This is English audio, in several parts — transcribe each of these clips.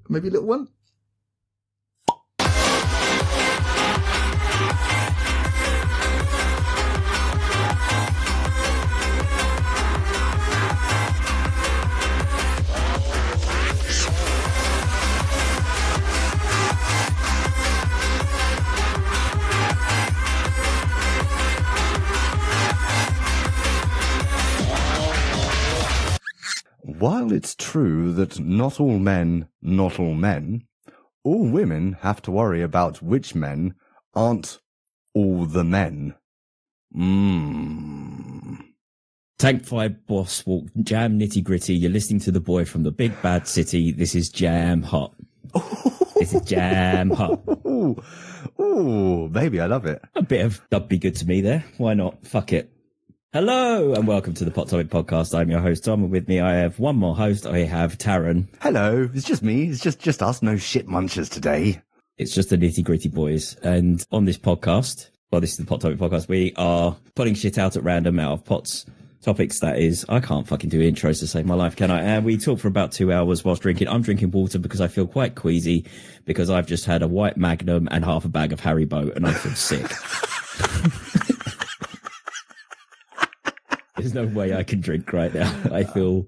Maybe a little one. While it's true that not all men, all women have to worry about which men aren't all the men. Tank 5 boss walk, jam nitty gritty. You're listening to the boy from the big bad city. This is jam hot. This is jam hot. Ooh, baby, I love it. A bit of that'd be good to me there. Why not? Fuck it. Hello and welcome to the Pot Topic Podcast. I'm your host, Tom, and with me I have one more host. I have Taryn. Hello, it's just me. It's just us. No shit munchers today. It's just the nitty gritty boys. And on this podcast, well, this is the Pot Topic Podcast, we are putting shit out at random out of pots. Topics, that is. I can't fucking do intros to save my life, can I? And we talk for about 2 hours whilst drinking. I'm drinking water because I feel quite queasy because I've just had a white Magnum and half a bag of Haribo and I feel sick. There's no way I can drink right now. I feel,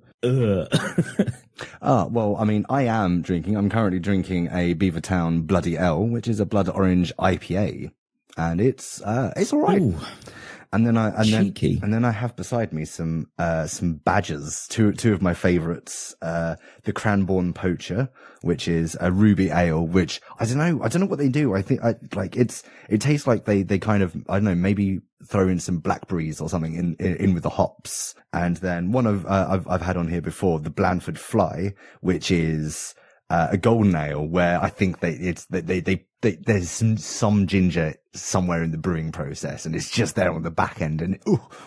well, I mean, I am drinking. I'm currently drinking a Beavertown Bloody L, which is a blood orange IPA. And it's all right. Ooh. And then Cheeky. then I have beside me some Badgers, two of my favorites, the Cranbourne Poacher, which is a ruby ale, which I don't know what they do. I think it tastes like they kind of, I don't know, maybe throw in some blackberries or something in with the hops. And then one of, I've had on here before, the Blandford Fly, which is, a golden ale where I think there's some ginger somewhere in the brewing process and it's just there on the back end and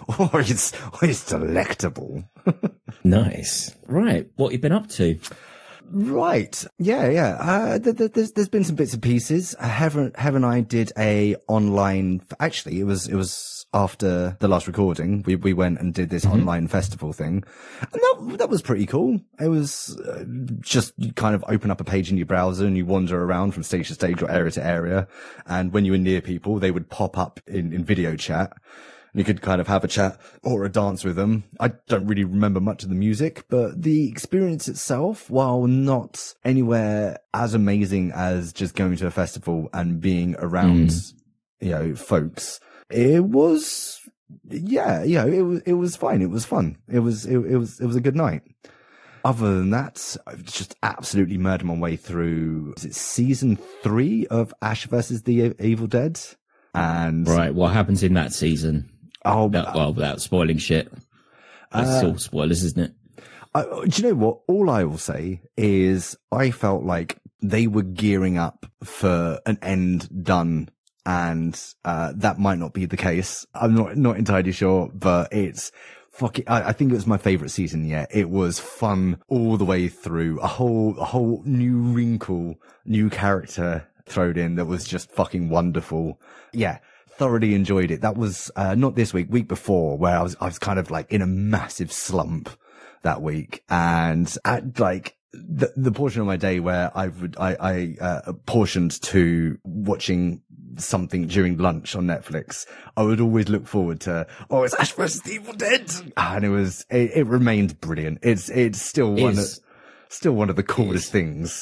it's delectable. Nice. Right. What you been up to? Right. Yeah. There's been some bits and pieces. Heather and I did a online, actually it was after the last recording, we went and did this online festival thing. And that was pretty cool. It was just you kind of open up a page in your browser and you wander around from stage to stage or area to area. And when you were near people, they would pop up in video chat. And you could kind of have a chat or a dance with them. I don't really remember much of the music, but the experience itself, while not anywhere as amazing as just going to a festival and being around, folks, it was, it was fine. It was fun. It was a good night. Other than that, I've just absolutely murdered my way through, is it season 3 of Ash vs. the Evil Dead? And right, what happens in that season? Oh, well, without spoiling shit. That's all spoilers, isn't it? Do you know what? All I will say is I felt like they were gearing up for an end done, and that might not be the case. I'm not entirely sure, but it's fucking. I think it was my favorite season yet. It was fun all the way through. A whole new wrinkle, new character thrown in that was just fucking wonderful. Yeah. Thoroughly enjoyed it. That was not this week before, where I was kind of like in a massive slump that week, and at like the portion of my day where I portioned to watching something during lunch on Netflix, I would always look forward to, it's Ash vs. the Evil Dead, and it remained brilliant. It's still one of the coolest things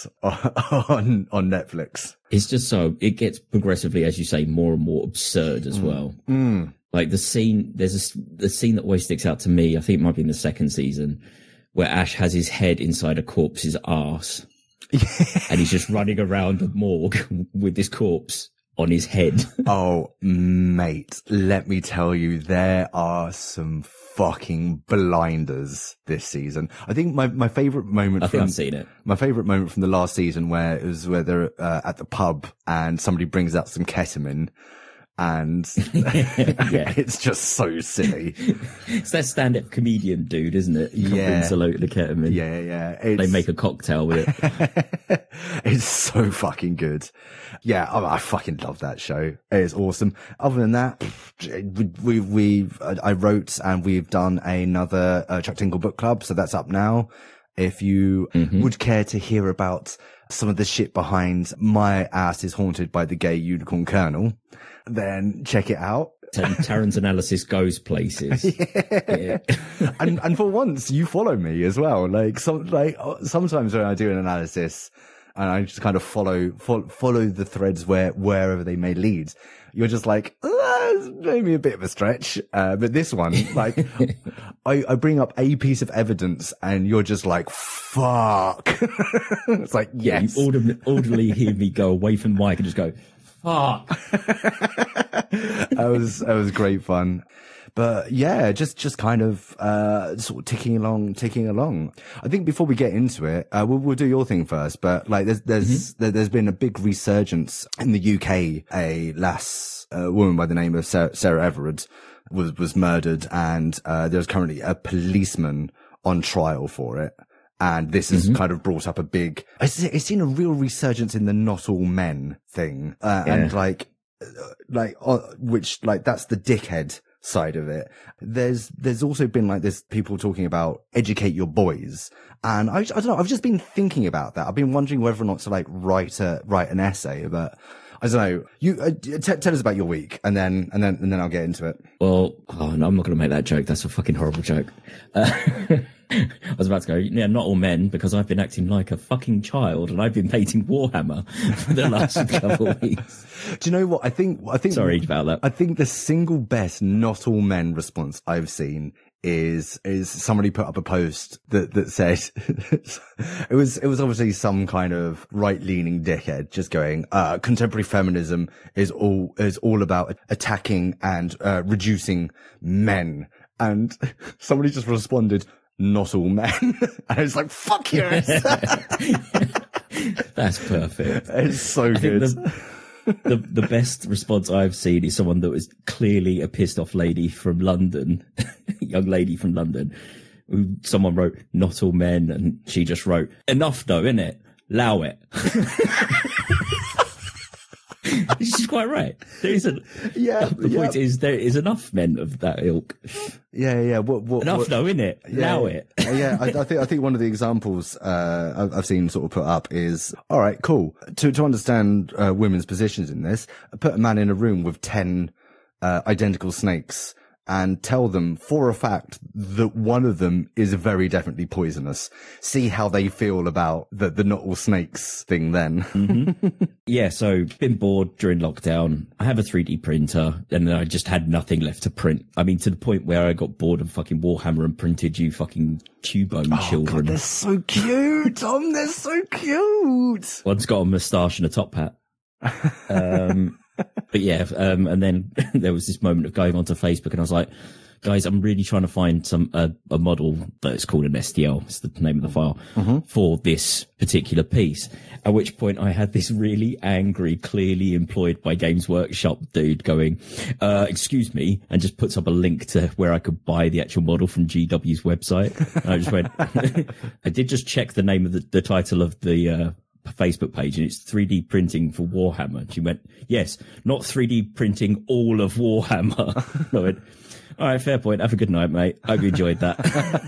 on Netflix. It's just it gets progressively, as you say, more and more absurd as well. Like the scene, the scene that always sticks out to me, I think it might be in the second season, where Ash has his head inside a corpse's arse. And he's just running around the morgue with this corpse on his head. Oh, mate, let me tell you, there are some fucking blinders this season. I think my favorite moment I've seen it. My favorite moment from the last season where they're at the pub and somebody brings out some ketamine and it's just so silly. It's that stand-up comedian dude, isn't it? Brings a load of ketamine. Yeah. They make a cocktail with it. It's so fucking good. Yeah, I fucking love that show. It is awesome. Other than that, I wrote and we've done another Chuck Tingle book club, so that's up now. If you would care to hear about some of the shit behind My Ass is Haunted by the Gay Unicorn Colonel, then check it out. Taryn's analysis goes places. Yeah. And for once, you follow me as well. Sometimes when I do an analysis and I just kind of follow the threads wherever they may lead, you're just like, it's maybe a bit of a stretch. But this one, like, I bring up a piece of evidence and you're just like, fuck. It's like, yes. Yeah, you orderly hear me go away from the mic and just go, fuck. That was great fun. But yeah, just kind of, sort of ticking along. I think before we get into it, we'll do your thing first, but like there's been a big resurgence in the UK. A woman by the name of Sarah Everard was murdered, and, there's currently a policeman on trial for it. And this has kind of brought up it's seen a real resurgence in the not all men thing. And which that's the dickhead side of it. There's also been like this, people talking about educate your boys. And I don't know, I've just been thinking about that. I've been wondering whether or not to like write an essay, but I don't know. You tell us about your week, and then I'll get into it. Well, no, I'm not going to make that joke. That's a fucking horrible joke. I was about to go, yeah, not all men, because I've been acting like a fucking child and I've been painting Warhammer for the last couple of weeks. Do you know what? I think. Sorry about that. I think the single best not all men response I've seen is somebody put up a post that said it was obviously some kind of right leaning dickhead just going, contemporary feminism is all about attacking and reducing men, and somebody just responded, not all men. And I was like, fuck yes. That's perfect. It's so good. The best response I've seen is someone that was clearly a pissed off lady from London, young lady from London. Someone wrote, not all men, and she just wrote, enough though, innit? Allow it. She's quite right. There isn't. Yeah. The point is, there is enough men of that ilk. Yeah. Enough though, innit? Allow it. Yeah. I think one of the examples I've seen sort of put up is, all right, cool. To understand women's positions in this, put a man in a room with 10 identical snakes and tell them for a fact that one of them is very definitely poisonous. See how they feel about the not all snakes thing then. Mm-hmm. Yeah, so been bored during lockdown. I have a 3D printer and I just had nothing left to print. I mean, to the point where I got bored of fucking Warhammer and printed you fucking Cubone children. God, they're so cute, Tom. They're so cute. One's got a moustache and a top hat. But yeah, and then there was this moment of going onto Facebook and I was like, guys, I'm really trying to find a model that is called an STL. It's the name of the file for this particular piece. At which point I had this really angry, clearly employed by Games Workshop dude going, excuse me, and just puts up a link to where I could buy the actual model from GW's website. And I just went, I did just check the name of the title of the, Facebook page, and it's 3D printing for Warhammer. And she went, yes, not 3D printing all of Warhammer. I went, all right, fair point. Have a good night, mate. Hope you enjoyed that.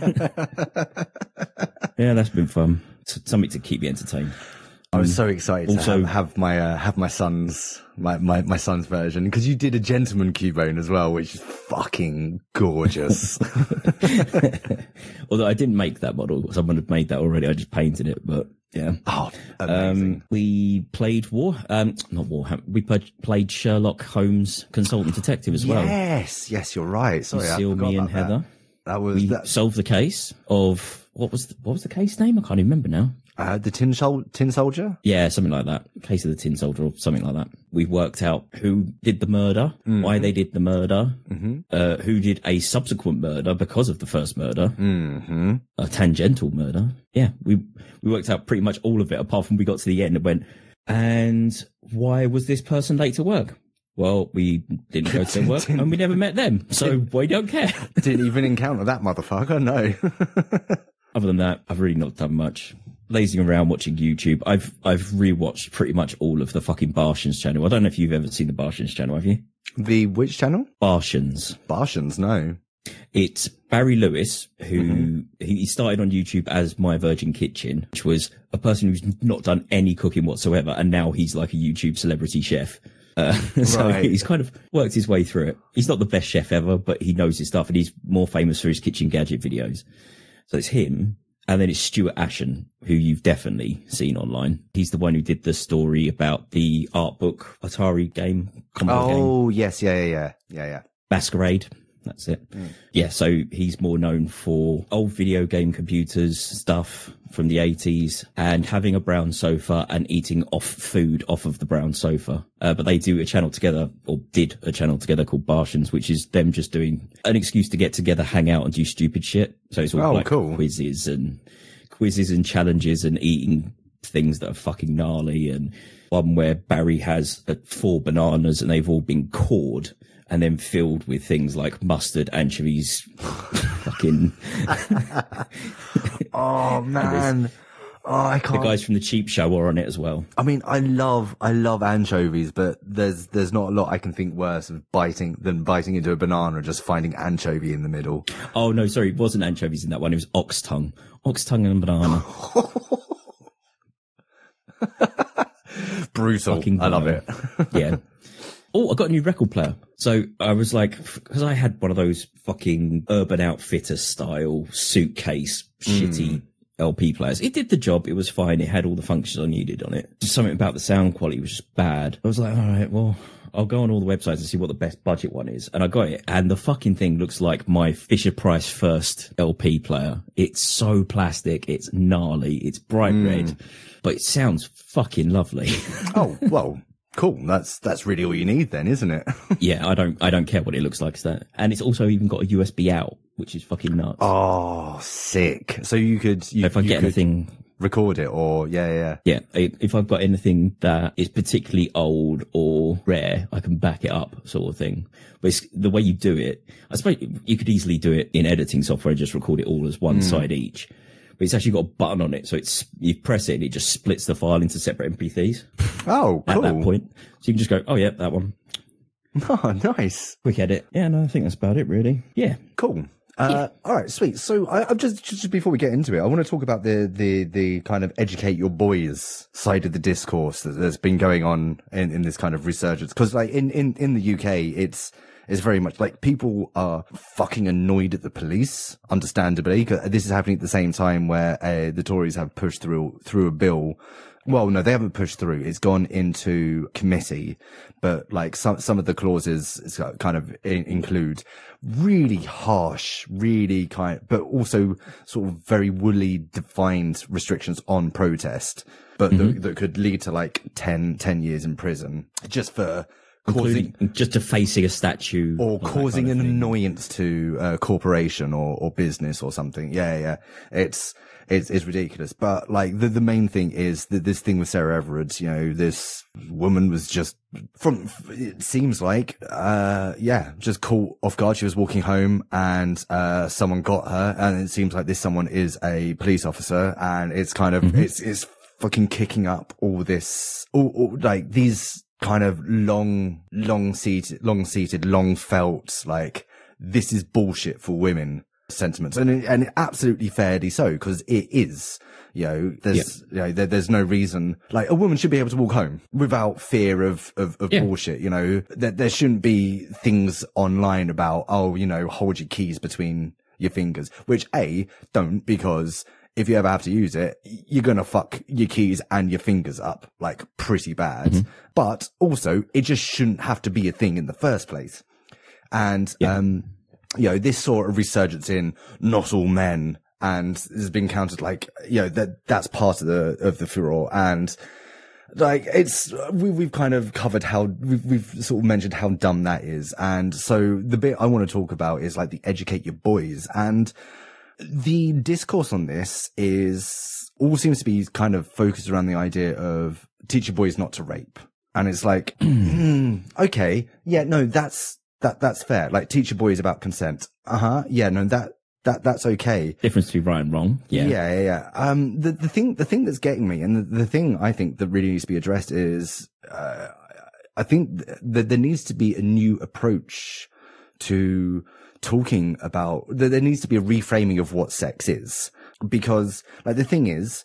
Yeah, that's been fun. Something to keep me entertained. I was so excited to have my son's version, because you did a gentleman Cubone as well, which is fucking gorgeous. Although I didn't make that model, someone had made that already. I just painted it, but yeah. Oh, amazing. We played we played Sherlock Holmes Consultant Detective as well. Yes, you're right. Sorry, I forgot me and about Heather. That. Solved the case of what was the case name? I can't even remember now. The Tin Soldier? Yeah, something like that. Case of the Tin Soldier or something like that. We worked out who did the murder, why they did the murder, who did a subsequent murder because of the first murder, a tangential murder. Yeah, we worked out pretty much all of it, apart from we got to the end and went, and why was this person late to work? Well, we didn't go to their work and we never met them, so we don't care. Didn't even encounter that motherfucker, no. Other than that, I've really not done much. Lazing around watching YouTube. I've rewatched pretty much all of the fucking Bartians channel. I don't know if you've ever seen the Bartians channel, have you? The which channel? Bartians. Bartians, no. It's Barry Lewis, who he started on YouTube as My Virgin Kitchen, which was a person who's not done any cooking whatsoever, and now he's like a YouTube celebrity chef. So he's kind of worked his way through it. He's not the best chef ever, but he knows his stuff, and he's more famous for his kitchen gadget videos. So it's him. And then it's Stuart Ashen, who you've definitely seen online. He's the one who did the story about the art book Atari game. Oh, yes. Yeah. Masquerade. That's it. Yeah, so he's more known for old video game computers stuff from the 80s and having a brown sofa and eating food off of the brown sofa. But they do a channel together, or did a channel together called Bartians, which is them just doing an excuse to get together, hang out and do stupid shit. So it's all cool. quizzes and challenges and eating things that are fucking gnarly, and one where Barry has 4 bananas and they've all been cored and then filled with things like mustard, anchovies, fucking. Oh man. Oh, I can't. The guys from the Cheap Show are on it as well. I mean, I love anchovies, but there's not a lot I can think worse of biting into a banana and just finding anchovy in the middle. Oh no, sorry, it wasn't anchovies in that one. It was ox tongue and banana. Brutal. I love it. Yeah. Oh, I got a new record player. So I was like, because I had one of those fucking Urban Outfitters style suitcase shitty LP players. It did the job. It was fine. It had all the functions I needed on it. Just something about the sound quality was just bad. I was like, all right, well, I'll go on all the websites and see what the best budget one is. And I got it. And the fucking thing looks like my Fisher-Price First LP player. It's so plastic. It's gnarly. It's bright red, but it sounds fucking lovely. Oh, well. Cool. That's really all you need then, isn't it? Yeah, I don't care what it looks like. And it's also even got a USB out, which is fucking nuts. Oh, sick. So you could, if I get anything, record it or yeah. If I've got anything that is particularly old or rare, I can back it up sort of thing. But it's, the way you do it, I suppose you could easily do it in editing software and just record it all as one side each. But it's actually got a button on it, so you press it and it just splits the file into separate MP3s. Oh, cool. At that point. So you can just go, oh yeah, that one. Oh, nice. Quick edit. Yeah, no, I think that's about it really. Yeah. Cool. All right, sweet. So I'm just before we get into it, I want to talk about the kind of educate your boys side of the discourse that's been going on in this kind of resurgence. Cause like in the UK, it's very much like people are fucking annoyed at the police, understandably. 'Cause this is happening at the same time where the Tories have pushed through a bill. Well, no, they haven't pushed through. It's gone into committee, but like some of the clauses kind of include really harsh, but also sort of very woolly defined restrictions on protest, but that could lead to like 10 years in prison just for just to facing a statue or causing kind of an annoyance to a corporation or business or something. Yeah. It's ridiculous. But like the main thing is that this thing with Sarah Everard, you know, this woman was just it seems like, just caught off guard. She was walking home and, someone got her, and it seems like this someone is a police officer, and it's kind of, it's fucking kicking up all this, all like these kind of long felt, like, this is bullshit for women sentiments, and absolutely fairly so, because it is, you know, there's no reason, like, a woman should be able to walk home without fear of bullshit, you know, there shouldn't be things online about, oh, you know, hold your keys between your fingers, which don't, because if you ever have to use it, you're going to fuck your keys and your fingers up, like, pretty bad. But also, it just shouldn't have to be a thing in the first place. And, you know, this sort of resurgence in not all men, and this has been counted, like, you know, that's part of the furore. And like, we've kind of covered how we've sort of mentioned how dumb that is. And so the bit I want to talk about is like the educate your boys, and the discourse on this all seems to be kind of focused around the idea of teach your boys not to rape. And it's like, okay, yeah, no, that's fair. Like, teach your boys about consent. Yeah, no, that's okay. Difference between right and wrong. Yeah. The thing that's getting me, and the thing I think that really needs to be addressed is, I think that there needs to be a new approach to talking about, there needs to be a reframing of what sex is. Because, like, the thing is,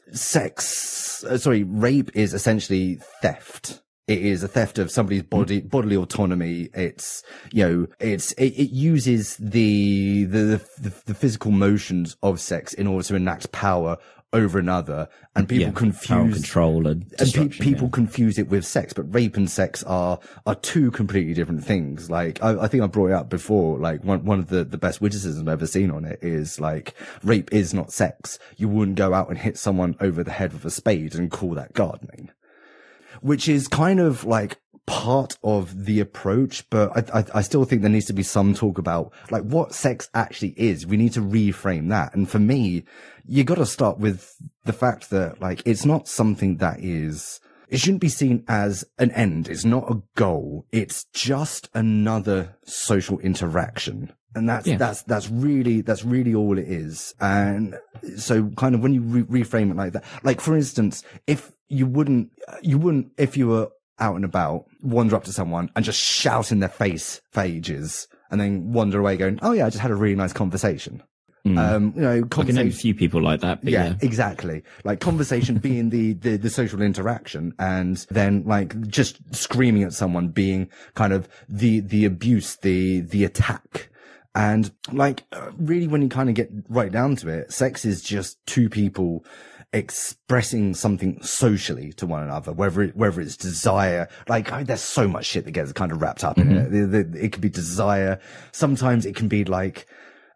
rape is essentially theft. It is a theft of somebody's bodily autonomy. It's, it uses the physical motions of sex in order to enact power over another, and people confuse power, control, and people confuse it with sex. But rape and sex are two completely different things. Like, I think I brought it up before. Like, one of the best witticisms I've ever seen on it is, like, rape is not sex. You wouldn't go out and hit someone over the head with a spade and call that gardening. Which is kind of like part of the approach, but I still think there needs to be some talk about, like, what sex actually is. We need to reframe that. And for me, you got to start with the fact that, like, it's not something that it shouldn't be seen as an end. It's not a goal. It's just another social interaction. And that's really all it is. And so kind of when you reframe it like that, like, for instance, if you wouldn't, if you were out and about, wander up to someone and just shout in their face for ages and then wander away going, oh yeah, I just had a really nice conversation. I can name a few people like that. But yeah, exactly. Like, conversation being the social interaction, and then, like, just screaming at someone being kind of the abuse, the attack. And, like, really, when you kind of get right down to it, sex is just two people expressing something socially to one another, whether it's desire. Like, there's so much shit that gets kind of wrapped up in it. It could be desire. Sometimes it can be like,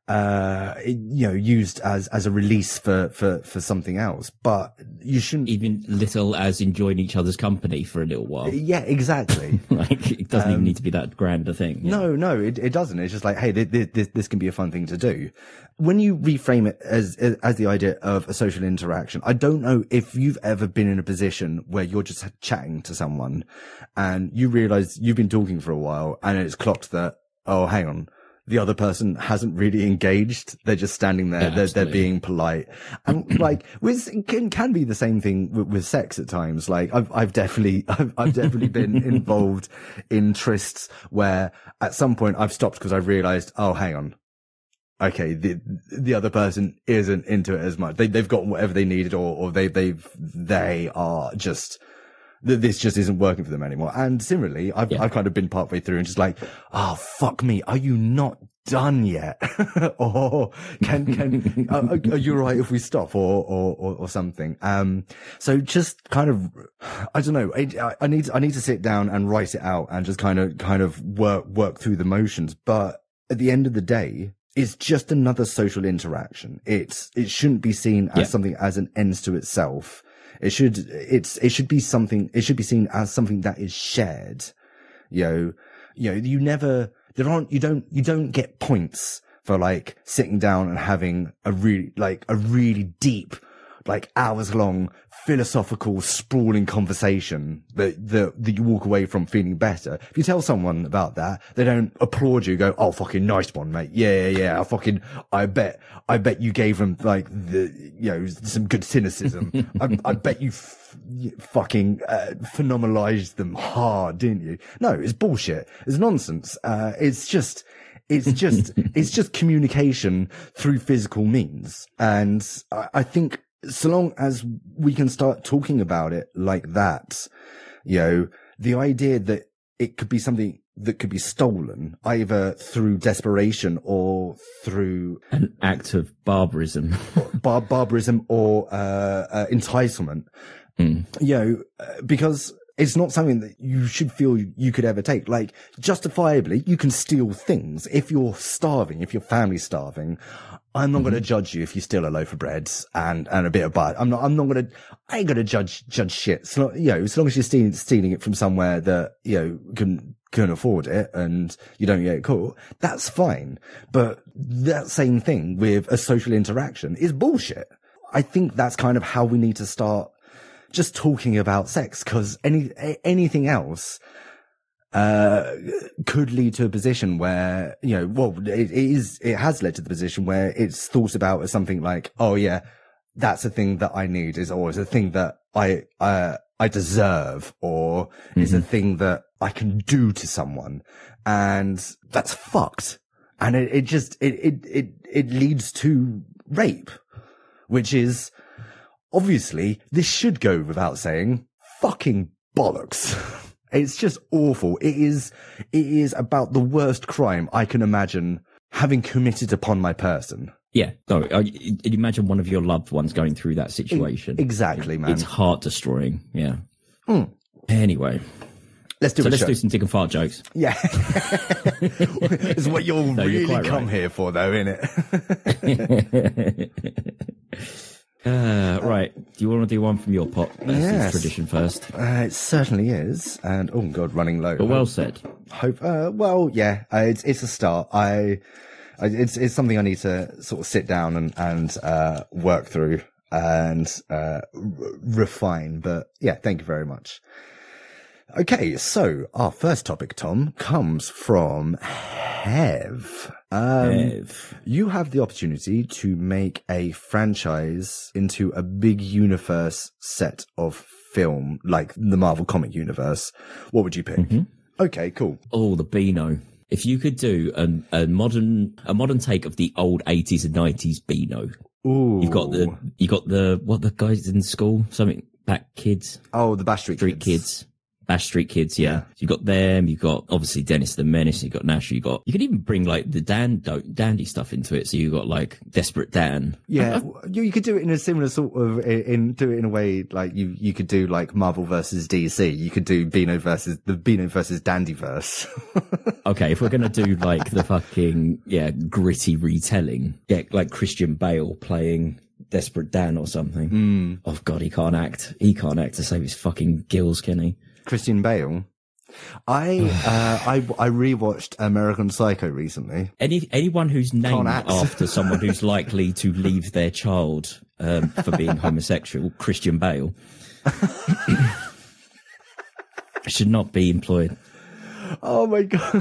used as a release for something else, but you shouldn't even little as enjoying each other's company for a little while. Yeah, exactly. Like, it doesn't even need to be that grand a thing. No, it doesn't. It's just like, hey, this can be a fun thing to do. When you reframe it as the idea of a social interaction, I don't know if you've ever been in a position where you're just chatting to someone and you realize you've been talking for a while and it's clocked that, oh, hang on, the other person hasn't really engaged. They're just standing there. Yeah, they're being polite. And, like, it can be the same thing with sex at times. Like, I've definitely been involved in trysts where at some point I've stopped because I've realized, oh, hang on. Okay. The other person isn't into it as much. They've got whatever they needed, or they are just, this just isn't working for them anymore. And similarly, I've kind of been partway through and just like, oh, fuck me. Are you not done yet? Or are you all right if we stop or something? So just kind of, I don't know. I need to sit down and write it out and just kind of work through the motions. But at the end of the day, it's just another social interaction. It shouldn't be seen as something as an end to itself. It should be something, it should be seen as something that is shared. You don't get points for, like, sitting down and having a really deep, like, hours long philosophical sprawling conversation that you walk away from feeling better. If you tell someone about that, they don't applaud you, go, oh, fucking nice one, mate. Yeah. I bet you gave them, like, some good cynicism. I bet you fucking phenomenalized them hard, didn't you? No, it's bullshit. It's nonsense. It's just communication through physical means. And I think, so long as we can start talking about it like that, the idea that it could be something that could be stolen either through desperation or through an act of barbarism, barbarism or enticement, because it's not something that you should feel you could ever take. Like, justifiably, you can steal things. If you're starving, if your family's starving, I'm not going to judge you if you steal a loaf of bread and a bit of butter. I ain't going to judge shit. So, as long as you're stealing it from somewhere that, can afford it and you don't get caught, that's fine. But that same thing with a social interaction is bullshit. I think that's kind of how we need to start just talking about sex, because anything else could lead to a position where, it has led to the position where it's thought about as something like, oh yeah, that's a thing that I need, or it's a thing that I deserve, or it's a thing that I can do to someone. And that's fucked. And it leads to rape, which is obviously, this should go without saying, fucking bollocks. It's just awful. It is about the worst crime I can imagine having committed upon my person. Yeah. No, imagine one of your loved ones going through that situation. Exactly, man. It's heart destroying. Yeah. Anyway. Let's do some dick and fart jokes. Yeah. It's what you'll really come here for, though, innit? Right. Do you want to do one from your pot? Yes. Tradition first. It certainly is. And, oh, God, running low. But well said. Well, yeah, it's a start. It's something I need to sort of sit down and work through and refine. But, yeah, thank you very much. Okay, so our first topic, Tom, comes from Hev. You have the opportunity to make a franchise into a big universe set of film, like the Marvel comic universe. What would you pick? Mm-hmm. Okay, cool. Oh, the Beano. If you could do a modern take of the old 80s and 90s Beano. Ooh. You got the what the guys in school? Something back kids. Oh, the Bash Street Kids. Bash Street Kids, yeah. You've got them, you've got obviously Dennis the Menace, you've got Nash, you could even bring like the dandy stuff into it. So you've got like Desperate Dan. Yeah. You could do it in a similar sort of, do it in a way like you could do like Marvel versus DC. You could do Beano versus Dandyverse. Okay. If we're going to do like the fucking, gritty retelling, like Christian Bale playing Desperate Dan or something. Oh God, he can't act to save his fucking gills, can he? Christian Bale. I rewatched American Psycho recently. Anyone who's named after someone who's likely to leave their child for being homosexual, Christian Bale, should not be employed. Oh my God.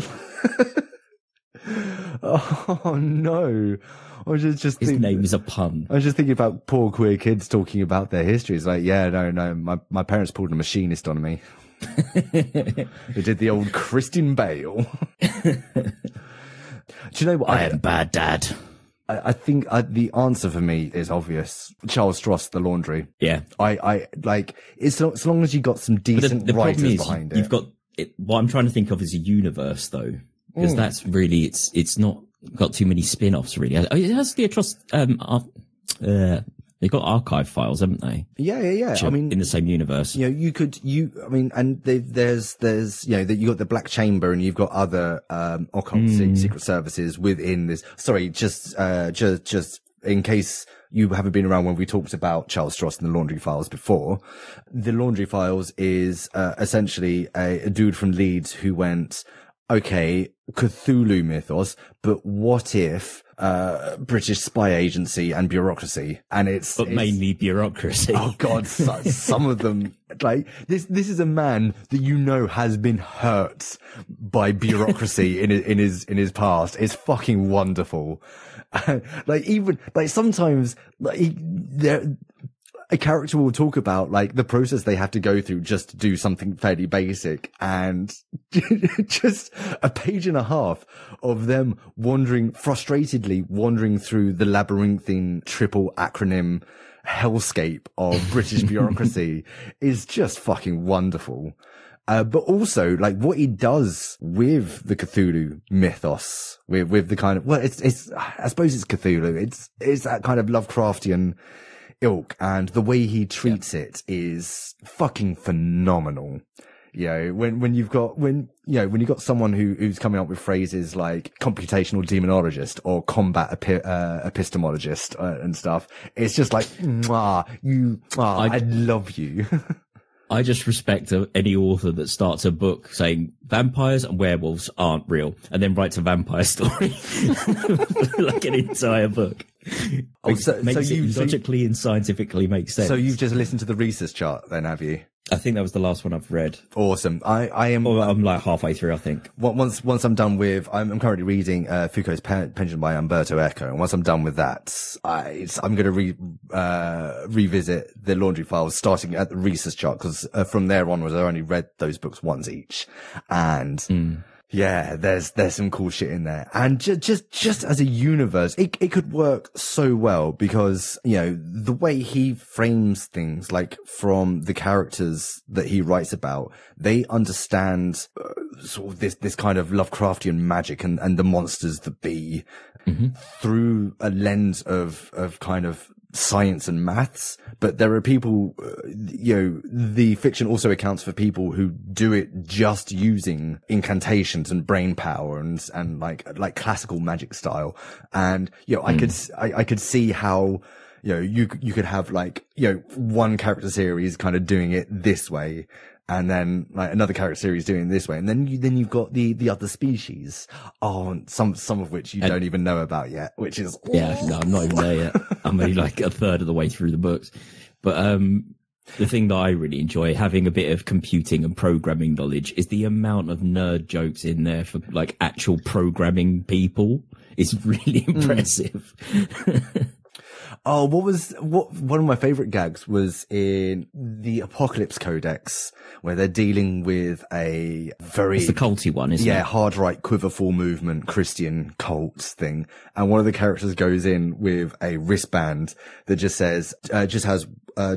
Oh no. I was just his name is a pun. I was just thinking about poor queer kids talking about their histories. Like, yeah, no, my parents pulled a machinist on me. They did the old Christian Bale. Do you know what? I am bad, Dad. I think the answer for me is obvious. Charles Stross, The Laundry. Yeah. I like, as long as you got some decent writers behind it. You've got it. What I'm trying to think of is a universe, though, because that's really, it's not got too many spin-offs, really. It has the they've got archive files, haven't they? Yeah. I mean, in the same universe. You know, and there's, you know, that you got the Black Chamber and you've got other, occult secret services within this. Sorry, just in case you haven't been around when we talked about Charles Stross and the Laundry Files before. The Laundry Files is, essentially a dude from Leeds who went, okay, Cthulhu mythos, but what if, British spy agency and bureaucracy? And it's mainly bureaucracy. Oh God, some of them, like, this is a man that you know has been hurt by bureaucracy in his past. It's fucking wonderful. Sometimes, a character will talk about like the process they have to go through just to do something fairly basic, and just a page and a half of them frustratedly wandering through the labyrinthine triple acronym hellscape of British bureaucracy is just fucking wonderful. But also like what he does with the Cthulhu mythos, with the kind of, well, it's, I suppose it's Cthulhu. It's that kind of Lovecraftian ilk, and the way he treats it is fucking phenomenal. You know, when you've got someone who's coming up with phrases like computational demonologist or combat epistemologist and stuff, it's just like, I love you. I just respect any author that starts a book saying vampires and werewolves aren't real and then writes a vampire story. Like an entire book. Makes it logically and scientifically makes sense. So you've just listened to the research chart then, have you? I think that was the last one I've read. Awesome. I'm like halfway through, I think. Once I'm done with, I'm currently reading Foucault's Pension by Umberto Eco, and once I'm done with that, I'm going to revisit the Laundry Files, starting at the research chart, because from there onwards I only read those books once each, and Yeah, there's some cool shit in there. And just as a universe, it could work so well because, you know, the way he frames things, like from the characters that he writes about, they understand sort of this kind of Lovecraftian magic and the monsters that be through a lens of kind of science and maths. But there are people, you know, the fiction also accounts for people who do it just using incantations and brain power and like classical magic style. And, you know, I could see how, you know, you could have like, you know, one character series kind of doing it this way, and then like another character series doing it this way, and then you've got the other species, some of which you don't even know about yet, which is no, I'm not even there yet. I'm only like a third of the way through the books. But the thing that I really enjoy, having a bit of computing and programming knowledge, is the amount of nerd jokes in there for like actual programming people. It's really impressive. Oh, one of my favorite gags was in the Apocalypse Codex, where they're dealing with a very... It's the culty one, isn't it? Yeah, hard right, quiverful movement, Christian cult thing. And one of the characters goes in with a wristband that just says, just has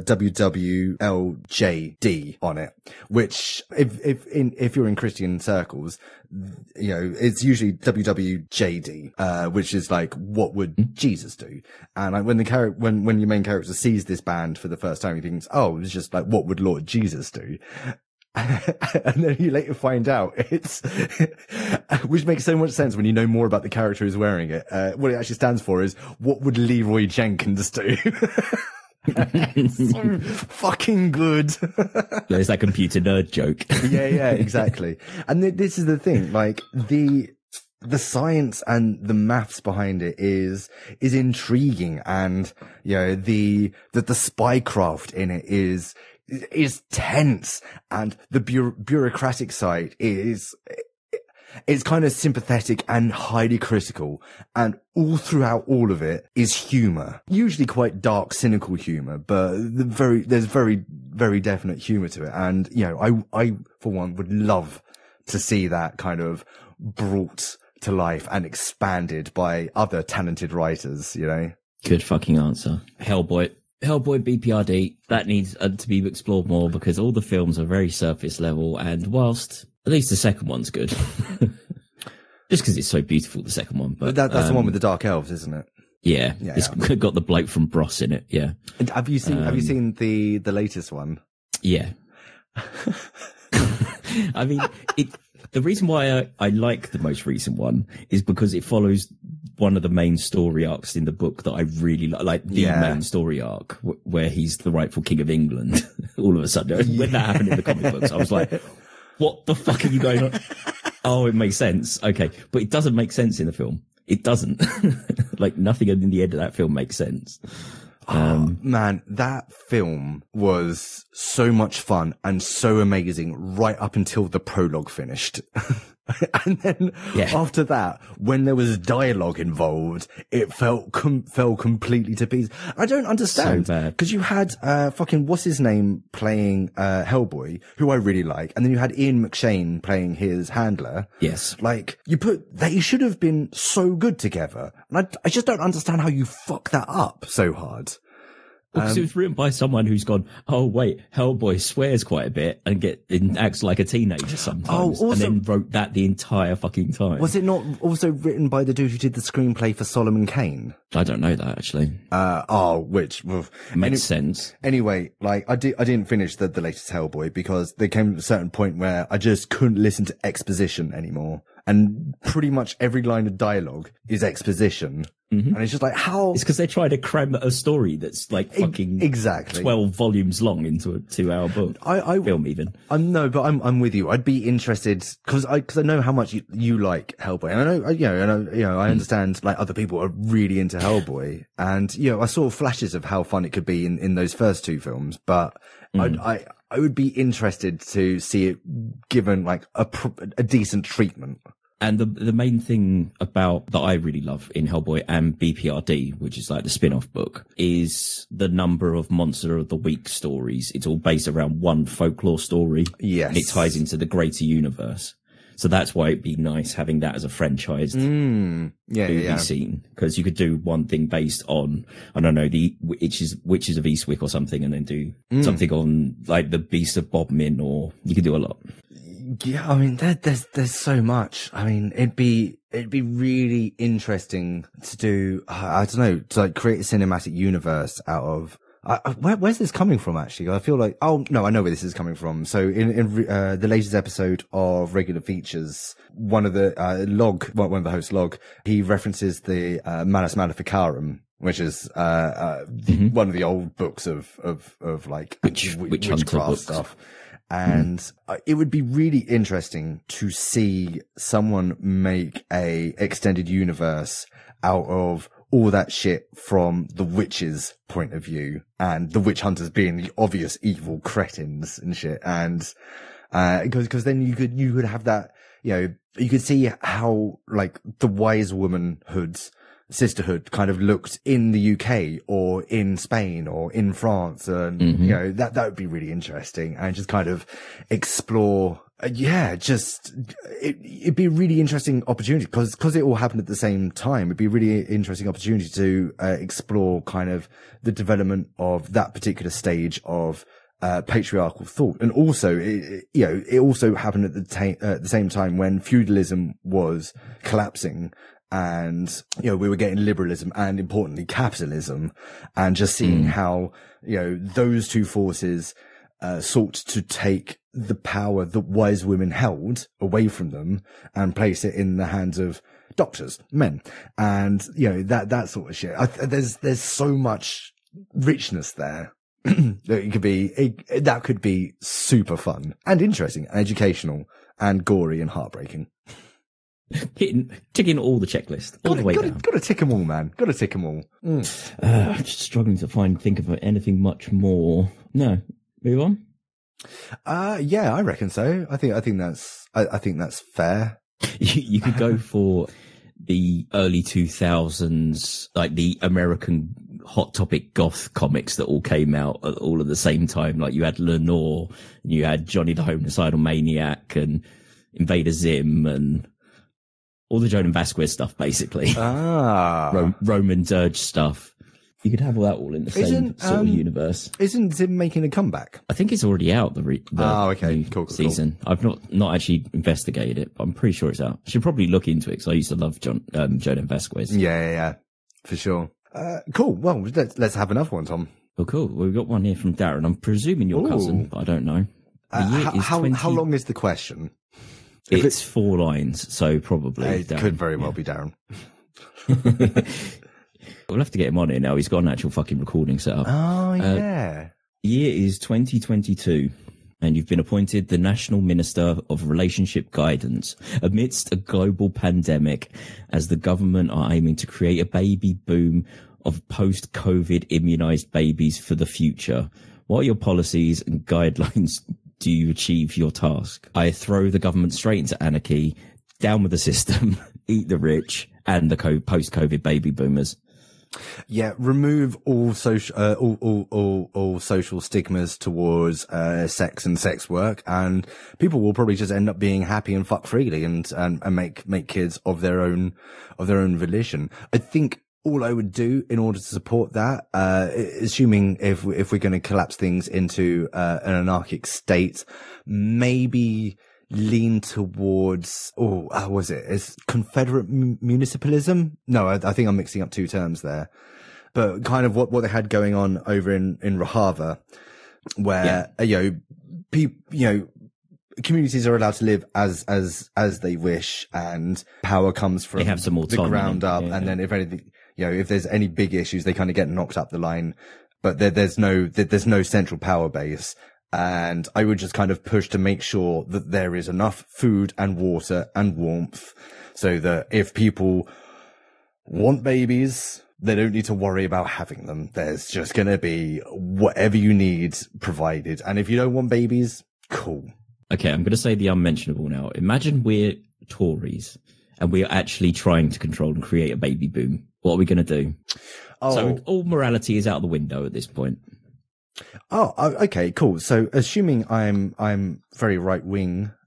WWLJD on it, which if you're in Christian circles, you know, it's usually WWJD, which is like, what would Jesus do? And like when your main character sees this band for the first time, he thinks, oh, it's just like, what would Lord Jesus do? And then you later find out it's, which makes so much sense when you know more about the character who's wearing it. What it actually stands for is, what would Leroy Jenkins do? It's so fucking good. There's that computer nerd joke. Yeah, exactly. And this is the thing, like the science and the maths behind it is intriguing, and you know the spycraft in it is tense, and the bureaucratic side is kind of sympathetic and highly critical, and all throughout all of it is humor, usually quite dark, cynical humor, but there's very, very definite humor to it. And you know, I for one would love to see that kind of brought to life and expanded by other talented writers, you know. Good fucking answer. Hellboy BPRD, that needs to be explored more, because all the films are very surface level, and whilst at least the second one's good, just because it's so beautiful, the second one. But that's the one with the dark elves, isn't it? Yeah, it's got the bloke from Bros in it. Yeah. And have you seen the latest one? Yeah. I mean, the reason why I like the most recent one is because it follows one of the main story arcs in the book that I really like the main story arc where he's the rightful king of England. All of a sudden, when that happened in the comic books, I was like, what the fuck are you going on? Oh, it makes sense. Okay. But it doesn't make sense in the film. It doesn't. Like, nothing in the end of that film makes sense. Man, that film was so much fun and so amazing right up until the prologue finished. And then after that, when there was dialogue involved, it fell completely to pieces. I don't understand. So bad. Because you had, fucking, what's his name playing, Hellboy, who I really like. And then you had Ian McShane playing his handler. Yes. Like, they should have been so good together. And I just don't understand how you fuck that up so hard. Because it was written by someone who's gone, oh wait, Hellboy swears quite a bit and acts like a teenager sometimes, and then wrote that the entire fucking time. Was it not also written by the dude who did the screenplay for Solomon Kane? I don't know that actually. Which makes sense. Anyway, like I didn't finish the latest Hellboy because there came a certain point where I just couldn't listen to exposition anymore, and pretty much every line of dialogue is exposition. Mm-hmm. And it's just like, how? It's because they're trying to cram a story that's like fucking 12 volumes long into a 2-hour book. Film even. I'm with you. I'd be interested because I know how much you like Hellboy, and I understand like other people are really into Hellboy, and I saw flashes of how fun it could be in those first two films, but I would be interested to see it given like a decent treatment. And the main thing that I really love in Hellboy and BPRD, which is like the spin-off book, is the number of Monster of the Week stories. It's all based around one folklore story. Yes. And it ties into the greater universe. So that's why it'd be nice having that as a franchised movie scene, because you could do one thing based on, I don't know, the Witches of Eastwick or something, and then do something on like the Beast of Bodmin, or you could do a lot. Yeah, I mean, there's so much. I mean, it'd be really interesting to do, I don't know, to like create a cinematic universe out of, where's this coming from, actually? I feel like, oh, no, I know where this is coming from. So in the latest episode of Regular Features, one of the, one of the hosts, Log, he references the, Manus Maleficarum, which is, one of the old books of like, witchcraft stuff. And it would be really interesting to see someone make a extended universe out of all that shit from the witches' point of view, and the witch hunters being the obvious evil cretins and shit. And, cause then you could have that, you know, you could see how like the wise womanhood sisterhood kind of looked in the UK or in Spain or in France. And, you know, that would be really interesting, and just kind of explore, it'd be a really interesting opportunity because it all happened at the same time. It'd be a really interesting opportunity to explore kind of the development of that particular stage of patriarchal thought. And also, it also happened at the same time when feudalism was collapsing, and, you know, we were getting liberalism and, importantly, capitalism, and just seeing how, you know, those two forces sought to take the power that wise women held away from them and place it in the hands of doctors, men. And, you know, that sort of shit. There's so much richness there. That could be super fun and interesting, and educational and gory and heartbreaking. Ticking all the checklist, all the way down. Gotta tick them all, man. Gotta tick them all. I'm just struggling to think of anything much more. No, move on. Yeah, I reckon so. I think that's fair. You could go for the early 2000s, like the American Hot Topic goth comics that all came out all at the same time. Like you had Lenore, and you had Johnny the Homicidal Maniac, and Invader Zim, and all the Joan and Vasquez stuff, basically. Roman Dirge stuff. You could have all that all in the same sort of universe. Isn't Zim making a comeback? I think it's already out, the cool season. I've not actually investigated it, but I'm pretty sure it's out. I should probably look into it, because I used to love Joan and Vasquez. Yeah, for sure. Cool. Well, let's have another one, Tom. Oh, cool. Well, we've got one here from Darren. I'm presuming your cousin, but I don't know. How long is the question? It's 4 lines, so probably. It could very well be Darren. We'll have to get him on here now. He's got an actual fucking recording set up. Oh, yeah. The year is 2022, and you've been appointed the National Minister of Relationship Guidance amidst a global pandemic, as the government are aiming to create a baby boom of post-COVID immunized babies for the future. What are your policies and guidelines do you achieve your task? I throw the government straight into anarchy, down with the system, eat the rich, and the post-COVID baby boomers. Yeah, remove all social, all social stigmas towards sex and sex work, and people will probably just end up being happy and fuck freely, and make kids of their own volition. I think all I would do in order to support that, assuming if we're going to collapse things into an anarchic state, maybe lean towards, it's Confederate municipalism? No, I think I'm mixing up two terms there. But kind of what they had going on over in Rojava, where, communities are allowed to live as they wish, and power comes from the ground up. And then if anything, if there's any big issues, they kind of get knocked up the line, but there's no central power base. And I would just kind of push to make sure that there is enough food and water and warmth, so that if people want babies, they don't need to worry about having them. There's just going to be whatever you need provided. And if you don't want babies, cool. Okay, I'm going to say the unmentionable now. Imagine we're Tories and we're actually trying to control and create a baby boom. What are we going to do? So all morality is out the window at this point. Oh, okay, cool. So assuming I'm very right wing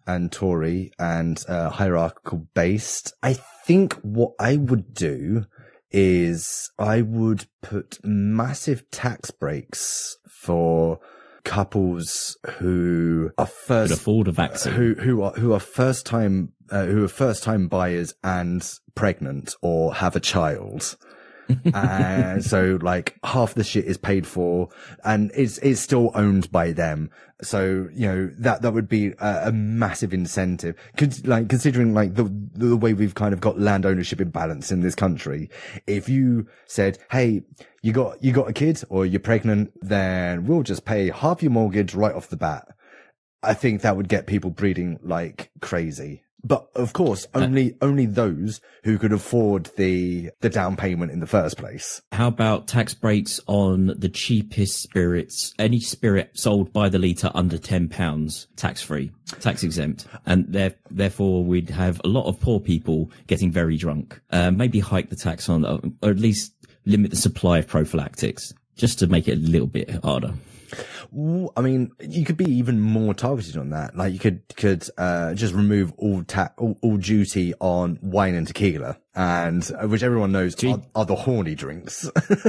and Tory and hierarchical based. I think what I would do is I would put massive tax breaks for couples who are could afford a vaccine, who are first time buyers and pregnant or have a child. And so like half the shit is paid for and is still owned by them. So, you know, that would be a massive incentive. Considering like the way we've kind of got land ownership imbalance in this country. If you said, hey, you got a kid or you're pregnant, then we'll just pay half your mortgage right off the bat. I think that would get people breeding like crazy. But of course, only those who could afford the down payment in the first place. How about tax breaks on the cheapest spirits? Any spirit sold by the litre under £10, tax-free, tax exempt. And therefore we'd have a lot of poor people getting very drunk. Maybe hike the tax on, or at least limit the supply of prophylactics, just to make it a little bit harder. I mean, you could be even more targeted on that. Like you could just remove all duty on wine and tequila, and which everyone knows are the horny drinks.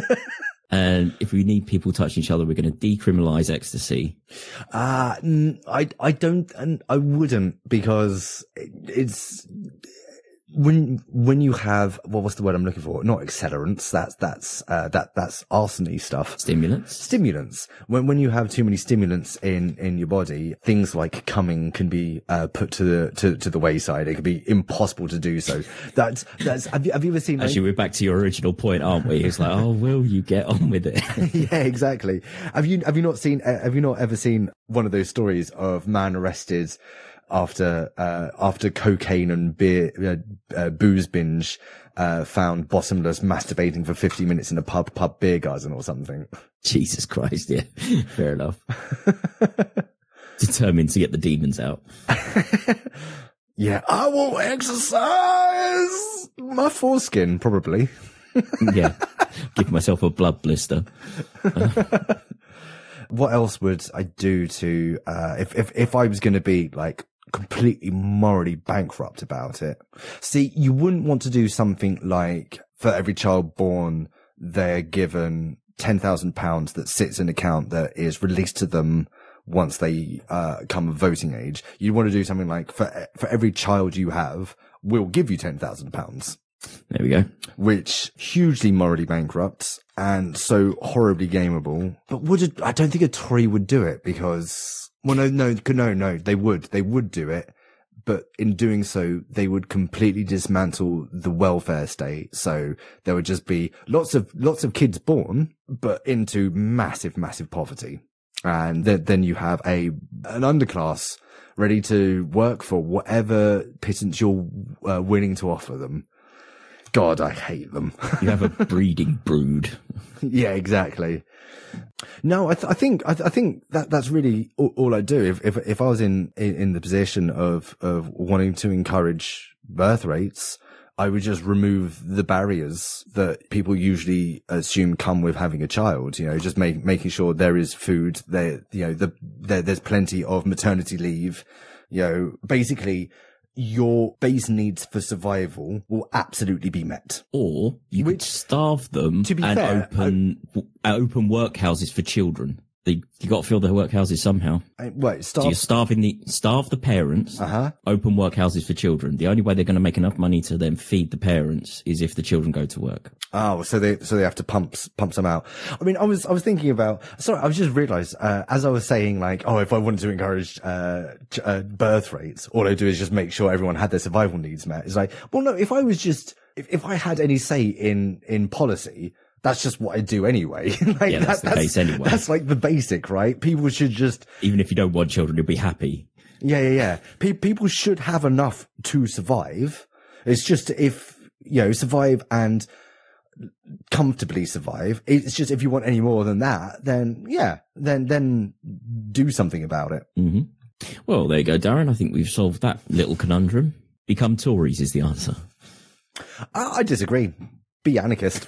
And if we need people touching each other, we're going to decriminalise ecstasy. I don't, and I wouldn't, because it's. When you have, what's the word I'm looking for? Not accelerants. That's arsony stuff. Stimulants. When you have too many stimulants in your body, things like coming can be, put to the wayside. It can be impossible to do so. That's, have you ever seen? Actually, we're back to your original point, aren't we? It's like, oh, will you get on with it? Yeah, exactly. Have you not ever seen one of those stories of man arrested after cocaine and beer, booze binge, found bottomless masturbating for 50 minutes in a pub beer garden or something? Jesus Christ. Yeah. Fair enough. Determined to get the demons out. Yeah. I will exercise my foreskin, probably. Yeah. Give myself a blood blister. What else would I do to, if I was going to be like completely morally bankrupt about it? See, you wouldn't want to do something like for every child born, they're given £10,000 that sits in an account that is released to them once they come of voting age. You want to do something like for every child you have, we'll give you £10,000. There we go. Which hugely morally bankrupt and so horribly gameable. But I don't think a Tory would do it, because, well, no, they would do it. But in doing so, they would completely dismantle the welfare state. So there would just be lots of kids born, but into massive, massive poverty. And then you have an underclass ready to work for whatever pittance you're willing to offer them. God, I hate them. You have a breeding brood. Yeah, exactly. No, I think that's really all I do. If I was in the position of wanting to encourage birth rates, I would just remove the barriers that people usually assume come with having a child. You know, just making sure there is food there. You know, there's plenty of maternity leave. You know, basically, your base needs for survival will absolutely be met. Or you could starve them open workhouses for children. You got to fill their workhouses somehow. So you starve the parents, open workhouses for children. The only way they're going to make enough money to then feed the parents is if the children go to work. Oh, so they have to pump some out. I mean, I was thinking about, sorry, I just realized, as I was saying, like, if I wanted to encourage, birth rates, all I do is just make sure everyone had their survival needs met. It's like, well, no, if I had any say in policy, that's just what I do anyway. Like, yeah, that's the case anyway. That's like the basic, right? People should just, even if you don't want children, you'll be happy. Yeah. People should have enough to survive. It's just survive and comfortably survive. It's just if you want any more than that, then do something about it. Mm-hmm. Well, there you go, Darren. I think we've solved that little conundrum. Become Tories is the answer. I disagree. Be anarchist.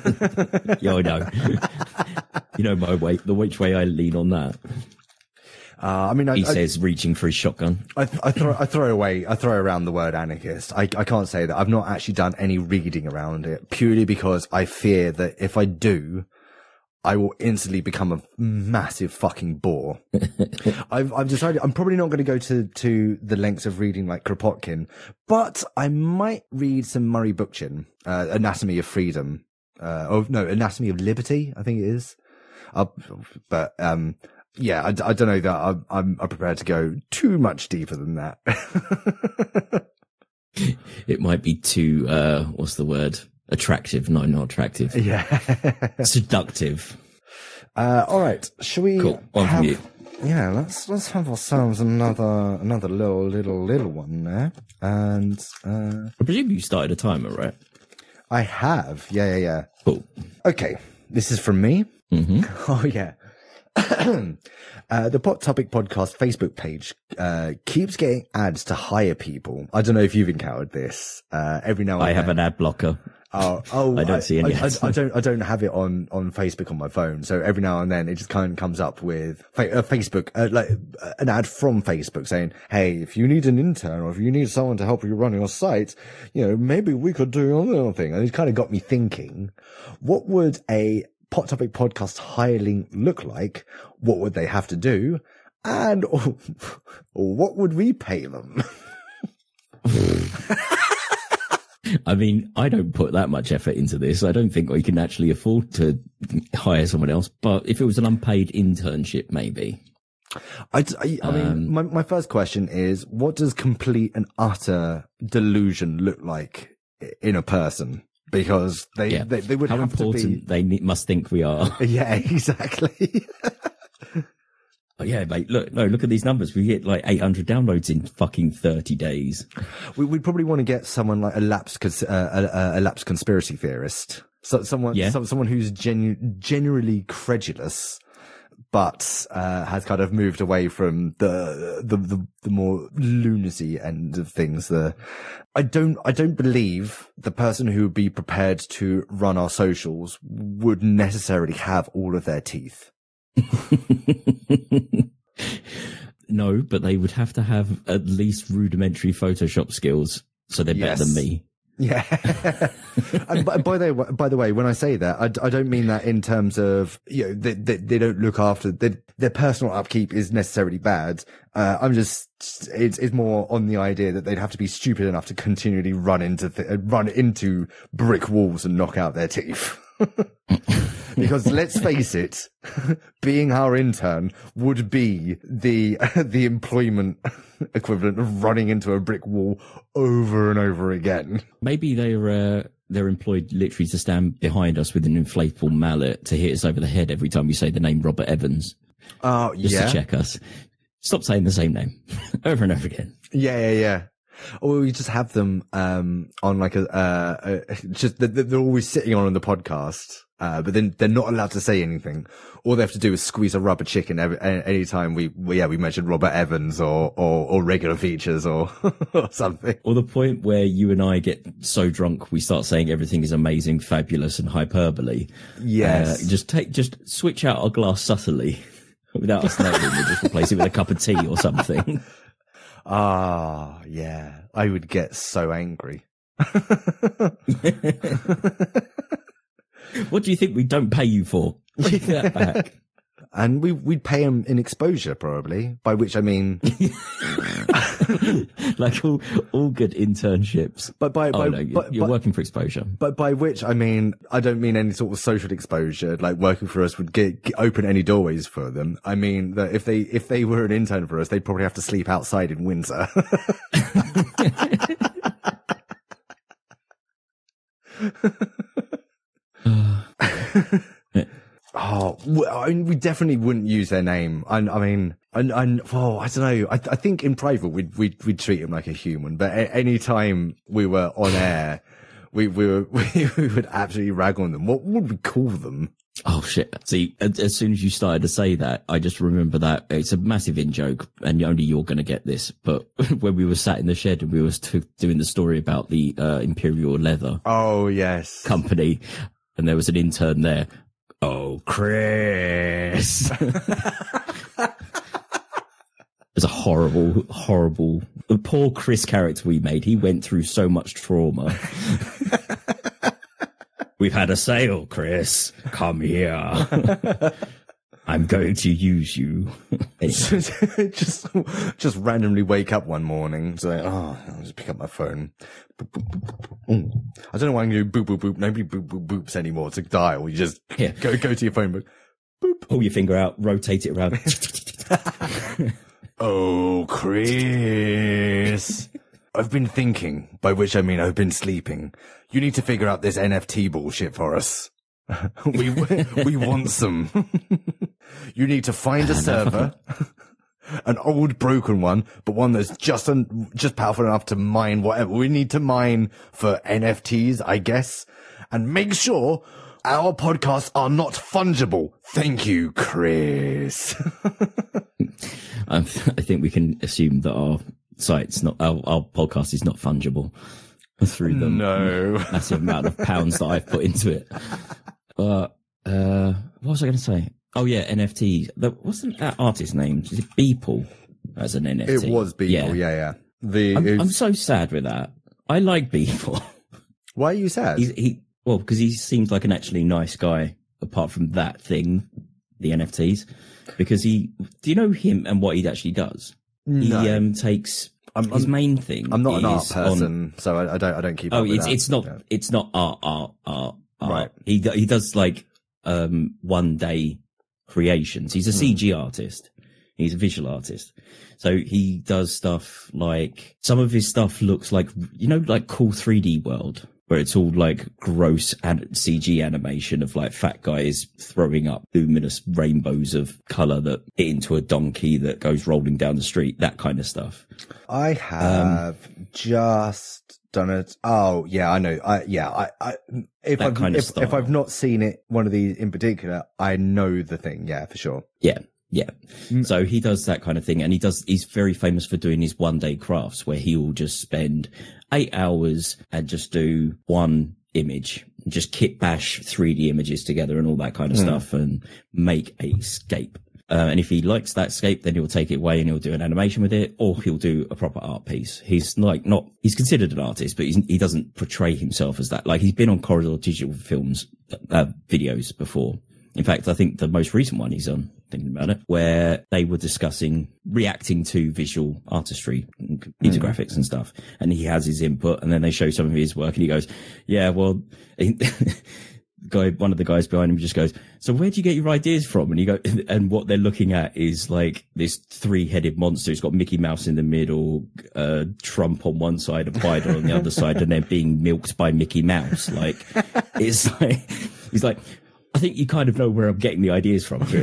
Yeah, I know. You know my way, the which way I lean on that. I mean, He says reaching for his shotgun. I throw around the word anarchist. I can't say that. I've not actually done any reading around it, purely because I fear that if I do, I will instantly become a massive fucking bore. I've decided I'm probably not going to go to the lengths of reading like Kropotkin, but I might read some Murray Bookchin, Anatomy of Freedom, Anatomy of Liberty, I think it is. Yeah, I don't know that I'm prepared to go too much deeper than that. It might be too, what's the word? Attractive. No, not attractive. Yeah. Seductive. All right. Shall we Cool. On from you. Yeah, let's have ourselves another little one there. And, I presume you started a timer, right? I have. Yeah. Cool. Okay. This is from me. Mm-hmm. Oh, yeah. The Pot Topic Podcast Facebook page keeps getting ads to hire people. I don't know if you've encountered this. Every now and then. I have an ad blocker. Oh, I don't see any ads. I don't have it on Facebook on my phone. So every now and then it just kind of comes up with Facebook, like an ad from Facebook saying, "Hey, if you need an intern or if you need someone to help you run your site, maybe we could do another thing." And it kind of got me thinking, what would a Pot Topic Podcast hireling look like? What would they have to do? And what would we pay them? I mean, I don't put that much effort into this. I don't think we can actually afford to hire someone else. But if it was an unpaid internship, maybe. I mean, my first question is, what does complete and utter delusion look like in a person? Because they would How have important to be. they must think we are. Yeah, exactly. Oh, yeah, mate. Look at these numbers. We get like 800 downloads in fucking 30 days. We'd probably want to get someone like a lapsed conspiracy theorist. So someone who's genuinely credulous, but has kind of moved away from the more lunacy end of things. I don't believe the person who would be prepared to run our socials would necessarily have all of their teeth. No, but they would have to have at least rudimentary Photoshop skills, so they're better than me. Yeah. And by the way, when I say that, I don't mean that in terms of, they don't look after their personal upkeep is necessarily bad. It's more on the idea that they'd have to be stupid enough to continually run into brick walls and knock out their teeth. Because let's face it, being our intern would be the employment equivalent of running into a brick wall over and over again. Maybe they're employed literally to stand behind us with an inflatable mallet to hit us over the head every time we say the name Robert Evans. Oh, just to check us. Stop saying the same name over and over again. Yeah. Or we just have them on like they're always sitting on the podcast, but then they're not allowed to say anything. All they have to do is squeeze a rubber chicken any time we mention Robert Evans or regular features or something. Or the point where you and I get so drunk we start saying everything is amazing, fabulous, and hyperbole. Yes. Just switch out our glass subtly without us knowing. We'll just replace it with a cup of tea or something. Ah, yeah. I would get so angry. What do you think we don't pay you for? Take that back. And we'd pay him in exposure, probably, by which I mean... like all good internships. You're working for exposure. But by which I mean, I don't mean any sort of social exposure, like working for us would open any doorways for them. I mean that if they were an intern for us, they'd probably have to sleep outside in Windsor. Oh, I mean, we definitely wouldn't use their name. I don't know. I think in private we'd treat him like a human, but any time we were on air, we would absolutely rag on them. What would we call them? Oh shit. See, as soon as you started to say that, I just remember that it's a massive in-joke and only you're going to get this. But when we were sat in the shed and we were doing the story about the Imperial Leather company, and there was an intern there. Oh, Chris. was a horrible. The poor Chris character we made. He went through so much trauma. We've had a sale, Chris. Come here. I'm going to use you. Anyway. just randomly wake up one morning, say, I'll just pick up my phone. Boop, boop, boop, boop. I don't know why I'm going to do boop, boop, boop. Nobody boop, boop, boops anymore to dial. You just go to your phone, boop. Pull your finger out, rotate it around. Oh, Chris. I've been thinking, by which I mean I've been sleeping. You need to figure out this NFT bullshit for us. We want some. You need to find a server, an old broken one, but one that's just powerful enough to mine whatever we need to mine for NFTs, I guess, and make sure our podcasts are not fungible. Thank you, Chris. I think we can assume that our podcast is not fungible through the massive amount of pounds that I've put into it. What was I going to say? Oh yeah, NFTs. Wasn't that artist's name? Is it Beeple as an NFT? It was Beeple. Yeah. I'm so sad with that. I like Beeple. Why are you sad? Because he seems like an actually nice guy. Apart from that thing, the NFTs, because do you know him and what he actually does? No. He takes his main thing. I'm not an art person, so I don't keep. Oh, up with it's not art. Right. He does like 1 day creations. He's a CG artist. He's a visual artist. So he does stuff like, some of his stuff looks like, like Cool 3D World, where it's all like gross CG animation of like fat guys throwing up luminous rainbows of color that hit into a donkey that goes rolling down the street, that kind of stuff. I have just done it. Oh yeah, I know. If I've not seen it, one of these in particular, I know the thing. Yeah, for sure. Yeah. So he does that kind of thing, and he's very famous for doing his 1 day crafts where he will just spend 8 hours and just do one image, just kit bash 3D images together and all that kind of stuff and make a scape. And if he likes that scape, then he'll take it away and he'll do an animation with it, or he'll do a proper art piece. He's he's considered an artist, but he doesn't portray himself as that. Like, he's been on Corridor Digital Films, videos before. In fact, I think the most recent one he's on, thinking about it, where they were reacting to visual artistry, computer graphics and stuff. And he has his input, and then they show some of his work and he goes, yeah, well, one of the guys behind him just goes, so where do you get your ideas from? And what they're looking at is like this 3-headed monster. It's got Mickey Mouse in the middle, Trump on one side, a Biden on the other side, and they're being milked by Mickey Mouse. Like, it's like, he's like, I think you kind of know where I'm getting the ideas from here.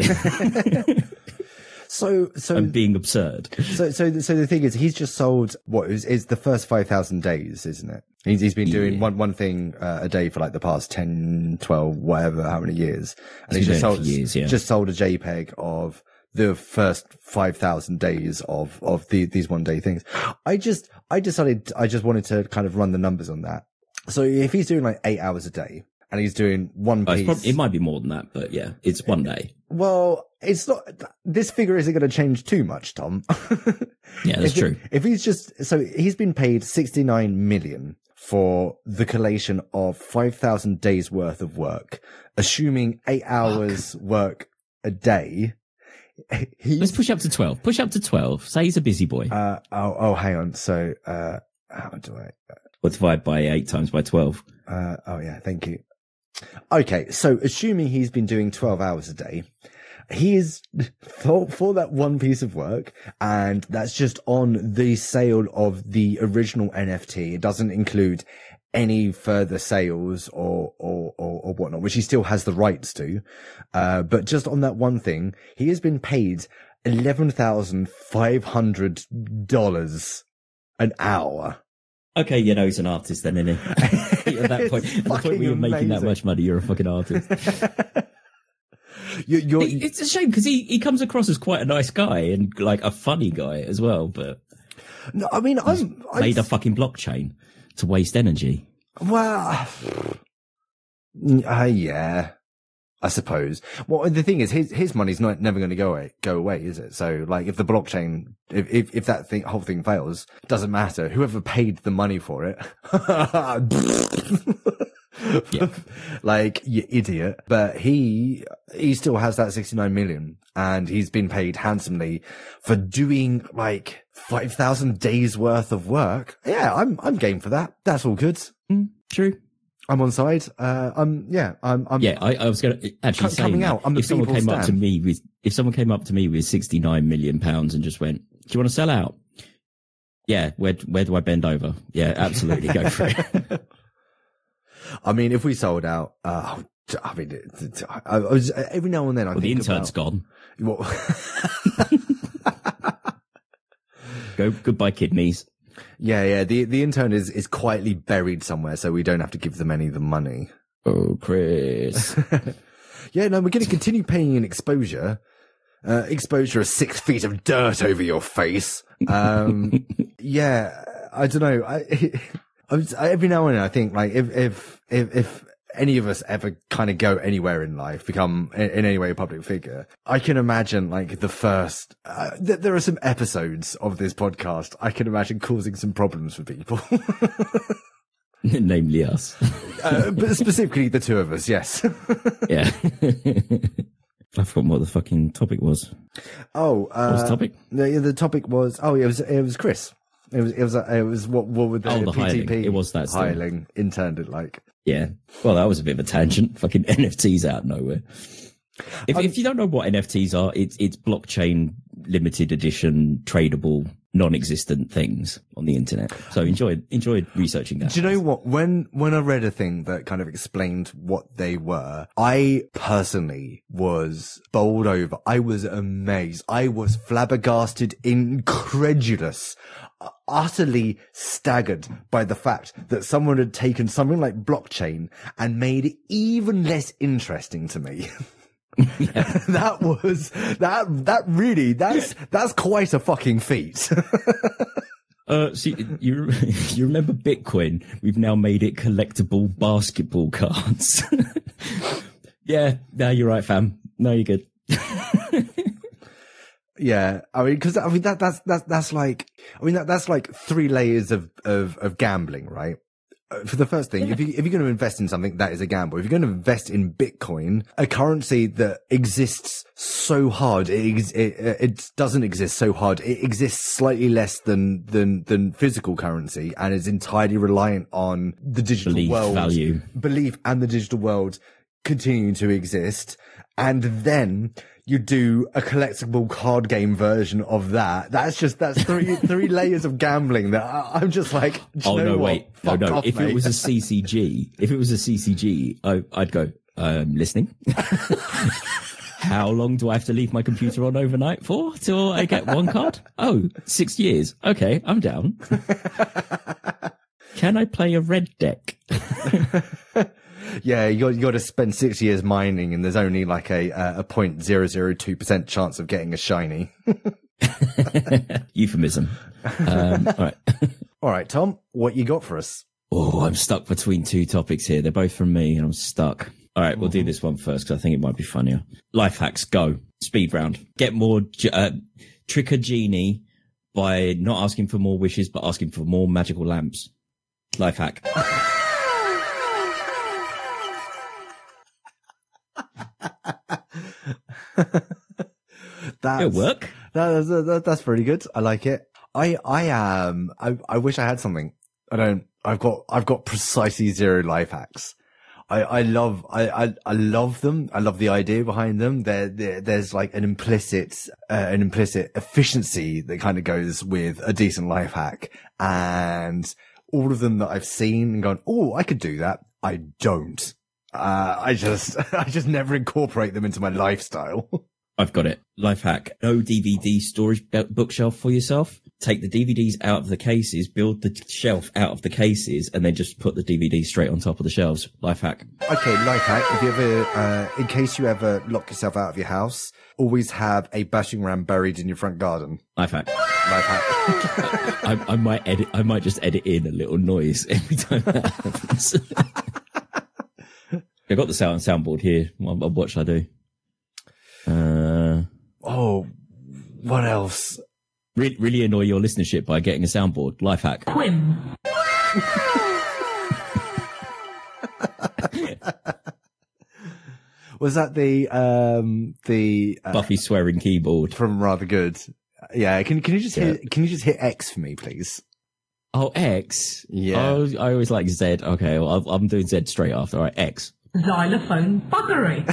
So I'm being absurd. So the thing is, he's just sold what is the first 5,000 days, isn't it? He's been doing one thing a day for like the past 10, 12, whatever, how many years, and he's just sold a JPEG of the first 5,000 days of these 1 day things. I decided I just wanted to kind of run the numbers on that. So if he's doing like 8 hours a day, and he's doing one piece. It might be more than that, but yeah, it's 1 day. Well, it's not. This figure isn't going to change too much, Tom. Yeah, that's true. If he's been paid 69 million for the collation of 5,000 days worth of work, assuming 8 hours work a day. Let's push up to 12. Push up to 12. Say he's a busy boy. Hang on. So, how do I? Or divide by 8 times by 12. Yeah, thank you. Okay, so assuming he's been doing 12 hours a day, he is for that one piece of work, and that's just on the sale of the original NFT. It doesn't include any further sales or whatnot, which he still has the rights to. But just on that one thing, he has been paid $11,500 an hour. Okay, he's an artist then, isn't he? At that point where you're making that much money, you're a fucking artist. It's a shame because he comes across as quite a nice guy and like a funny guy as well. But no, I mean, I made a fucking blockchain to waste energy. Well, yeah. I suppose. Well, the thing is, his money's never going to go away, is it? So, like, if the blockchain, if that whole thing fails, it doesn't matter. Whoever paid the money for it, Yeah. like, you idiot. But he still has that 69 million, and he's been paid handsomely for doing like 5,000 days worth of work. Yeah, I'm game for that. That's all good. True. I'm on side. I'm yeah, I was going to actually say coming out. I'm if someone came up to me with 69 million pounds and just went, "Do you want to sell out?" Yeah, where do I bend over? Yeah, absolutely, go for it. I mean, if we sold out, I mean, I was every now and then. The intern's gone. Well, goodbye kidneys. Yeah. The intern is quietly buried somewhere, so we don't have to give them any of the money. Oh, Chris. Yeah, no, we're going to continue paying in exposure. Exposure of 6 feet of dirt over your face. Yeah, I don't know. Every now and then I think, like, if any of us ever kind of go anywhere in life, become in any way a public figure, I can imagine, like, the first, there are some episodes of this podcast I can imagine causing some problems for people. Namely us. But specifically the two of us, yes. Yeah. I forgot what the fucking topic was. Oh, what was the topic? The topic was, it was Chris. It was what would the PTP hiling. It was that still. Hiling interned it like. Yeah. Well, that was a bit of a tangent. Fucking NFTs out of nowhere. If you don't know what NFTs are, it's blockchain limited edition tradable non-existent things on the internet. So enjoyed researching that. Do you know what? When I read a thing that kind of explained what they were, I personally was bowled over. I was amazed. I was flabbergasted, incredulous, utterly staggered by the fact that someone had taken something like blockchain and made it even less interesting to me. Yeah. That's quite a fucking feat. See, you remember Bitcoin? We've now made it collectible basketball cards. Yeah, no, you're right, fam. No, you're good. Yeah, I mean, because that's like 3 layers of gambling, right? For the first thing, if you're going to invest in something, that is a gamble. If you're going to invest in Bitcoin, a currency that exists so hard, it doesn't exist so hard. It exists slightly less than physical currency, and is entirely reliant on the digital belief and the digital world continuing to exist. And then you do a collectible card game version of that. That's 3 layers of gambling that I'm just like, oh no, wait, Fuck no. off, If mate. it was a CCG, I'd go, listening. How long do I have to leave my computer on overnight for till I get one card? Oh, 6 years. Okay, I'm down. Can I play a red deck? Yeah, you got to spend 6 years mining, and there's only like a 0.002% chance of getting a shiny. Euphemism. All right. All right, Tom, what you got for us? Oh, I'm stuck between 2 topics here. They're both from me, and I'm stuck. All right, we'll do this one first because I think it might be funnier. Life hacks, go. Speed round. Get more, trick a genie by not asking for more wishes, but asking for more magical lamps. Life hack. It'll work. That's pretty good. I like it. I wish I had something. I've got precisely 0 life hacks. I love them. I love the idea behind them. There's like an implicit efficiency that kind of goes with a decent life hack. And all of them that I've seen and gone, oh, I could do that. I don't. I just never incorporate them into my lifestyle. I've got it. Life hack. No DVD storage bookshelf for yourself. Take the DVDs out of the cases, build the shelf out of the cases, and then just put the DVDs straight on top of the shelves. Life hack. Okay, life hack. If you ever, in case you ever lock yourself out of your house, always have a battering ram buried in your front garden. Life hack. Life hack. I might just edit in a little noise every time that happens. I got the soundboard here. What should I do? What else? Really annoy your listenership by getting a soundboard. Life hack. Quim. Was that the Buffy swearing keyboard from Rather Good? Yeah. Can you just hit X for me, please? Oh, X. Yeah. I always like Z. Okay, well, I'm doing Z straight after. All right, X. Xylophone fuckery.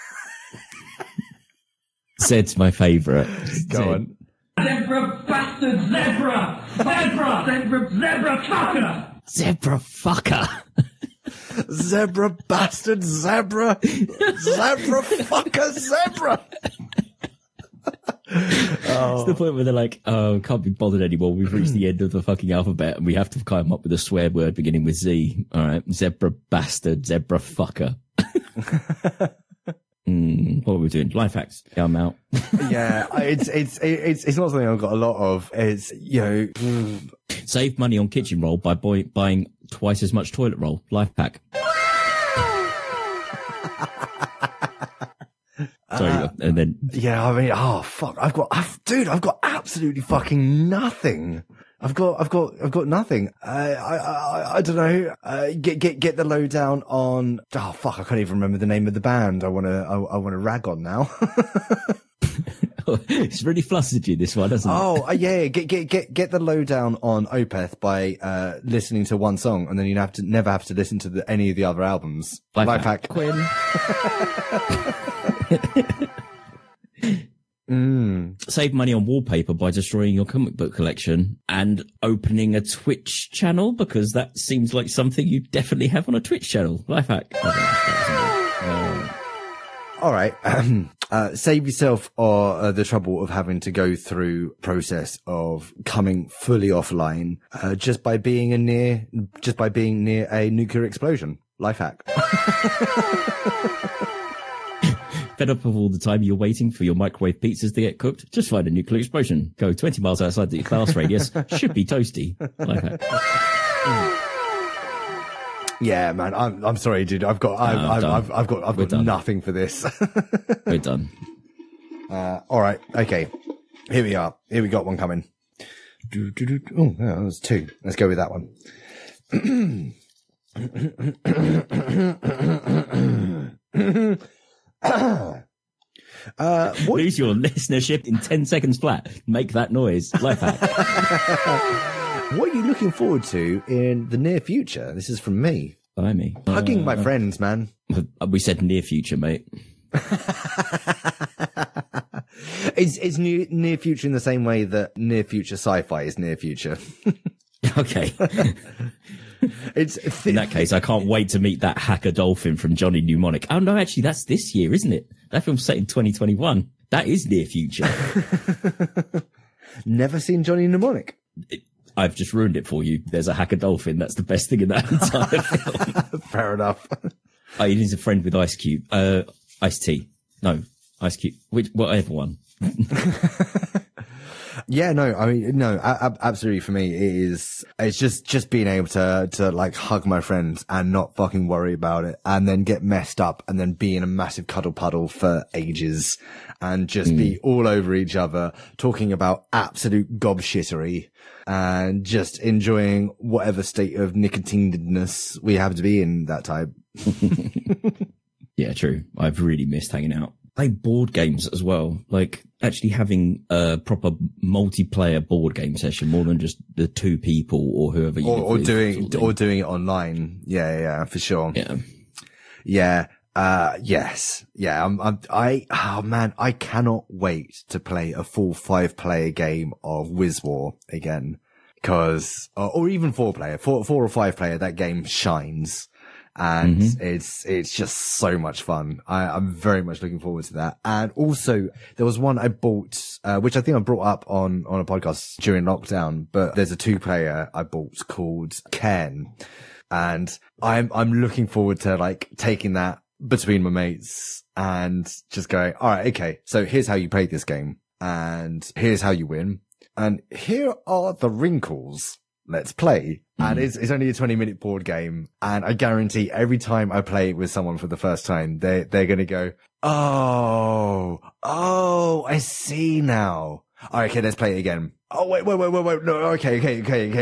Z's my favourite. Go on. Zebra bastard zebra. Zebra fucker. Zebra fucker. Zebra bastard zebra. Zebra fucker zebra. It's the point where they're like, oh, can't be bothered anymore. We've reached the end of the fucking alphabet and we have to come up with a swear word beginning with Z. All right. Zebra bastard, zebra fucker. What are we doing? Life hacks. Yeah, I'm out. Yeah. It's not something I've got a lot of. It's, Save money on kitchen roll by buying twice as much toilet roll. Life hack. Sorry, and then yeah, I mean, oh fuck, I've got absolutely fucking nothing. I've got nothing. I don't know. Get the lowdown on. Oh fuck, I can't even remember the name of the band. I wanna rag on now. It's really flustered you, this one, doesn't it? Oh yeah, get the lowdown on Opeth by listening to one song, and then you never have to listen to any of the other albums. Life hack. Quinn. Save money on wallpaper by destroying your comic book collection and opening a Twitch channel, because that seems like something you definitely have on a Twitch channel. Life hack. All right. Save yourself the trouble of having to go through process of coming fully offline just by being near a nuclear explosion. Life hack. Fed up of all the time you're waiting for your microwave pizzas to get cooked? Just find a nuclear explosion. Go 20 miles outside the class radius. Should be toasty. Life hack. Yeah, man. I'm sorry, dude. I've got nothing for this. We're done. All right. Okay. Here we are. Here we got one coming. Oh, that was two. Let's go with that one. Lose your listenership in 10 seconds flat. Make that noise. Life hack. What are you looking forward to in the near future? This is from me. By me. Hugging my friends, man. We said near future, mate. It's near future in the same way that near future sci-fi is near future. Okay. In that case, I can't wait to meet that hacker dolphin from Johnny Mnemonic. Oh no, actually, that's this year, isn't it? That film's set in 2021. That is near future. Never seen Johnny Mnemonic. I've just ruined it for you. There's a hacker dolphin. That's the best thing in that entire film. Fair enough. Oh, he's a friend with Ice Cube. Ice T. No, Ice Cube. Whatever one. Yeah, no, I mean, no, absolutely. For me, it's just being able to like hug my friends and not fucking worry about it, and then get messed up and then be in a massive cuddle puddle for ages and just be all over each other, talking about absolute gobshittery and just enjoying whatever state of nicotinedness we have to be in that time. Yeah, true. I've really missed hanging out. Play board games as well, like actually having a proper multiplayer board game session more than just the two people or whoever you or doing it online. Yeah, for sure. Yeah. Yes. Yeah. Oh man, I cannot wait to play a full 5-player game of Wiz War again, because, or even 4-player, 4 or 5-player, that game shines. And it's just so much fun. I'm very much looking forward to that. And also there was one I bought, which I think I brought up on a podcast during lockdown, but there's a 2-player I bought called Ken. And I'm looking forward to like taking that between my mates and just going, all right, okay, so here's how you play this game and here's how you win. And here are the wrinkles. let's play. And it's only a 20-minute board game. And I guarantee every time I play it with someone for the first time, they're going to go, oh, I see now. All right, okay, let's play it again. Oh, wait. No, okay.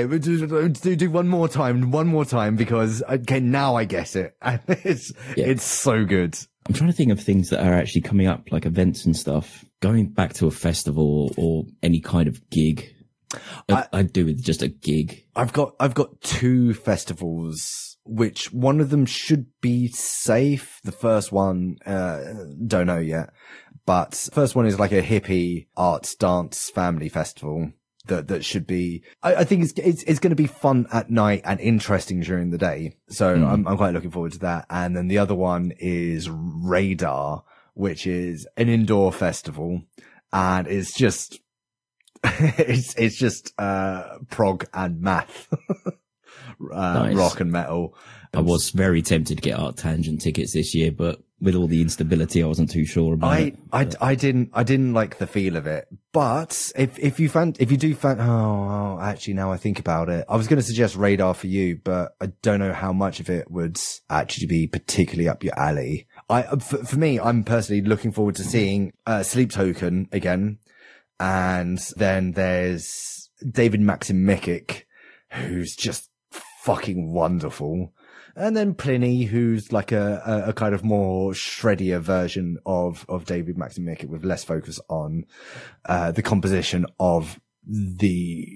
Do one more time because, okay, now I get it. And it's so good. I'm trying to think of things that are actually coming up, like events and stuff. Going back to a festival or any kind of gig. I'd do with just a gig. I've got 2 festivals, which one of them should be safe. The first one, don't know yet, but first one is like a hippie arts dance family festival that should be, I think it's going to be fun at night and interesting during the day. So I'm quite looking forward to that. And then the other one is Radar, which is an indoor festival, and it's just, it's just prog and math, nice. Rock and metal. I was very tempted to get Art Tangent tickets this year, but with all the instability, I wasn't too sure about it. I didn't like the feel of it. But if you do actually, now I think about it, I was going to suggest Radar for you, but I don't know how much of it would actually be particularly up your alley. For me, I'm personally looking forward to seeing Sleep Token again. And then there's David Maxim Mikic, who's just fucking wonderful. And then Pliny, who's like a kind of more shreddier version of David Maxim Mikic with less focus on, the composition of the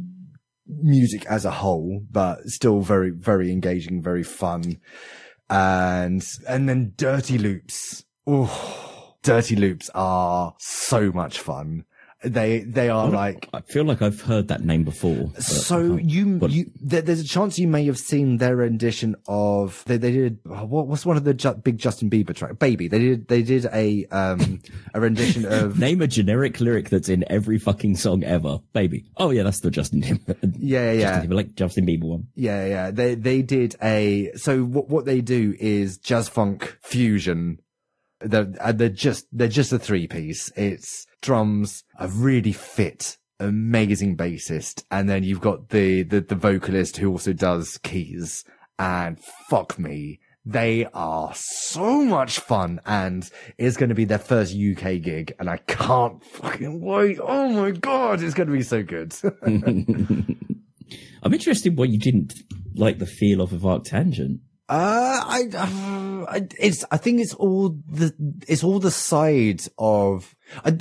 music as a whole, but still very, very engaging, very fun. And then Dirty Loops. Oh, Dirty Loops are so much fun. They are like, I feel like I've heard that name before. So there's a chance you may have seen their rendition of, they did, what's one of the big Justin Bieber track? Baby. They did a rendition of. Name a generic lyric that's in every fucking song ever. Baby. Oh yeah, that's the Justin Bieber. Yeah. Justin Bieber, like Justin Bieber one. Yeah. They did so what they do is jazz funk fusion. They're just a 3-piece. It's drums, a really fit, amazing bassist, and then you've got the vocalist who also does keys, and fuck me, they are so much fun, and it's going to be their first UK gig, and I can't fucking wait. Oh my God, it's going to be so good. I'm interested why you didn't like the feel of Arc Tangent. I think it's all the side of,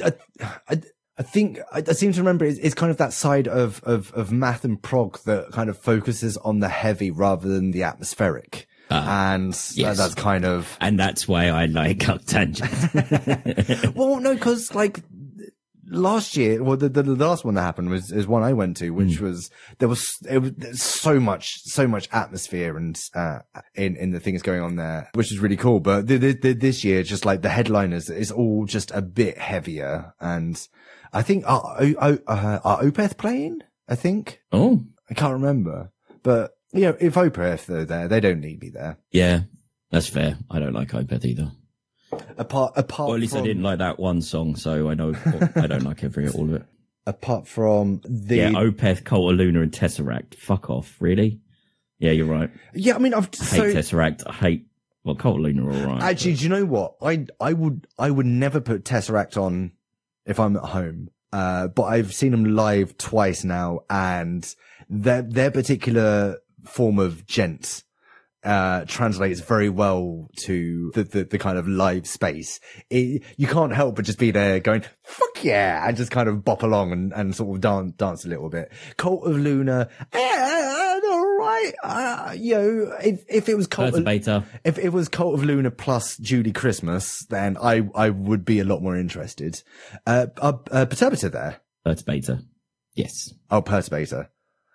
I think I seem to remember it's kind of that side of math and prog that kind of focuses on the heavy rather than the atmospheric. And yes. That's kind of, and that's why I like Arc Tangent. Well, no, cause like, last year, well, the last one that happened is one I went to, which was, there's so much atmosphere and, in the things going on there, which is really cool. But this year, just like the headliners, is all just a bit heavier. And I think, are Opeth playing? I think. Oh. I can't remember. But, you know, if Opeth are there, they don't need me there. Yeah, that's fair. I don't like Opeth either. Apart or at least I didn't like that one song, so I know I don't like all of it. Apart from Opeth, Cult of Luna, and Tesseract. Fuck off, really? Yeah, you're right. Yeah, I mean, I hate Tesseract. I hate Cult of Luna are all right. Actually, do you know what? I would never put Tesseract on if I'm at home. But I've seen them live twice now, and their particular form of gent translates very well to the kind of live space. You can't help but just be there going, fuck yeah, and just kind of bop along and sort of dance a little bit. Cult of Luna, all right. You know, if it was if it was Cult of Luna plus Judy Christmas, then I would be a lot more interested. Perturbator there. Perturbator. Yes. Oh, Perturbator.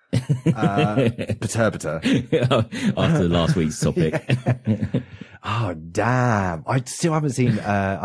Perturbator. After last week's topic. Yeah. Oh damn! I still haven't seen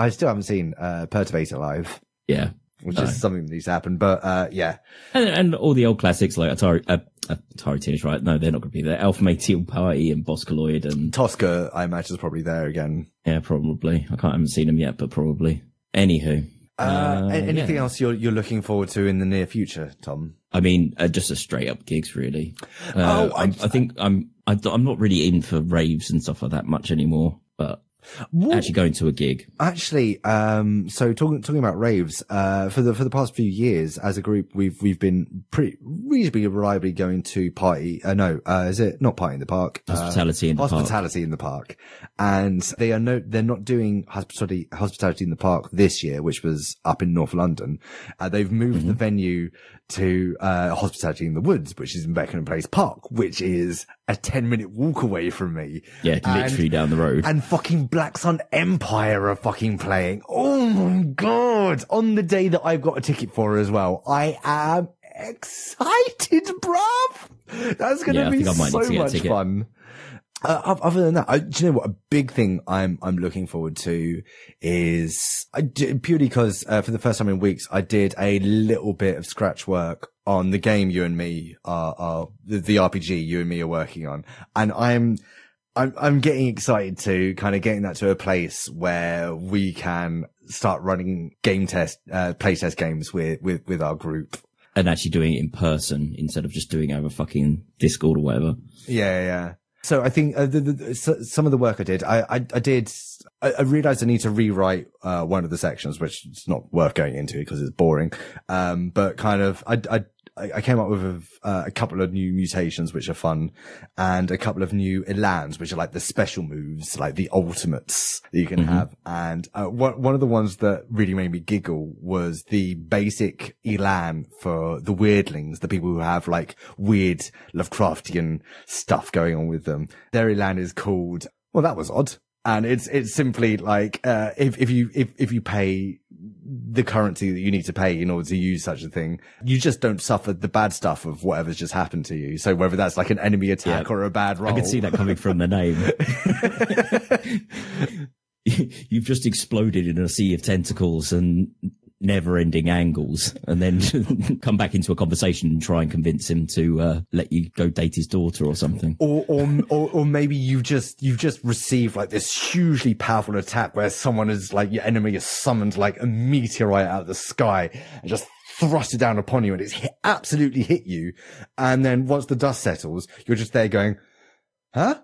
Perturbator live. Yeah, which is something that needs to happen. But yeah, and all the old classics like Atari Teenage, right? No, they're not going to be there. Alpha Male Teal Party and Boscaloid and Tosca, I imagine, is probably there again. Yeah, probably. I haven't seen them yet, but probably. Anywho, anything else you're looking forward to in the near future, Tom? I mean, just a straight up gigs, really. I think I'm not really in for raves and stuff like that much anymore, but actually going to a gig. Actually, so talking about raves, for the past few years as a group, we've been reasonably reliably going to is it not Party in the Park? Hospitality in the Park. And they're not doing hospitality in the park this year, which was up in North London. They've moved the venue to Hospitality in the Woods, which is in Beckenham Place Park, which is a 10-minute walk away from me. Yeah, literally down the road. And fucking Black Sun Empire are fucking playing. Oh my God. On the day that I've got a ticket for as well. I am excited, bruv. That's going to be so much fun. Other than that, do you know what? A big thing I'm looking forward to is purely because, for the first time in weeks, I did a little bit of scratch work on the game you and me the RPG you and me are working on. And I'm getting excited to kind of getting that to a place where we can start running playtest games with our group. And actually doing it in person instead of just doing it over fucking Discord or whatever. Yeah. So I think some of the work I did, I realized I need to rewrite one of the sections, which is not worth going into because it's boring. But kind of, I came up with a couple of new mutations, which are fun, and a couple of new elans, which are like the special moves, like the ultimates that you can have. And one of the ones that really made me giggle was the basic elan for the weirdlings, the people who have like weird Lovecraftian stuff going on with them. Their elan is called, well, that was odd. And it's simply like, if you pay the currency that you need to pay in order to use such a thing, you just don't suffer the bad stuff of whatever's just happened to you. So whether that's like an enemy attack or a bad roll. I can see that coming from the name. You've just exploded in a sea of tentacles and never-ending angles, and then come back into a conversation and try and convince him to let you go date his daughter or something. Or maybe you've just received like this hugely powerful attack where someone is like, your enemy has summoned like a meteorite out of the sky and just thrust it down upon you, and it's absolutely hit you. And then once the dust settles, you're just there going, huh?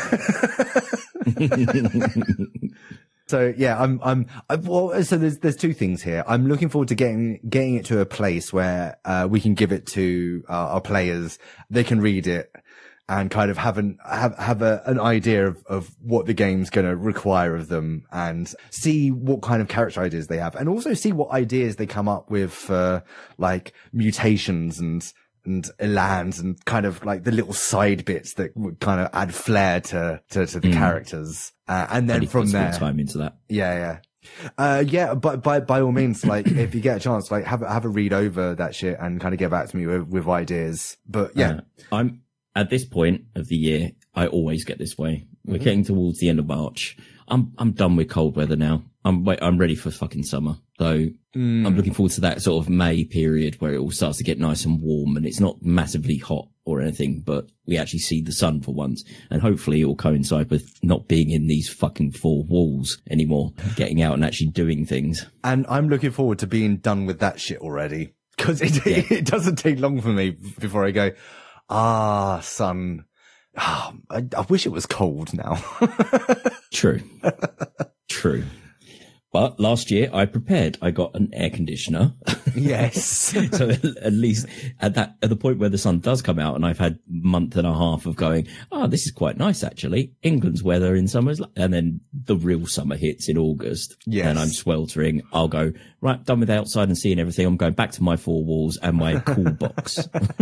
So yeah, so there's two things here. I'm looking forward to getting it to a place where, we can give it to our players. They can read it and kind of have an idea of what the game's going to require of them, and see what kind of character ideas they have, and also see what ideas they come up with for like mutations and elans and kind of like the little side bits that would kind of add flair to the characters. And then from there, time into that. Yeah. But by all means, like if you get a chance, like have a read over that shit and kind of get back to me with ideas. But yeah, I'm at this point of the year, I always get this way. We're getting towards the end of March. I'm done with cold weather now. I'm ready for fucking summer. So I'm looking forward to that sort of May period where it all starts to get nice and warm, and it's not massively hot or anything, but we actually see the sun for once. And hopefully it will coincide with not being in these fucking four walls anymore, getting out and actually doing things. And I'm looking forward to being done with that shit already, because it doesn't take long for me before I go, sun. I wish it was cold now. True. But last year I prepared. I got an air conditioner. Yes. So at least at the point where the sun does come out, and I've had a month and a half of going, this is quite nice actually. England's weather in summer is and then the real summer hits in August. Yes. And I'm sweltering. I'll go, right, done with outside and seeing everything. I'm going back to my four walls and my cool box.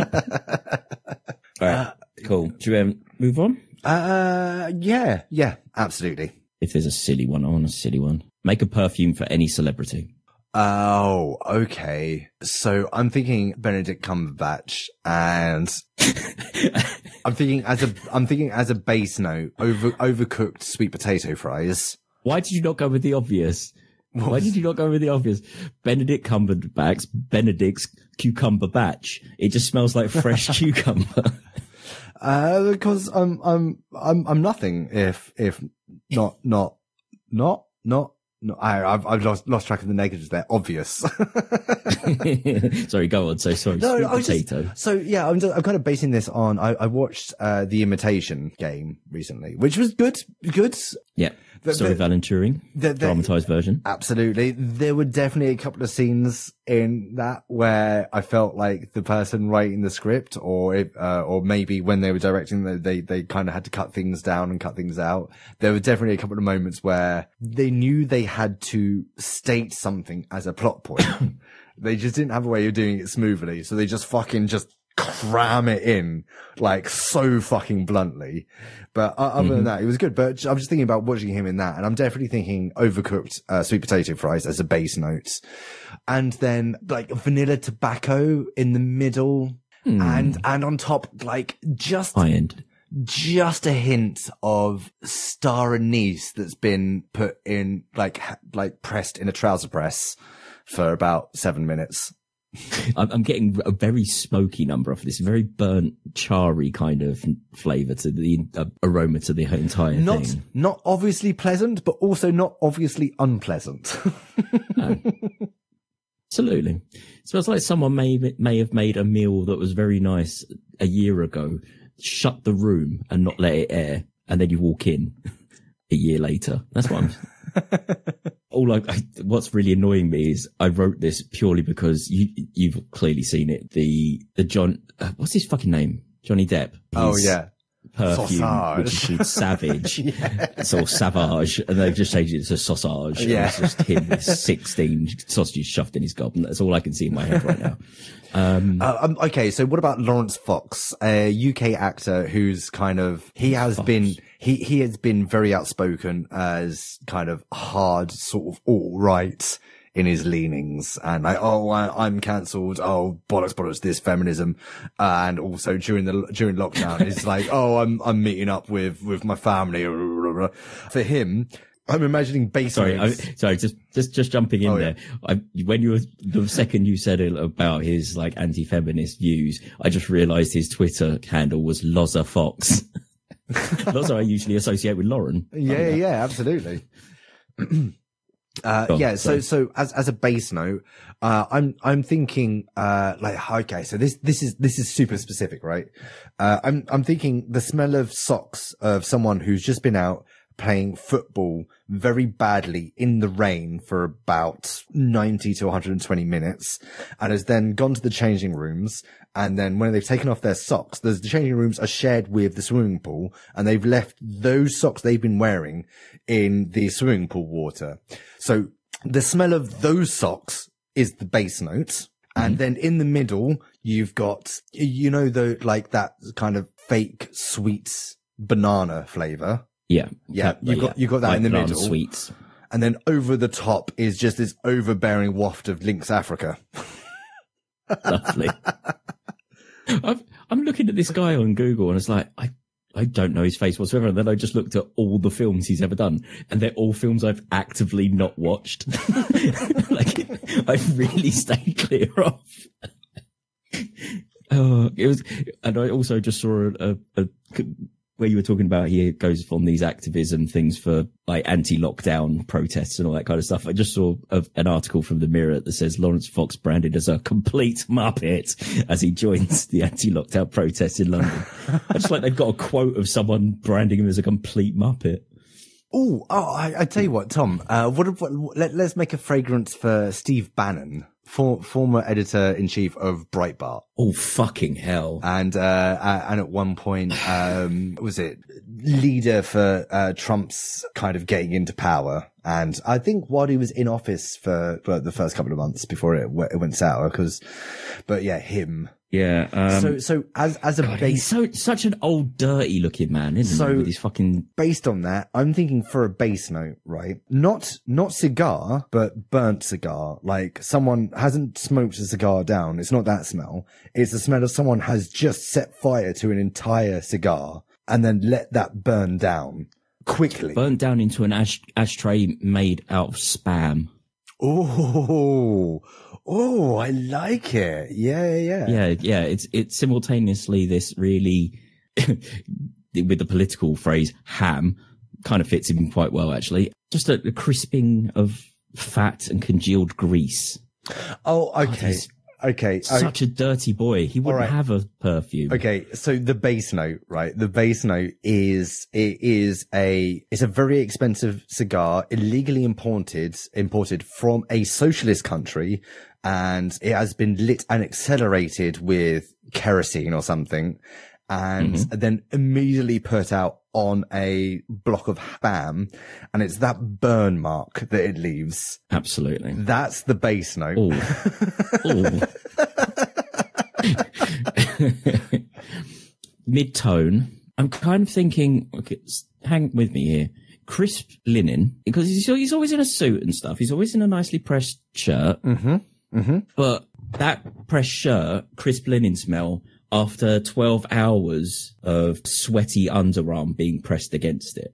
All right. Cool. Do you move on? Yeah, absolutely. If there's a silly one, I want a silly one. Make a perfume for any celebrity. Oh, okay. So I'm thinking Benedict Cumberbatch, and I'm thinking as a base note, overcooked sweet potato fries. Why did you not go with the obvious? Why did you not go with the obvious? Benedict Benedict's cucumber batch. It just smells like fresh cucumber. Because I'm nothing if not No, I've lost track of the negatives there. Obvious. Sorry, go on. So sorry. No, Sweet potato. I'm kind of basing this on. I watched The Imitation Game recently, which was good. Yeah. Story of Alan Turing, dramatized version. Absolutely. There were definitely a couple of scenes in that where I felt like the person writing the script, or maybe when they were directing, they kind of had to cut things down and cut things out. There were definitely a couple of moments where they knew they had to state something as a plot point. They just didn't have a way of doing it smoothly, so they just cram it in like so fucking bluntly. But other than that, it was good. But I'm just thinking about watching him in that, and I'm definitely thinking overcooked sweet potato fries as a base note, and then like vanilla tobacco in the middle, and on top like just high end. Just a hint of star anise that's been put in like pressed in a trouser press for about 7 minutes. I'm getting a very smoky number off this, very burnt, charry kind of flavour to the aroma to the entire thing. Not obviously pleasant, but also not obviously unpleasant. Absolutely. It smells like someone may have made a meal that was very nice a year ago, shut the room and not let it air, and then you walk in a year later. That's what I'm... What's really annoying me is I wrote this purely because you've clearly seen it. The John, what's his fucking name? Johnny Depp. Perfume, sausage. Which is called Savage. It's all Savage, and they've just changed it to Sausage. Yeah. It's just him with 16 sausages shoved in his gob, and that's all I can see in my head right now. Okay, so what about Lawrence Fox, a UK actor who's kind of, he has been very outspoken as kind of hard, sort of alt-right in his leanings, and like, I'm cancelled, bollocks, this feminism, and also during lockdown, it's like, I'm meeting up with my family. For him, I'm imagining basically. Sorry, just jumping in there. The second you said it about his like anti-feminist views, I just realised his Twitter handle was Loza Fox. Loza I usually associate with Lauren. Yeah, absolutely. So as a base note, I'm thinking, okay, so this is super specific, right? I'm thinking the smell of socks of someone who's just been out playing football very badly in the rain for about 90 to 120 minutes, and has then gone to the changing rooms. And then when they've taken off their socks, the changing rooms are shared with the swimming pool, and they've left those socks they've been wearing in the swimming pool water. So the smell of those socks is the base note. And then in the middle, you've got, that kind of fake sweet banana flavor. Yeah. You've got that in the middle. Sweets. And then over the top is just this overbearing waft of Lynx Africa. Lovely. I'm looking at this guy on Google, and it's like, I don't know his face whatsoever. And then I just looked at all the films he's ever done, and they're all films I've actively not watched. Like, I've really stayed clear of. And I also just saw a where you were talking about he goes on these activism things for like anti-lockdown protests and all that kind of stuff. I just saw an article from the Mirror that says Lawrence Fox branded as a complete muppet as he joins the anti-lockdown protests in London. I just like they've got a quote of someone branding him as a complete muppet. I tell you what, Tom, let's make a fragrance for Steve Bannon, former editor-in-chief of Breitbart. Oh, fucking hell. And at one point, was it leader for Trump's kind of getting into power. And I think while he was in office for the first couple of months before it went sour, him. Yeah. So as a base, he's such an old, dirty looking man, isn't he? With his fucking. Based on that, I'm thinking for a base note, right? Not cigar, but burnt cigar. Like someone hasn't smoked a cigar down. It's not that smell. It's the smell of someone has just set fire to an entire cigar and then let that burn down quickly. Burnt down into an ashtray made out of Spam. Oh, I like it. Yeah. It's simultaneously this really, with the political phrase, ham, kind of fits him quite well, actually. Just a crisping of fat and congealed grease. Oh, okay. Okay. Such a dirty boy. He wouldn't have a perfume. Okay. So the base note, right? The base note is it's a very expensive cigar, illegally imported from a socialist country. And it has been lit and accelerated with kerosene or something. And then immediately put out on a block of spam, and it's that burn mark that it leaves. Absolutely. That's the base note. Ooh. Mid-tone. I'm kind of thinking, okay, hang with me here. Crisp linen, because he's always in a suit and stuff. He's always in a nicely pressed shirt. But that pressed shirt, crisp linen smell, after 12 hours of sweaty underarm being pressed against it.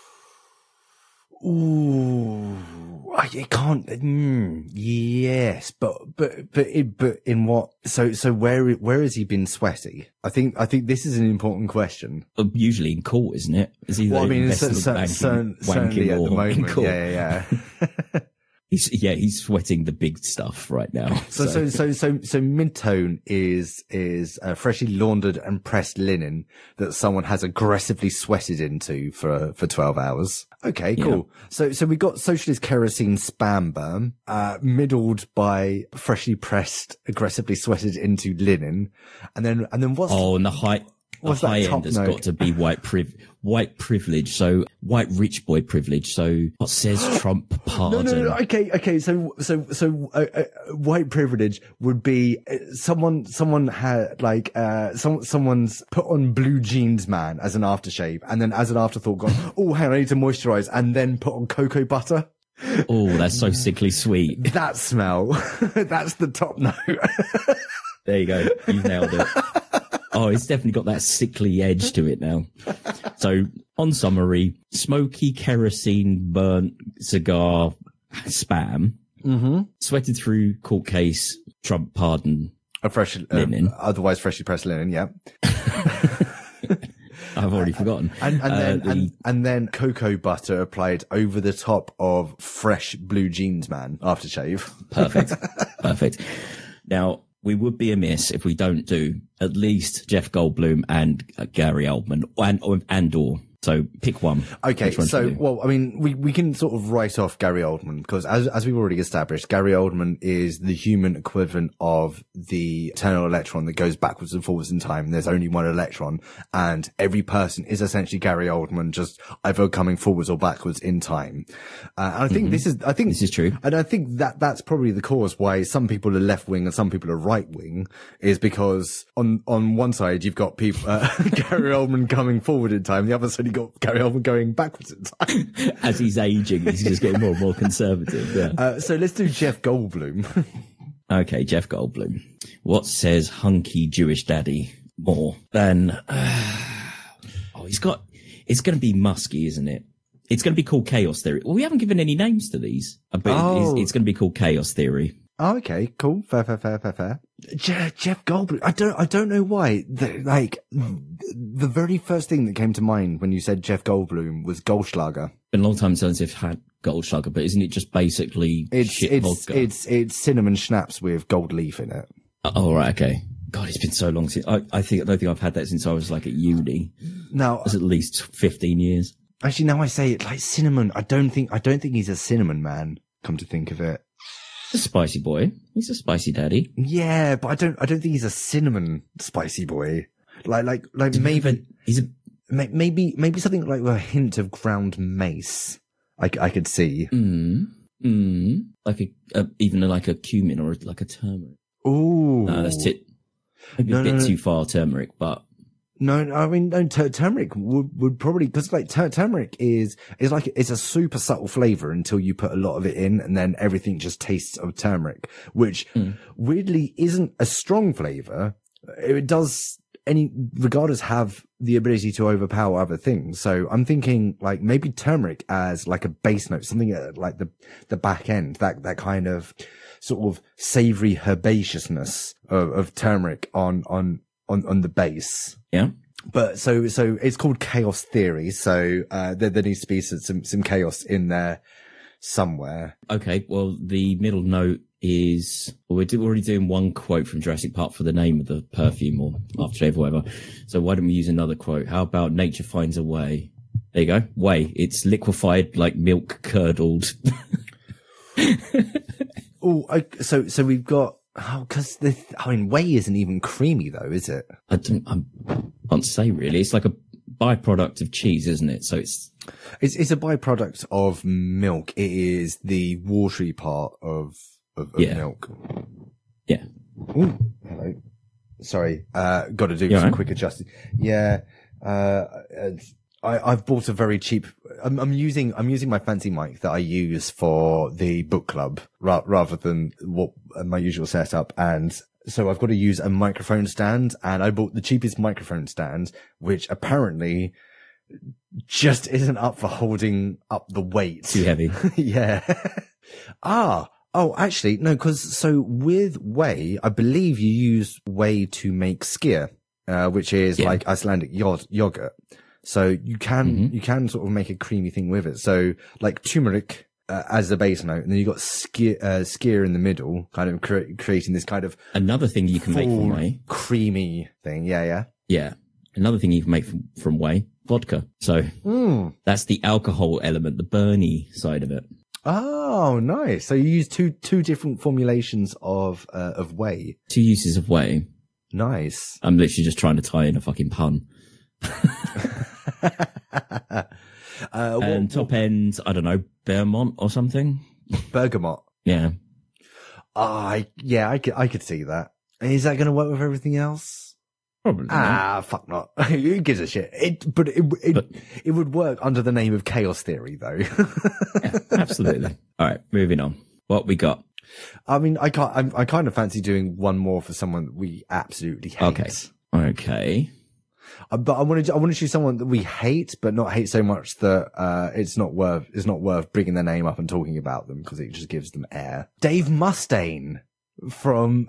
Ooh, it can't. Yes, but in what? So where has he been sweaty? I think this is an important question. Usually in court, isn't it? Is he certainly at the moment. Yeah. He's sweating the big stuff right now. So mid-tone is freshly laundered and pressed linen that someone has aggressively sweated into for 12 hours. Okay, cool. Yeah. So we got socialist kerosene spam burn, middled by freshly pressed, aggressively sweated into linen. And then what's... Oh, and the high end has got to be white privilege. So white rich boy privilege. So what says Trump pardon? No. Okay. So white privilege would be someone had like, someone's put on blue jeans man as an aftershave. And then as an afterthought gone, oh, hang on, I need to moisturize, and then put on cocoa butter. Oh, that's so sickly sweet. That smell. That's the top note. There you go. You've nailed it. Oh, it's definitely got that sickly edge to it now. So, on summary, smoky kerosene burnt cigar spam, sweated through court case, Trump pardon, a fresh linen, otherwise freshly pressed linen. Yeah, I've already forgotten. And then cocoa butter applied over the top of fresh blue jeans man aftershave. Perfect. Now, we would be amiss if we don't do at least Jeff Goldblum and Gary Oldman and/or. So pick one. Okay. So, well, I mean, we can sort of write off Gary Oldman because as we've already established, Gary Oldman is the human equivalent of the eternal electron that goes backwards and forwards in time. And there's only one electron, and every person is essentially Gary Oldman, just either coming forwards or backwards in time. And I think this is true. And I think that's probably the cause why some people are left wing and some people are right wing, is because on one side you've got people, Gary Oldman coming forward in time. The other side, got Gary Oldman going backwards in time. As he's aging, he's just getting more and more conservative. Yeah. So let's do Jeff Goldblum. Okay, Jeff Goldblum. What says hunky Jewish daddy more than? It's going to be musky, isn't it? It's going to be called Chaos Theory. Well, we haven't given any names to these, but it's going to be called Chaos Theory. Oh, okay, cool. Fair. Jeff Goldblum. I don't know why. The very first thing that came to mind when you said Jeff Goldblum was Goldschlager. Been a long time since I've had Goldschlager, but isn't it just basically shit vodka? It's cinnamon schnapps with gold leaf in it. Oh, right, okay. God, it's been so long since I don't think I've had that since I was like at uni. Now, it's at least 15 years. Actually, now I say it, like cinnamon. I don't think he's a cinnamon man. Come to think of it. A spicy boy. He's a spicy daddy. Yeah, but I don't think he's a cinnamon spicy boy. Like maybe maybe something like a hint of ground mace. I could see. Like even like a cumin or like a turmeric. Ooh, no, that's maybe a bit too far turmeric, but. No, I mean, turmeric would probably, because like turmeric is like, it's a super subtle flavor until you put a lot of it in, and then everything just tastes of turmeric, which weirdly isn't a strong flavor. It does regardless have the ability to overpower other things. So I'm thinking like maybe turmeric as like a base note, something at like the back end, that kind of sort of savory herbaceousness of turmeric on the base. Yeah. But so it's called Chaos Theory. So, there needs to be some chaos in there somewhere. Okay, well, the middle note is, well, we're already doing one quote from Jurassic Park for the name of the perfume or aftershave or whatever. So why don't we use another quote? How about nature finds a way? There you go. Whey. It's liquefied like milk curdled. So we've got, cause whey isn't even creamy though, is it? I can't say really. It's like a byproduct of cheese, isn't it? So it's a byproduct of milk. It is the watery part of milk. Yeah. Ooh, hello. Sorry. Got to do some quick adjusting. Yeah. I've bought a very cheap, I'm using my fancy mic that I use for the book club rather than what my usual setup. And so I've got to use a microphone stand, and I bought the cheapest microphone stand, which apparently just isn't up for holding up the weight. Too heavy. Yeah. Oh, actually, no, so with whey, I believe you use whey to make skyr, which is like Icelandic yogurt. So you can sort of make a creamy thing with it. So like turmeric, as the base note, and then you got skyr in the middle, kind of creating this kind of another thing you can make from whey, creamy thing. Yeah. Another thing you can make from whey, vodka. So that's the alcohol element, the burny side of it. Oh, nice. So you use two different formulations of whey. Two uses of whey. Nice. I'm literally just trying to tie in a fucking pun. And top end, I don't know, Vermont or something. Bergamot. Yeah. I could see that. Is that going to work with everything else? Probably not. Fuck not. Who gives a shit? It would work under the name of Chaos Theory, though. Yeah, absolutely. All right, moving on. What we got? I mean, I kind of fancy doing one more for someone that we absolutely hate. Okay. But I want to choose someone that we hate, but not hate so much that it's not worth bringing their name up and talking about them, because it just gives them air. Dave Mustaine from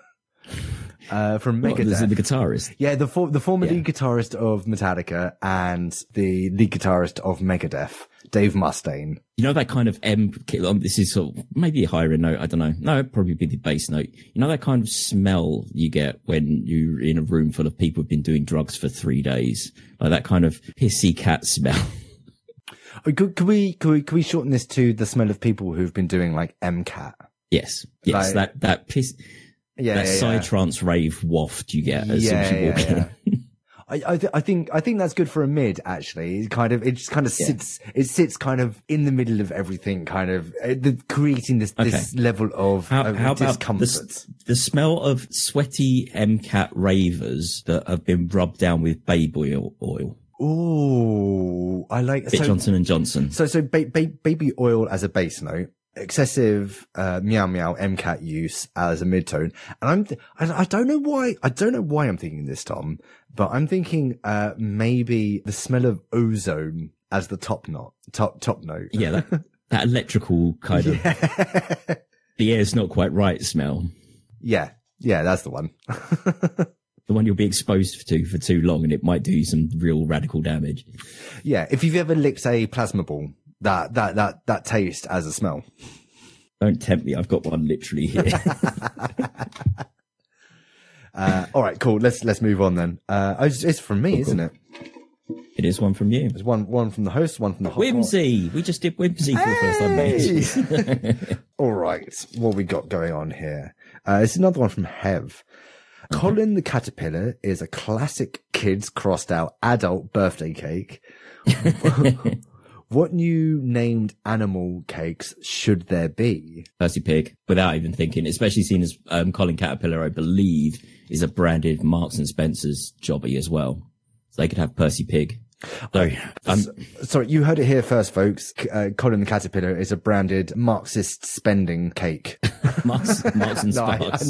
Megadeth. Is it the guitarist? Yeah, the former lead guitarist of Metallica and the lead guitarist of Megadeth, Dave Mustaine. You know that kind of this is sort of maybe a higher note, I don't know. No, it'd probably be the bass note. You know that kind of smell you get when you're in a room full of people who've been doing drugs for 3 days? Like that kind of pissy cat smell. Could we shorten this to the smell of people who've been doing like MCAT? Yes, like, that piss. Yeah, psytrance rave waft you get as soon as you walk in. I think that's good for a mid, actually. It just kind of sits kind of in the middle of everything, kind of creating this level of how discomfort. About the smell of sweaty MCAT ravers that have been rubbed down with baby oil. Ooh, I like Johnson & Johnson. So baby oil as a base note. Excessive meow meow MCAT use as a midtone, and I don't know why I'm thinking this, Tom, but I'm thinking maybe the smell of ozone as the top note. Yeah, that electrical kind of the air's not quite right smell. Yeah, that's the one. The one you'll be exposed to for too long, and it might do you some real radical damage. Yeah, if you've ever licked a plasma ball. That taste as a smell. Don't tempt me. I've got one literally here. All right, cool. Let's move on then. It's from me, isn't it? It is one from you. There's one from the host, one from the hot Whimsy. We just did Whimsy for the first time, mate. All right, what we got going on here? It's another one from Hev. Colin the Caterpillar is a classic kids crossed out adult birthday cake. What new named animal cakes should there be? Percy Pig, without even thinking, especially seen as Colin Caterpillar, I believe, is a branded Marks and Spencer's jobby as well. So they could have Percy Pig. Sorry, you heard it here first, folks. Colin the Caterpillar is a branded Marxist spending cake. Marks and Sparks.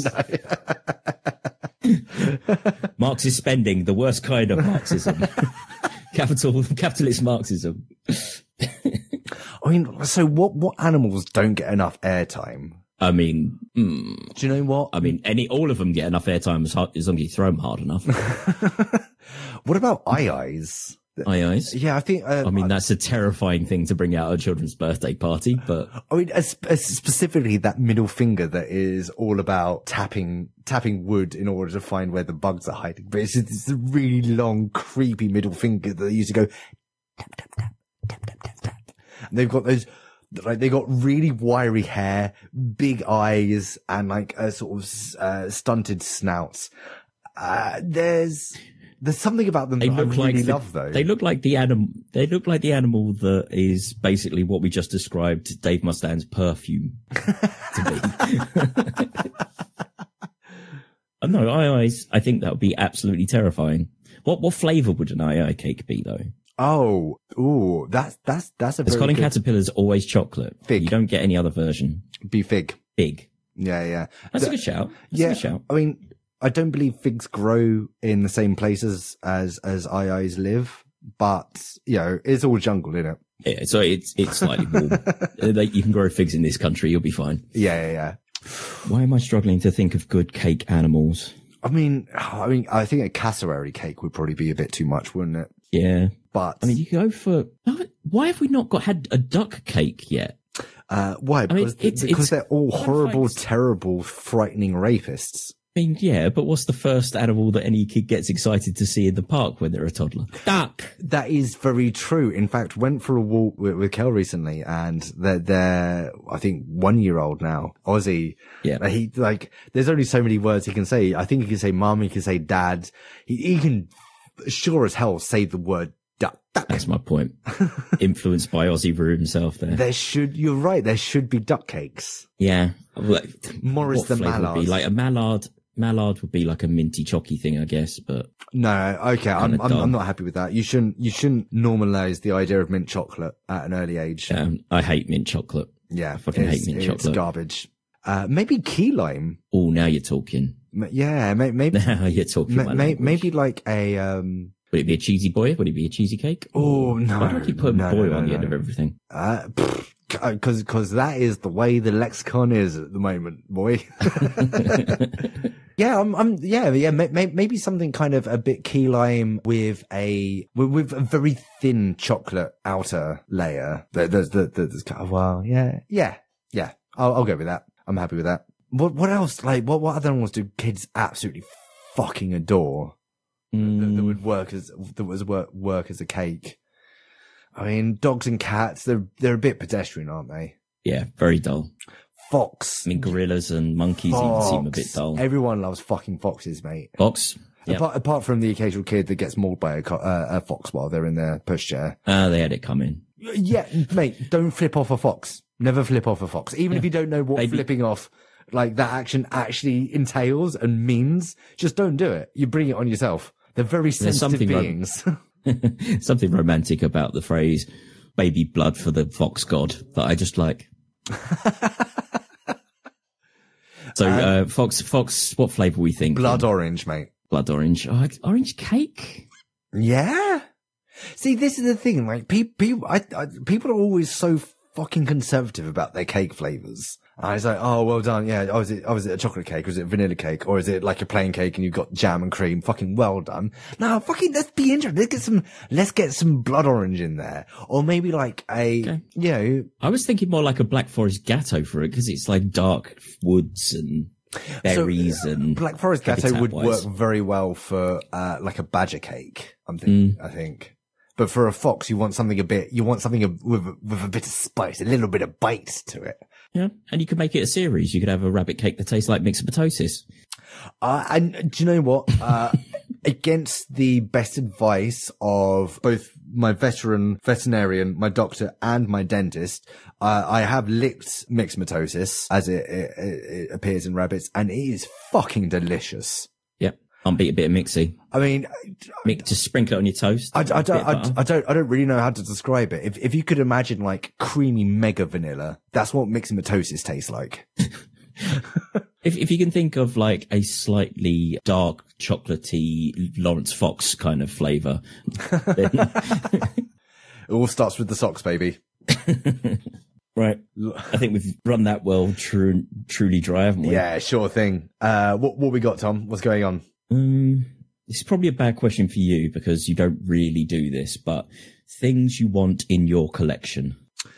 Marxist spending, the worst kind of Marxism. Capitalist Marxism. I mean, so what animals don't get enough airtime? I mean, Do you know what? I mean, all of them get enough airtime as long as you throw them hard enough. What about eyes? Eyes. Yeah, I think. I mean, that's a terrifying thing to bring out at a children's birthday party, but I mean, specifically that middle finger that is all about tapping wood in order to find where the bugs are hiding. But it's a really long, creepy middle finger that they used to go tap, tap, tap, tap, tap, tap, tap. And they've got those, like, they got really wiry hair, big eyes, and like a sort of stunted snouts. There's something about them that I really love, though. They look like the animal. They look like the animal that is basically what we just described Dave Mustang's perfume to be. No, eyes. I think that would be absolutely terrifying. What flavour would an eye cake be, though? Oh, ooh, that's a very Colin good... Caterpillar's always chocolate. Fig. You don't get any other version. Be fig. Fig. Yeah. That's a good shout. That's a good shout. I mean, I don't believe figs grow in the same places as eyes live, but, you know, it's all jungle, isn't it? Yeah, so it's slightly warm. You can grow figs in this country, you'll be fine. Yeah. Why am I struggling to think of good cake animals? I mean, I think a cassowary cake would probably be a bit too much, wouldn't it? Yeah. But I mean, you could go for, why have we not had a duck cake yet? Why? Because they're all horrible, terrible, frightening rapists. I mean, yeah, but what's the first animal that any kid gets excited to see in the park when they're a toddler? Duck. That is very true. In fact, went for a walk with Kel recently, and they're I think 1 year old now, Aussie. Yeah. He there's only so many words he can say. I think he can say mum, he can say dad. He can sure as hell say the word duck. That's my point. Influenced by Aussie Roo himself there. You're right. There should be duck cakes. Yeah. Morris what the flavour mallard. Would be? Like a mallard would be like a minty chocky thing, I guess, but no, okay, I'm not happy with that. You shouldn't normalize the idea of mint chocolate at an early age. I hate mint chocolate. Yeah, I fucking hate mint chocolate. It's garbage. Maybe key lime. Oh, now you're talking. Yeah, maybe. Now you're talking. Maybe like a Would it be a cheesy boy? Would it be a cheesy cake? Oh no! Why do I keep putting boy on the end of everything? Because that is the way the lexicon is at the moment, boy. Yeah, maybe something kind of a bit key lime with a very thin chocolate outer layer. There's kind of, well, yeah. I'll go with that. I'm happy with that. What else? Like, what other ones do kids absolutely fucking adore? That would work as a cake. I mean, dogs and cats, they're a bit pedestrian, aren't they? Yeah, very dull. Fox. I mean, gorillas and monkeys even seem a bit dull. Everyone loves fucking foxes, mate. Fox? Yep. Apart from the occasional kid that gets mauled by a fox while they're in their pushchair. They had it coming. Yeah, mate, don't flip off a fox. Never flip off a fox. Even if you don't know what flipping off, like, that action actually entails and means, just don't do it. You bring it on yourself. They're very sensitive beings. Something romantic about the phrase baby blood for the fox god that I just like. So, Fox, what flavour we think? Blood orange, mate. Blood orange. Oh, orange cake? Yeah. See, this is the thing. Like, people are always so fucking conservative about their cake flavours. I was like, oh, well done. Yeah. Was it a chocolate cake? Was it a vanilla cake? Or is it like a plain cake and you've got jam and cream? Fucking well done. No, fucking, let's be interesting. Let's get some blood orange in there. Or maybe like you know. I was thinking more like a Black Forest Gatto for it because it's like dark woods and berries and. Black Forest Gatto would work very well for, like a badger cake. I think. But for a fox, you want something with a bit of spice, a little bit of bite to it. Yeah, and you could make it a series. You could have a rabbit cake that tastes like myxomatosis. And do you know what? Against the best advice of both my veterinarian, my doctor, and my dentist, I have licked myxomatosis as it appears in rabbits, and it is fucking delicious. Yep. Beat a bit of mixy. I mean, just sprinkle it on your toast. I don't really know how to describe it. If you could imagine like creamy mega vanilla, that's what myxomatosis tastes like. If you can think of like a slightly dark chocolatey Lawrence Fox kind of flavour. Then... It all starts with the socks, baby. Right. I think we've run that well truly dry, haven't we? Yeah, sure thing. What we got, Tom? What's going on? This is probably a bad question for you because you don't really do this, but things you want in your collection.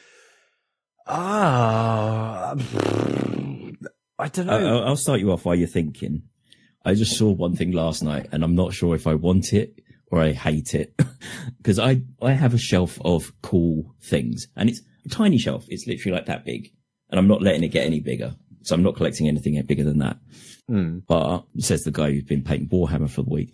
I don't know. I'll start you off while you're thinking. I just saw one thing last night and I'm not sure if I want it or I hate it because I have a shelf of cool things and it's a tiny shelf. It's literally like that big and I'm not letting it get any bigger. So I'm not collecting anything bigger than that. But says the guy who's been painting Warhammer for the week.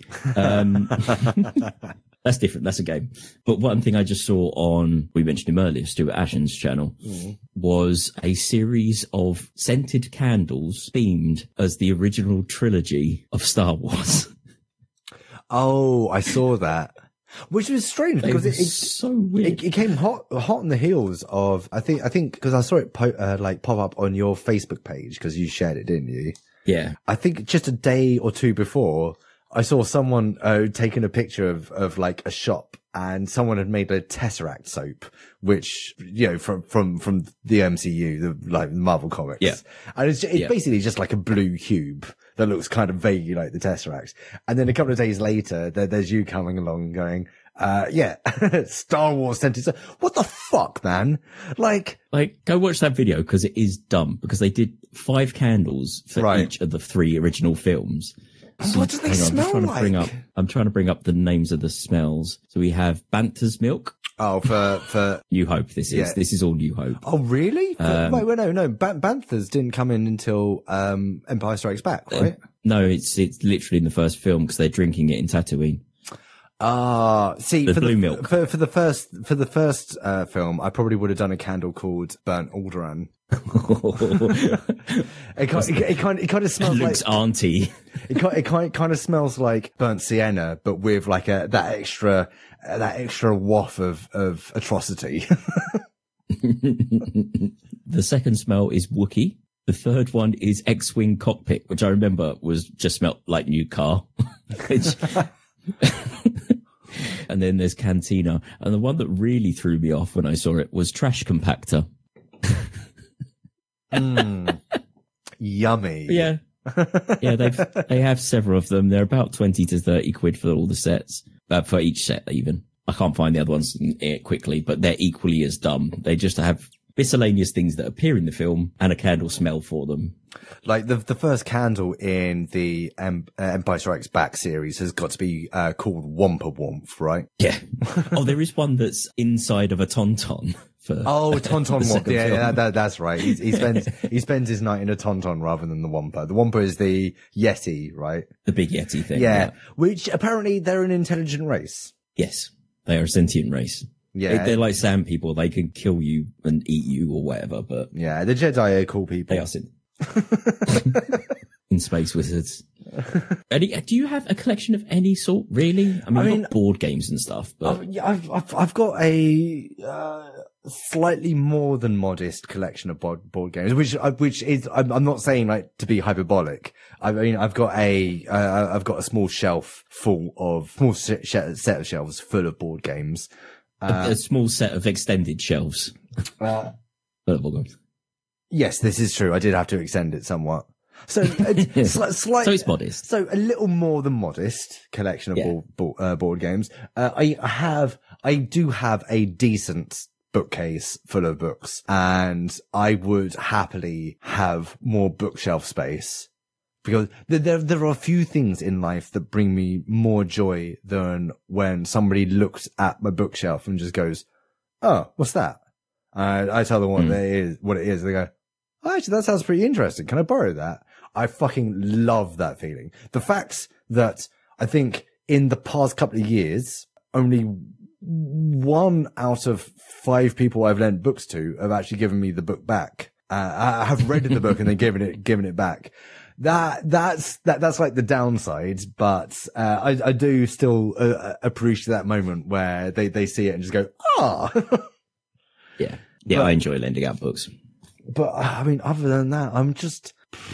That's different. That's a game. But one thing I just saw on, we mentioned him earlier, Stuart Ashen's channel, was a series of scented candles themed as the original trilogy of Star Wars. Oh, I saw that. Which was strange because it's so weird. It came hot on the heels of, I think, because I saw it pop up on your Facebook page because you shared it, didn't you? Yeah. I think just a day or two before, I saw someone taking a picture of like a shop and someone had made a Tesseract soap, which, you know, from the MCU, the like Marvel comics. Yeah. And it's basically just like a blue cube that looks kind of vaguely like the Tesseract. And then a couple of days later, there's you coming along going, Star Wars scented. What the fuck, man? Like, go watch that video because it is dumb because they did 5 candles for each of the 3 original films. What do they smell like? I'm trying to bring up the names of the smells. So we have Bantha's Milk. Oh, for New Hope. This is all New Hope. Oh, really? No. Bantha's didn't come in until Empire Strikes Back, right? No, it's literally in the first film because they're drinking it in Tatooine. See, the blue milk. For the first film, I probably would have done a candle called Burnt Alderaan. It kind of smells Luke's like Aunty. It kind of smells like burnt sienna, but with like that extra waft of atrocity. The second smell is Wookiee. The third one is X-Wing Cockpit, which I remember was just smelled like new car. And then there's Cantina. And the one that really threw me off when I saw it was Trash Compactor. Yummy. Yeah. Yeah, they have several of them. They're about 20 to 30 quid for all the sets, for each set even. I can't find the other ones quickly, but they're equally as dumb. They just have miscellaneous things that appear in the film and a candle smell for them. Like the first candle in the Empire Strikes Back series has got to be called Wampa Womp, right? Yeah. Oh, there is one that's inside of a Tauntaun. Tauntaun Womp. Yeah, that's right. He spends his night in a Tauntaun rather than the Wampa. The Wampa is the Yeti, right? The big Yeti thing. Yeah. Which apparently they're an intelligent race. Yes. They are a sentient race. Yeah. They're like sand people. They can kill you and eat you or whatever, but. Yeah, the Jedi are cool people. They are in space wizards. Do you have a collection of any sort, really? I mean, not board games and stuff, but I've got a slightly more than modest collection of board games, which is I'm not saying like to be hyperbolic. I mean, I've got a small shelf set of shelves full of board games. A small set of extended shelves. Yes, this is true. I did have to extend it somewhat. So, so it's modest. So a little more than modest collection of board games. I do have a decent bookcase full of books, and I would happily have more bookshelf space because there are a few things in life that bring me more joy than when somebody looks at my bookshelf and just goes, "Oh, what's that?" I tell them what it is. They go, "Oh, actually, that sounds pretty interesting. Can I borrow that?" I fucking love that feeling. The fact that I think in the past couple of years, only 1 out of 5 people I've lent books to have actually given me the book back. I have read the book and then given it back. That's like the downside, but I do still appreciate that moment where they see it and just go, "Ah." Yeah. Yeah, I enjoy lending out books. But I mean, other than that, I'm just,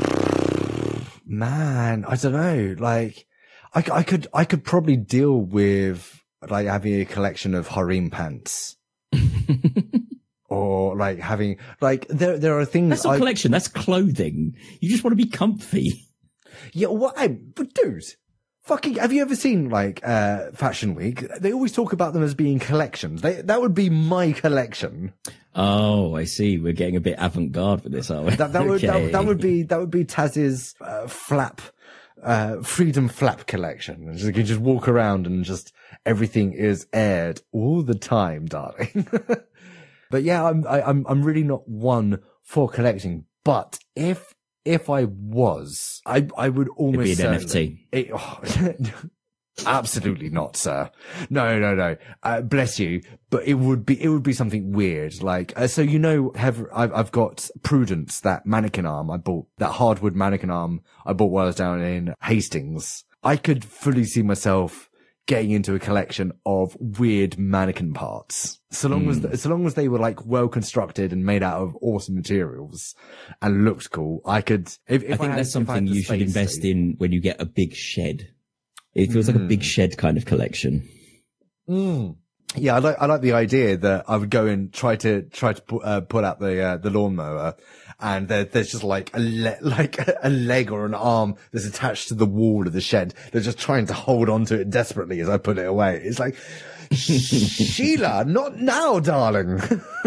man, I don't know. Like, I could probably deal with like having a collection of harem pants or like having, like, there are things. That's not collection. That's clothing. You just want to be comfy. Yeah, but dude, fucking, have you ever seen like, Fashion Week? They always talk about them as being collections. That would be my collection. Oh, I see. We're getting a bit avant-garde with this, aren't we? That would be Taz's, Freedom Flap collection. You can just walk around and just everything is aired all the time, darling. But yeah, I'm really not one for collecting. But if I was, I would almost It'd be an NFT. Absolutely not, sir. No. Bless you. But it would be something weird. Like, so, I've got Prudence, that mannequin arm I bought, that hardwood mannequin arm I bought while I was down in Hastings. I could fully see myself getting into a collection of weird mannequin parts. So long as they were like well constructed and made out of awesome materials and looked cool, I could, I think that's something you should invest in when you get a big shed. It feels like a big shed kind of collection. Yeah, I like the idea that I would go and try to put out the lawnmower, and there's just like a leg or an arm that's attached to the wall of the shed. They're just trying to hold onto it desperately as I put it away. It's like, Sheila, not now, darling.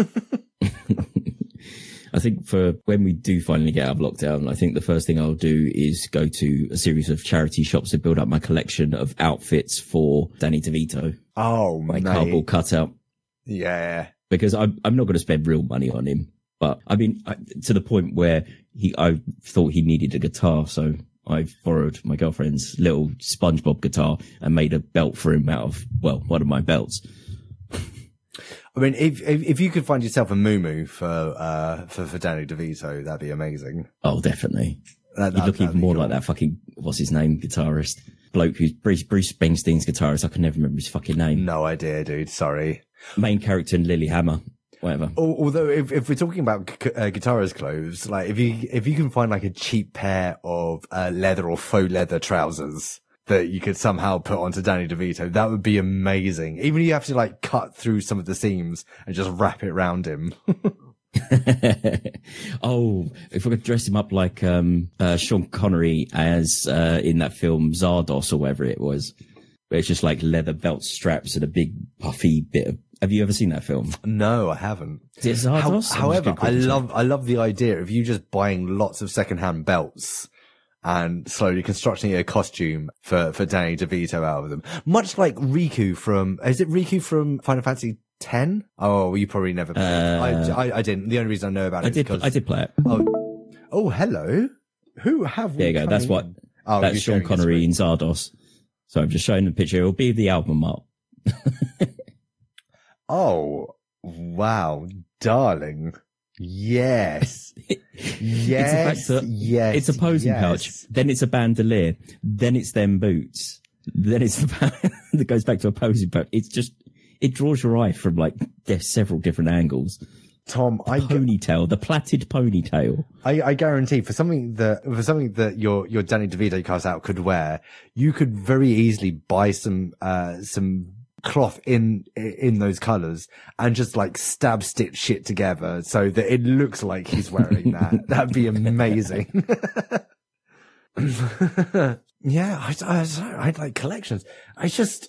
I think for when we do finally get out of lockdown, I think the first thing I'll do is go to a series of charity shops to build up my collection of outfits for Danny DeVito. Oh, my cardboard cutout. Yeah. Because I'm not going to spend real money on him. But I mean, to the point where I thought he needed a guitar. So I borrowed my girlfriend's little SpongeBob guitar and made a belt for him out of, well, one of my belts. I mean, if you could find yourself a muumuu for Danny DeVito, that'd be amazing. Oh, definitely. You'd look even more like that fucking, what's his name, guitarist. Bloke who's Bruce Springsteen's guitarist. I can never remember his fucking name. No idea, dude. Sorry. Main character in Lilyhammer. Whatever. Although if we're talking about guitarist clothes, like if you can find like a cheap pair of leather or faux leather trousers that you could somehow put onto Danny DeVito, that would be amazing. Even if you have to like cut through some of the seams and just wrap it around him. Oh, if we could dress him up like Sean Connery as in that film Zardos or whatever it was, where it's just like leather belt straps and a big puffy bit of. Have you ever seen that film? No, I haven't. Is it Zardos? However, I love the idea of you just buying lots of secondhand belts and slowly constructing a costume for Danny DeVito out of them. Much like Riku from Final Fantasy X? Oh, you probably never played. I didn't. The only reason I know about it is because I did play it. Oh, hello. Who have we? There you go. That's what. That's Sean Connery in Zardos. So I'm just showing the picture. It'll be the album art. Oh, wow, darling. Yes. Yes. Yes. It's a posing pouch. Then it's a bandolier. Then it's them boots. Then it's that goes back to a posing pouch. It's just, it draws your eye from like several different angles. Tom, the plaited ponytail. I guarantee for something that your Danny DeVito cast out could wear, you could very easily buy some cloth in those colors and just like stab stitch shit together so that it looks like he's wearing that. That'd be amazing. Yeah, I like collections. It's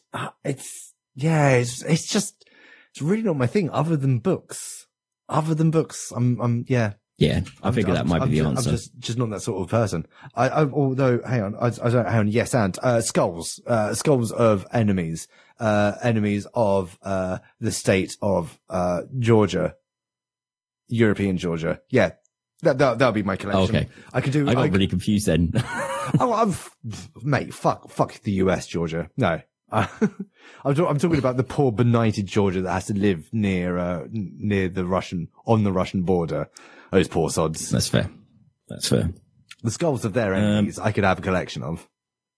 really not my thing other than books. Yeah. Yeah, I figure that might be the answer. I'm just not that sort of person. Although, hang on. Yes, and, skulls of enemies of, the state of, Georgia, European Georgia. Yeah. That'll be my collection. Okay. I got really confused then. Mate, fuck the US, Georgia. No. I'm talking about the poor benighted Georgia that has to live near the Russian border. Those poor sods. That's fair. The skulls of their enemies, I could have a collection of.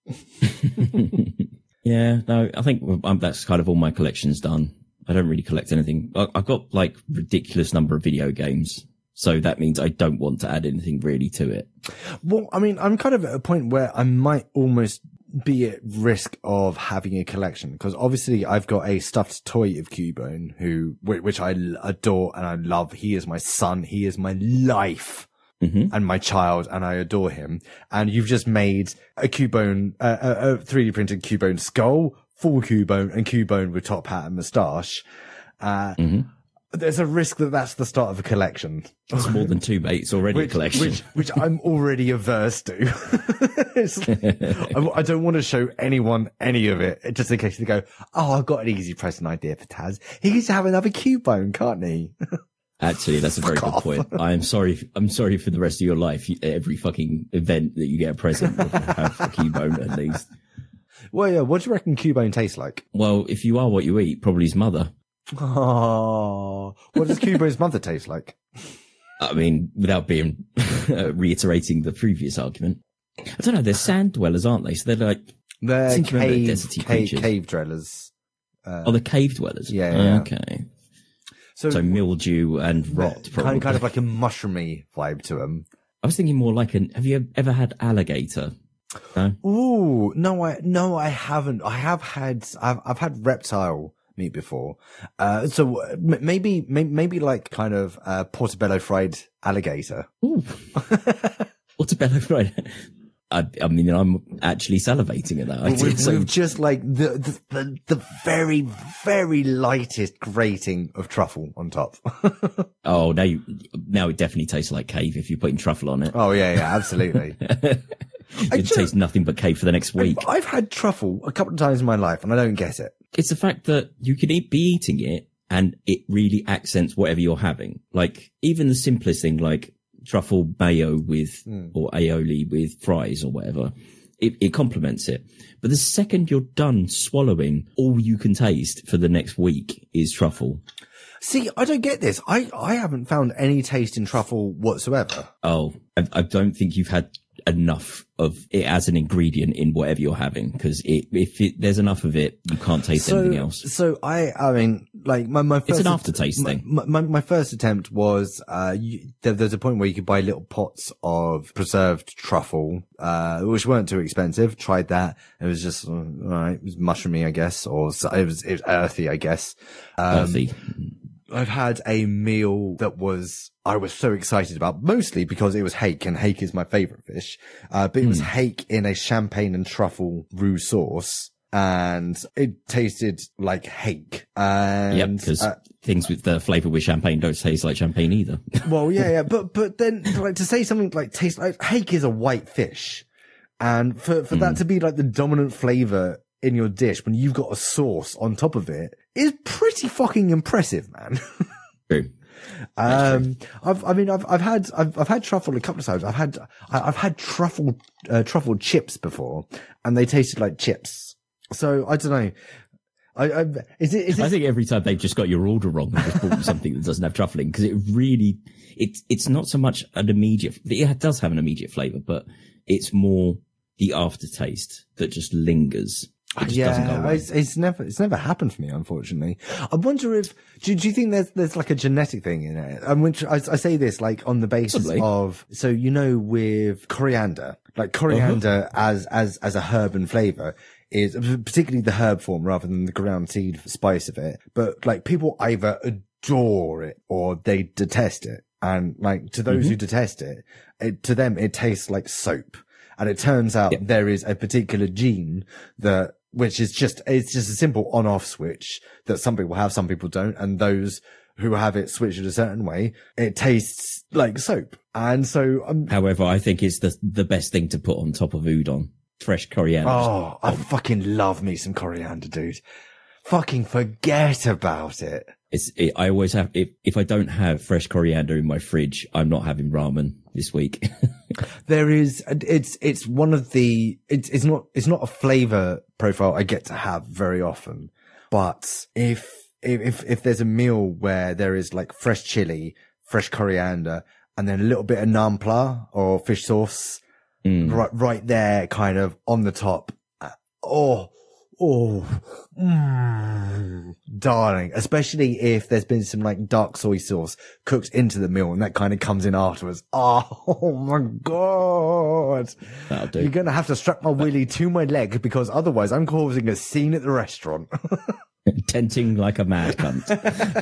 Yeah, no, I think that's kind of all my collection's done. I don't really collect anything. I've got like ridiculous number of video games. So that means I don't want to add anything really to it. Well, I mean, I'm kind of at a point where I might almost be at risk of having a collection, because obviously I've got a stuffed toy of Cubone which I adore and I love. He is my son. He is my life. Mm-hmm. And my child, and I adore him. And you've just made a Cubone, a 3D printed Cubone skull, full Cubone, and Cubone with top hat and moustache. There's a risk that that's the start of a collection. It's more than two, mate. It's already a collection. Which I'm already averse to. I don't want to show anyone any of it, just in case they go, oh, I've got an easy present idea for Taz. He can have another Cubone, can't he? Actually, that's a very good point. I'm sorry for the rest of your life. Every fucking event that you get a present will have a Cubone at least. Well, yeah, what do you reckon Cubone tastes like? Well, if you are what you eat, probably his mother. Oh, what does Cubone's mother taste like? I mean, without being reiterating the previous argument, I don't know. They're sand dwellers, aren't they? So they're cave dwellers. The cave dwellers. Yeah. Okay. So mildew and rot, probably. Kind of like a mushroomy vibe to them. I was thinking more like have you ever had alligator? No? Ooh, no, I haven't. I've had reptile meat before. So maybe like kind of, portobello fried alligator. Ooh. Portobello fried. I mean, I'm actually salivating at that. With just like the very, very lightest grating of truffle on top. Oh, now it definitely tastes like cave if you're putting truffle on it. Oh yeah, absolutely. It tastes nothing but cave for the next week. I've had truffle a couple of times in my life and I don't get it. It's the fact that you can be eating it and it really accents whatever you're having. Like even the simplest thing, like truffle mayo with, or aioli with fries or whatever, it complements it. But the second you're done swallowing, all you can taste for the next week is truffle. See, I don't get this. I haven't found any taste in truffle whatsoever. Oh, I don't think you've had enough of it as an ingredient in whatever you're having, because if there's enough of it, you can't taste anything else. So I mean, like my first, it's an aftertaste thing. My first attempt was, there's a point where you could buy little pots of preserved truffle, which weren't too expensive. Tried that. It was just, all right. It was mushroomy, I guess, or it was earthy, I guess. Earthy. I've had a meal that I was so excited about, mostly because it was hake, and hake is my favorite fish. But it was hake in a champagne and truffle roux sauce, and it tasted like hake. And because things with the flavour with champagne don't taste like champagne either. Well, yeah. But then, like, to say something like taste like hake is a white fish, and for that to be like the dominant flavour in your dish when you've got a sauce on top of it is pretty fucking impressive, man. True. I've had truffle a couple of times. I've had truffle chips before, and they tasted like chips. So I don't know. I think every time they've just got your order wrong and just bought you something that doesn't have truffle in, because it's not so much an immediate, it does have an immediate flavour, but it's more the aftertaste that just lingers. Doesn't go away. It's never happened for me, unfortunately. I wonder if, do you think there's like a genetic thing in it? I say this like on the basis of, so, with coriander, like coriander as a herb and flavor is particularly the herb form rather than the ground seed spice of it. But like people either adore it or they detest it. And like to those who detest it, to them, it tastes like soap. And it turns out there is a particular gene which is it's just a simple on-off switch that some people have, some people don't. And those who have it switched it a certain way, it tastes like soap. And so, however, I think it's the best thing to put on top of udon. Fresh coriander. Oh, I fucking love me some coriander, dude. Fucking forget about it. I always have, if I don't have fresh coriander in my fridge, I'm not having ramen this week. It's one of the, it's not a flavor profile I get to have very often, but if there's a meal where there is like fresh chili, fresh coriander, and then a little bit of nampla or fish sauce, right there, kind of on the top. darling, especially if there's been some like dark soy sauce cooked into the meal and that kind of comes in afterwards. Oh my God. That'll do. You're going to have to strap my willy to my leg because otherwise I'm causing a scene at the restaurant. Tenting like a mad cunt.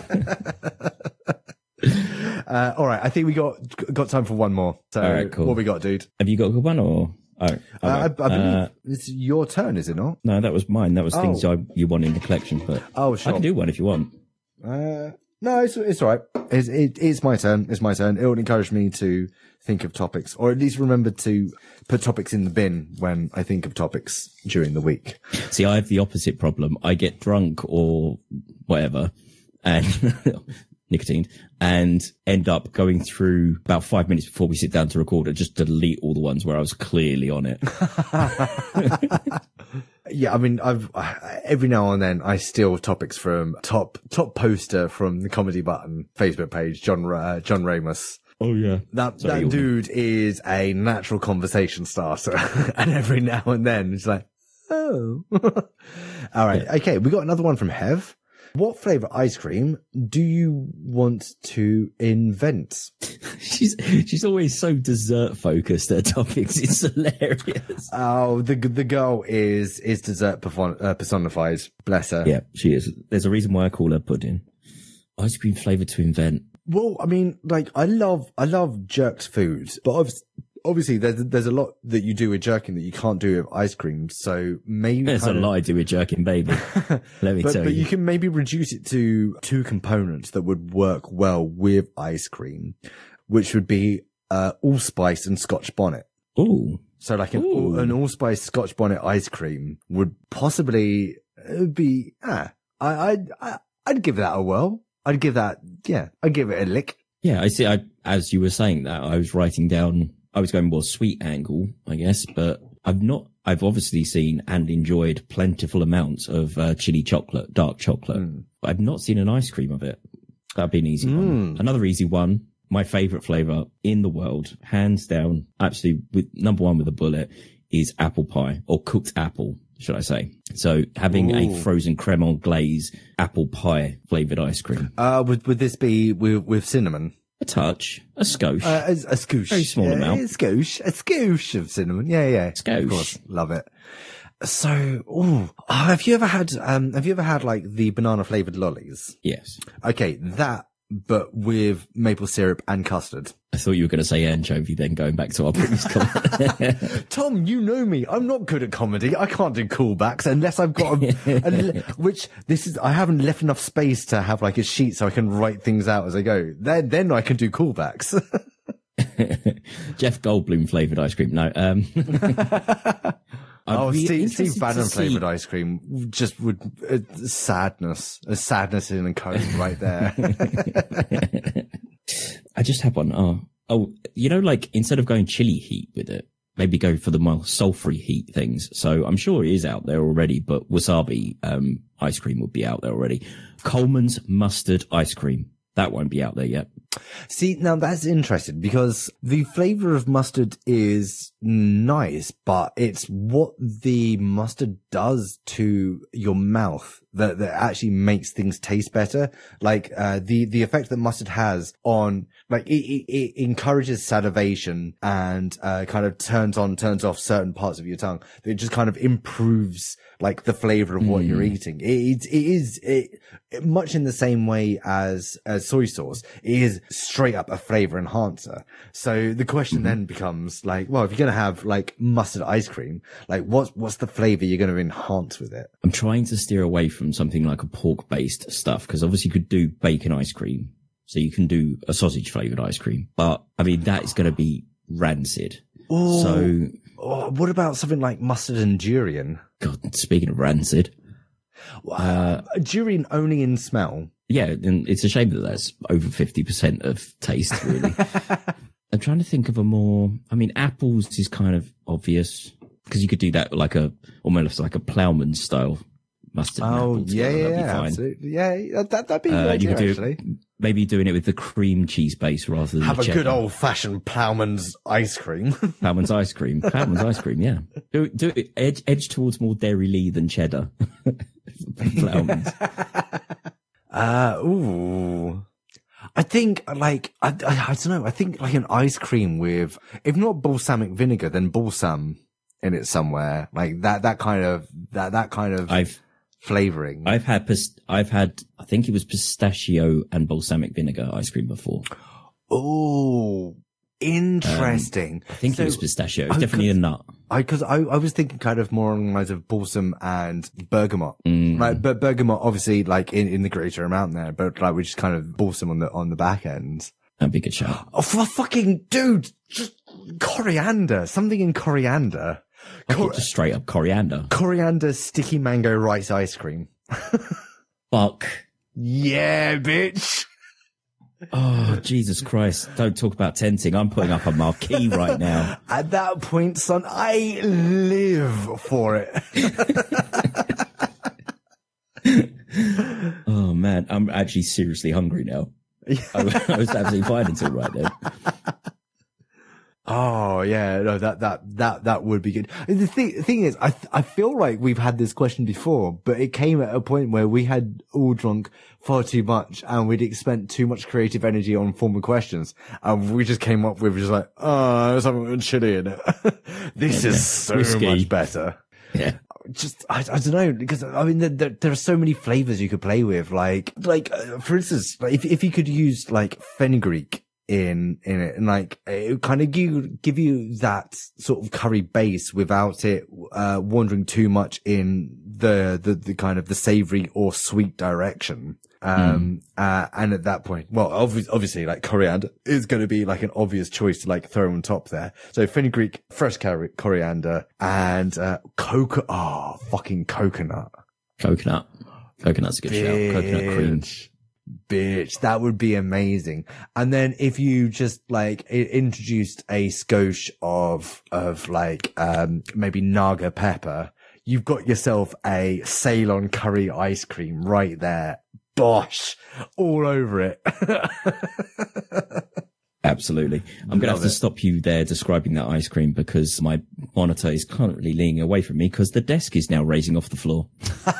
All right. I think we got time for one more. So all right, cool. What we got, dude? Have you got a good one or? Oh, I believe it's your turn, is it not? no, that was mine. That was things you want in the collection, but Sure. I can do one if you want. No, it's all right. It's my turn. It's my turn. It will encourage me to think of topics, or at least remember to put topics in the bin when I think of topics during the week. See, I have the opposite problem. I get drunk or whatever, and nicotine, and end up going through about 5 minutes before we sit down to record and just delete all the ones where I was clearly on it. Yeah, I mean, I've every now and then I steal topics from top poster from the Comedy Button Facebook page, John Ramos. Oh yeah, That dude is a natural conversation starter, and every now and then it's like, oh, all right, okay. We got another one from Hev. What flavor ice cream do you want to invent? She's always so dessert focused. Her topics, it's hilarious. Oh, the girl is dessert personified. Bless her. Yeah, she is. There's a reason why I call her pudding. Ice cream flavor to invent. Well, I mean, like I love jerked food, but obviously there's a lot that you do with jerking that you can't do with ice cream. So maybe there's a lot I do with jerking, baby. Let me tell you. But you can maybe reduce it to two components that would work well with ice cream, which would be allspice and Scotch bonnet. Ooh. So like an allspice Scotch bonnet ice cream would possibly be. I'd give that a whirl. I'd give it a lick. Yeah, I see. As you were saying that, I was writing down. I was going more sweet angle, I guess, but I've obviously seen and enjoyed plentiful amounts of chili chocolate, dark chocolate, but I've not seen an ice cream of it. That'd be an easy one. Another easy one, my favorite flavor in the world, hands down, absolutely with number one with a bullet, is apple pie, or cooked apple, should I say. So having a frozen creme anglaise apple pie flavored ice cream. Would this be with cinnamon? A touch, a skosh. A skoosh. Very small amount. A skoosh of cinnamon. Yeah. Skosh. Of course. Love it. So, have you ever had like the banana flavored lollies? Yes. Okay, that, but with maple syrup and custard. I thought you were going to say anchovy, then going back to our previous comment. Tom, you know me. I'm not good at comedy. I can't do callbacks unless I've got I haven't left enough space to have like a sheet so I can write things out as I go. Then I can do callbacks. Jeff Goldblum flavored ice cream. No. Steve Bannon flavored ice cream just would a sadness in a cone right there. I just had one. Oh, like instead of going chili heat with it, maybe go for the more sulfury heat things. So I'm sure it is out there already, but wasabi ice cream would be out there already. Coleman's mustard ice cream. That won't be out there yet. See, now that's interesting because the flavor of mustard is nice, but it's what the mustard does to your mouth that actually makes things taste better. Like, the effect that mustard has on, like, it encourages salivation and, kind of turns off certain parts of your tongue. It just kind of improves, like, the flavor of what you're eating. It is much in the same way as soy sauce. It is straight up a flavor enhancer. So the question then becomes like, well, if you're going to have like mustard ice cream, like what's the flavor you're going to enhance with it? I'm trying to steer away from something like a pork based stuff because obviously you could do bacon ice cream. So you can do a sausage flavored ice cream, but I mean, that is going to be rancid. Ooh. So what about something like mustard and durian? God, speaking of rancid, durian only in smell. Yeah, and it's a shame that that's over 50% of taste, really. I'm trying to think of a more. I mean, apples is kind of obvious because you could do that like almost like a ploughman style mustard. Oh, yeah, absolutely. Yeah, that'd be good. You could actually. Maybe doing it with the cream cheese base rather than have the a good old fashioned ploughman's ice cream. Ploughman's ice cream. Ploughman's ice cream. Yeah. Do it edge towards more Dairy Lee than cheddar. Ploughman's. think like, I don't know. I think like an ice cream with, if not balsamic vinegar, then balsam in it somewhere. Like that kind of flavoring. I've had, I think it was pistachio and balsamic vinegar ice cream before. Oh, interesting. I think it was pistachio. It's definitely a nut. Because I was thinking kind of more along the lines of balsam and bergamot. Right, but bergamot obviously like in the greater amount there, but like we just kind of balsam on the back end. That'd be a good shout. Oh, for fucking dude, just coriander, something in coriander. Just straight up coriander. Coriander sticky mango rice ice cream. Fuck. Yeah, bitch. Oh, Jesus Christ. Don't talk about tenting. I'm putting up a marquee right now. At that point, son, I live for it. Oh, man. I'm actually seriously hungry now. I was absolutely fine until right then. Oh yeah, no, that would be good. The thing is, I feel like we've had this question before, but it came at a point where we had all drunk far too much and we'd spent too much creative energy on formal questions. And we just came up with just like, there's something with chili in it. This is so whiskey. much better. Yeah. Just, I don't know, because I mean, there are so many flavors you could play with. Like, for instance, like if you could use like fenugreek in it, and like it would kind of give you that sort of curry base without it wandering too much in the kind of the savory or sweet direction. And at that point, well, obviously like coriander is going to be like an obvious choice to like throw on top there. So fenugreek, fresh coriander, and fucking coconut. Coconut's a good shout. Coconut cream. Bitch, that would be amazing. And then if you just like introduced a skosh of like maybe naga pepper, you've got yourself a Ceylon curry ice cream right there. Bosh, all over it. Absolutely. I'm going to have to stop you there describing that ice cream because my monitor is currently leaning away from me because the desk is now raising off the floor.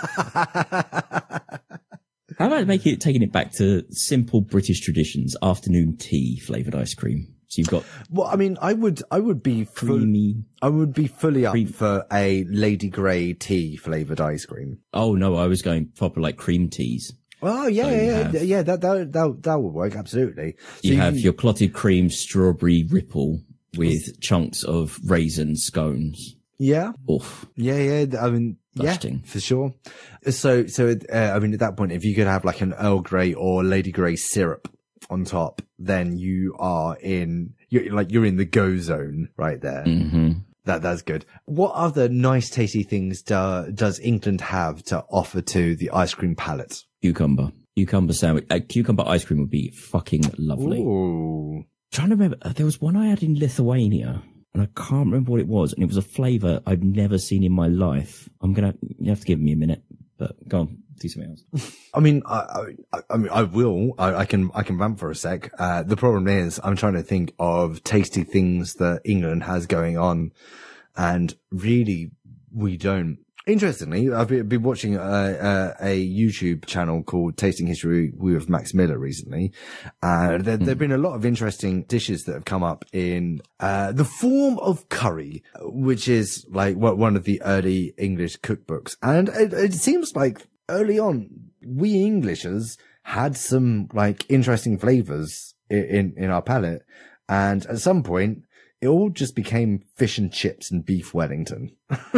How about taking it back to simple British traditions, afternoon tea flavoured ice cream? So you've got. Well, I mean, I would be creamy. I would be fully up for a Lady Grey tea flavoured ice cream. Oh no, I was going proper like cream teas. Oh yeah, that would work absolutely. So you have your clotted cream strawberry ripple with chunks of raisin scones. Yeah. Oof. Yeah. I mean, Busting. Yeah, for sure. So, I mean, at that point, if you could have like an Earl Grey or Lady Grey syrup on top, then you're in the go zone right there. Mm-hmm. That's good. What other nice, tasty things does England have to offer to the ice cream palate? Cucumber sandwich. Cucumber ice cream would be fucking lovely. Ooh. Trying to remember, there was one I had in Lithuania. And I can't remember what it was. And it was a flavour I've never seen in my life. You have to give me a minute, but go on, do something else. I mean, I will. I can rant for a sec. The problem is I'm trying to think of tasty things that England has going on. And really, we don't. Interestingly, I've been watching a YouTube channel called Tasting History with Max Miller recently. There've been a lot of interesting dishes that have come up in the form of curry, which is like one of the early English cookbooks. And it seems like early on, we Englishers had some like interesting flavors in our palate. And at some point, it all just became fish and chips and beef Wellington.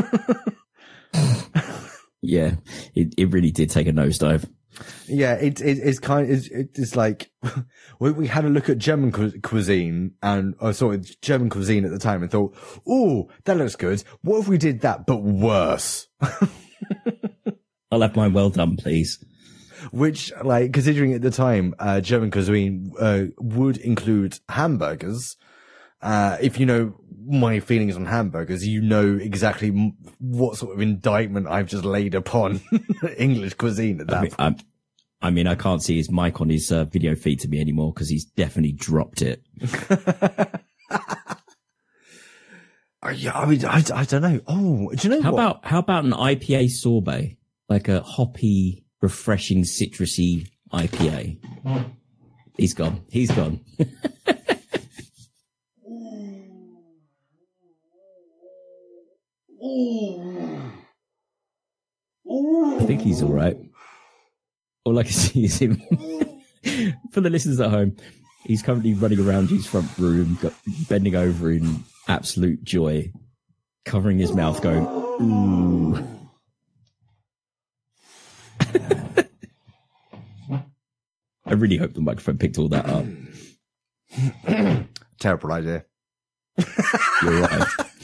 Yeah, it really did take a nosedive. Yeah, it's like we had a look at German cuisine and I saw German cuisine at the time and thought, "Oh, that looks good. What if we did that but worse?" I'll have mine well done, please. Which, like, considering at the time, German cuisine would include hamburgers. If you know my feelings on hamburgers, you know exactly what sort of indictment I've just laid upon English cuisine at that point. I mean, I can't see his mic on his video feed to me anymore because he's definitely dropped it. Yeah, I mean, I don't know. Oh, do you know what? How about an IPA sorbet? Like a hoppy, refreshing, citrusy IPA. He's gone. He's gone. I think he's all right. All I can see is him. For the listeners at home, he's currently running around his front room, bending over in absolute joy, covering his mouth, going, ooh. I really hope the microphone picked all that up. Terrible idea. You're right.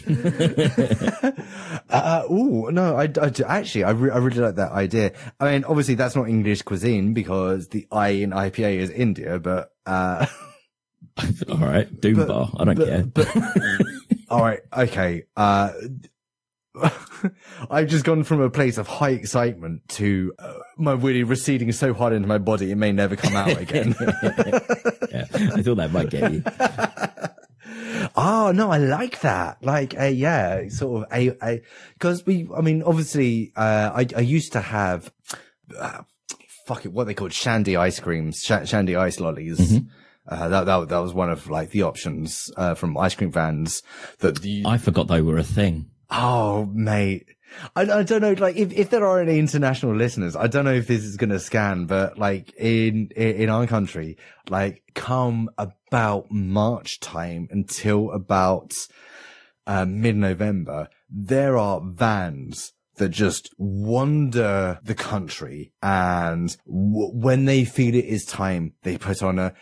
No, I really like that idea. I mean, obviously that's not English cuisine because the I in IPA is India, but, all right. Doom bar. I don't care. All right. Okay. I've just gone from a place of high excitement to my willy receding so hard into my body it may never come out again. Yeah, I thought that might get you. Oh, no, I like that. Like, yeah, sort of because obviously, I used to have, what they called shandy ice creams, shandy ice lollies. Mm-hmm. That was one of like the options, from ice cream vans I forgot they were a thing. Oh, mate. I don't know, like, if there are any international listeners, I don't know if this is going to scan, but like in our country, like come about March time until about, mid-November, there are vans that just wander the country, and when they feel it is time, they put on a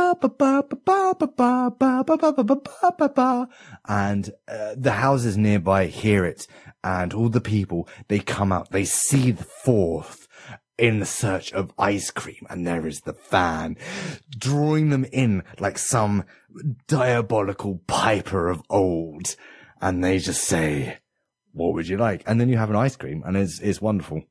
and the houses nearby hear it, and all the people, they come out, they see the forth in search of ice cream, and there is the van drawing them in like some diabolical piper of old, and they just say, what would you like? And then you have an ice cream, and it's wonderful.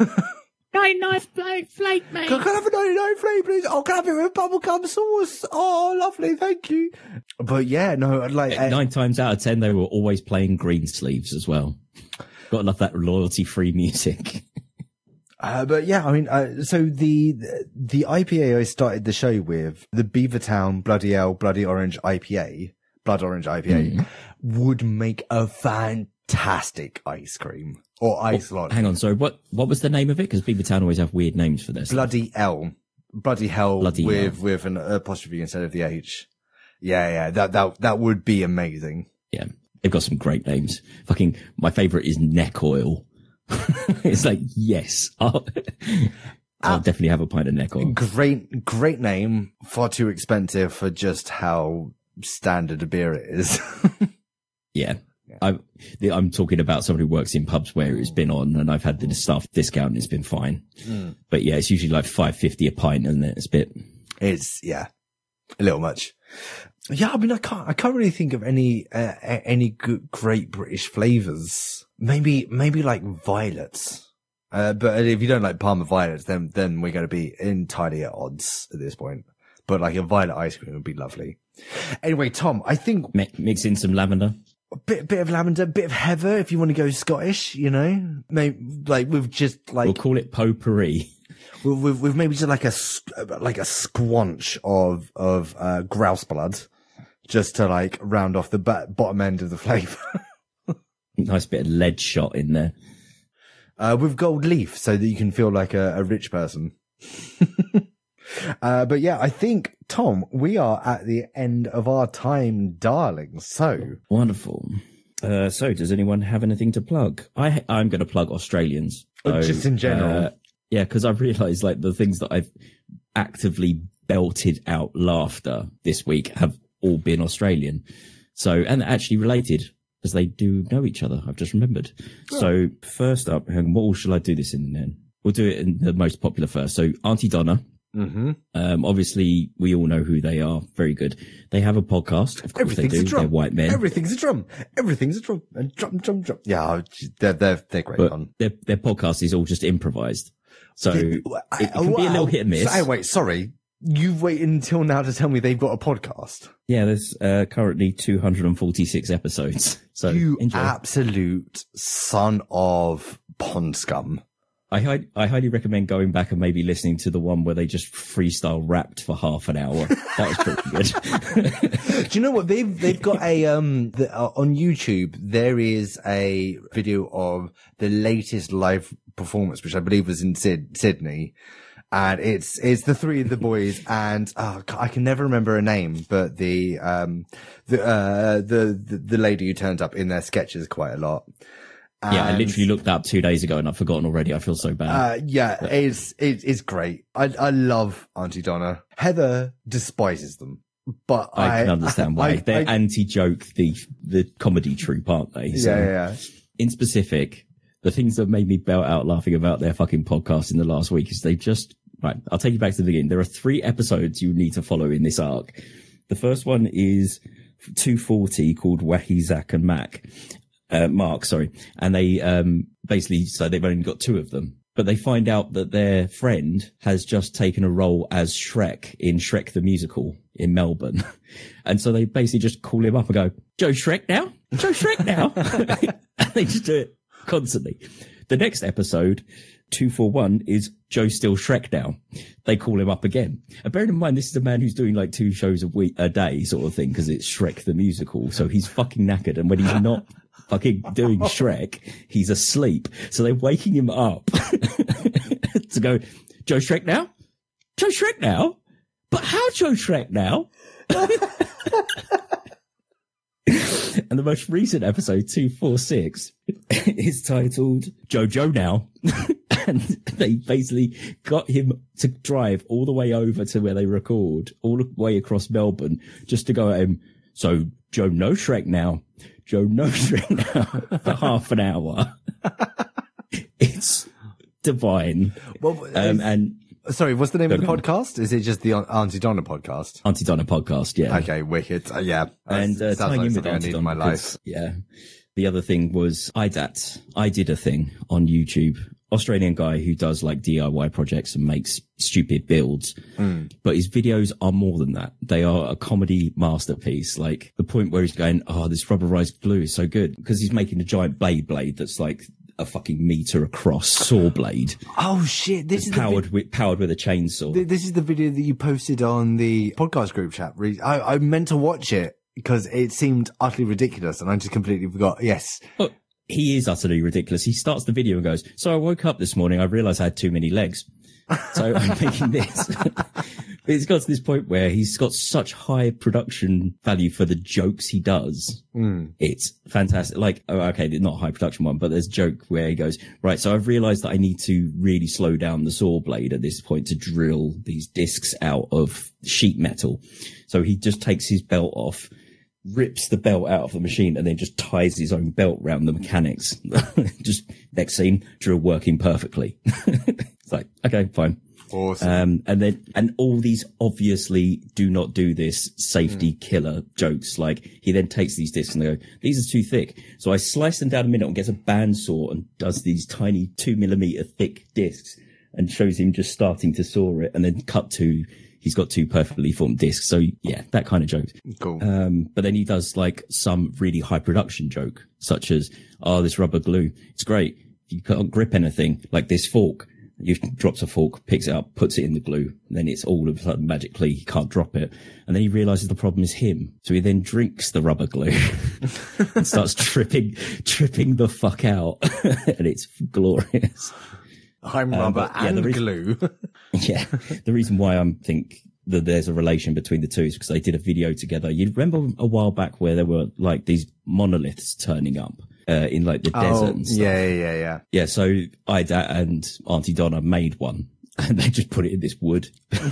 99 flake, mate. Can I have a 99 flake, please? Oh, can I have it with bubblegum sauce? Oh, lovely, thank you. But yeah, no, like 9 times out of 10, they were always playing green sleeves as well. Got to love that royalty-free music. But yeah, I mean, so the IPA I started the show with, the Beavertown Bloody Ale Bloody Orange IPA, Blood Orange IPA, would make a fantastic ice cream or ice lolly. Hang on, sorry, what was the name of it? Because Beavertown always have weird names for this. Bloody L, Bloody Hell with an apostrophe instead of the H. Yeah, that would be amazing. Yeah, they've got some great names. Fucking, my favorite is Neck Oil. It's like, yes, I'll definitely have a pint of Neck Oil. Great name. Far too expensive for just how standard a beer it is. Yeah. I'm talking about somebody who works in pubs where it's been on, and I've had the staff discount and it's been fine. But yeah, it's usually like $5.50 a pint, isn't it? It's a little much. Yeah, I mean, I can't really think of any good, great British flavors. Maybe like violets. But if you don't like Parma violets, then we're going to be entirely at odds at this point. But like a violet ice cream would be lovely. Anyway, Tom, I think mix in some lavender. A bit of lavender, a bit of heather if you want to go Scottish, you know, maybe like with just like, we'll call it potpourri. With maybe just like a squanch of grouse blood, just to like round off the bottom end of the flavour. Nice bit of lead shot in there. With gold leaf, so that you can feel like a rich person. But yeah, I think, Tom, we are at the end of our time, darling. So wonderful. So does anyone have anything to plug? I'm going to plug Australians. So, just in general. Yeah, because I've realised like the things that I've actively belted out laughter this week have all been Australian. So, and actually related, as they do know each other. I've just remembered. Oh. So first up, hang on, what shall I do this in then? We'll do it in the most popular first. So Aunty Donna. Mm-hmm. Obviously we all know who they are. Very good. They have a podcast. Of course they do. They're white men. Everything's a drum. Everything's a drum. And drum. Yeah, they're great fun. Their podcast is all just improvised. So it can be a little hit and miss. Wait, sorry. You've waited until now to tell me they've got a podcast. Yeah, there's currently 246 episodes. So you enjoy. Absolute son of pond scum. I highly recommend going back and maybe listening to the one where they just freestyle rapped for half an hour. That was pretty good. Do you know what they've got on YouTube? There is a video of the latest live performance, which I believe was in Sydney, and it's the three of the boys, and I can never remember her name, but the lady who turns up in their sketches quite a lot. Yeah, I literally looked that up 2 days ago and I've forgotten already. I feel so bad. It's great. I love Aunty Donna. Heather despises them, but I can understand why. They're anti-joke, the comedy troupe, aren't they? So, yeah. In specific, the things that made me belt out laughing about their fucking podcast in the last week is right, I'll take you back to the beginning. There are 3 episodes you need to follow in this arc. The first one is 240 called Wacky, Zach and Mark, sorry. And they, basically, so they've only got 2 of them, but they find out that their friend has just taken a role as Shrek in Shrek the Musical in Melbourne. And so they basically just call him up and go, Joe Shrek now? Joe Shrek now? And they just do it constantly. The next episode, 241, is Joe still Shrek now. They call him up again. And bearing in mind, this is a man who's doing like 2 shows a day sort of thing, because it's Shrek the Musical. So he's fucking knackered. And when he's not fucking doing Shrek, he's asleep. So they're waking him up to go, Joe Shrek now? Joe Shrek now? But how Joe Shrek now? And the most recent episode, 246, is titled Jojo Now. And they basically got him to drive all the way over to where they record, all the way across Melbourne, just to go at him. So Joe no Shrek now. Joe no Shrek now for half an hour. It's divine. Well, sorry, what's the name of the podcast? Is it just the Aunty Donna podcast? Aunty Donna podcast, yeah. Okay, wicked. Yeah. And sounds tying like in with something I Aunty need Donna in my life. Yeah. The other thing was I did a thing on YouTube. Australian guy who does like DIY projects and makes stupid builds. But his videos are more than that. They are a comedy masterpiece. Like the point where he's going, oh, this rubberized glue is so good, because he's making a giant blade that's like a fucking meter across saw blade. Oh shit. This is powered with a chainsaw. This is the video that you posted on the podcast group chat. I meant to watch it because it seemed utterly ridiculous and I just completely forgot. Yes. But he is utterly ridiculous. He starts the video and goes, so I woke up this morning, I realized I had too many legs. So I'm making this. It's got to this point where he's got such high production value for the jokes he does. It's fantastic. Like, okay, not high production one, but there's a joke where he goes, right, so I've realized that I need to really slow down the saw blade at this point to drill these discs out of sheet metal. So he just takes his belt off, rips the belt out of the machine, and then just ties his own belt around the mechanics. Just next scene, drill working perfectly. It's like, okay, fine. Awesome. And all these obviously do not do this safety killer jokes. Like he then takes these discs and they go, these are too thick. So I slice them down a minute and gets a bandsaw and does these tiny 2mm thick discs and shows him just starting to saw it, and then cut to, he's got 2 perfectly formed discs. So yeah, that kind of joke. Cool. But then he does like some really high production joke, such as, oh, this rubber glue, it's great. You can't grip anything, like this fork. You drops a fork, picks it up, puts it in the glue, and then it's all of a sudden magically, he can't drop it. And then he realizes the problem is him. So he then drinks the rubber glue and starts tripping the fuck out. And it's glorious. I'm rubber and glue. Yeah. The reason why I think that there's a relation between the two is because they did a video together. You remember a while back where there were like these monoliths turning up? In like the desert and stuff. Yeah. Yeah, so Ida and Aunty Donna made one and they just put it in this wood.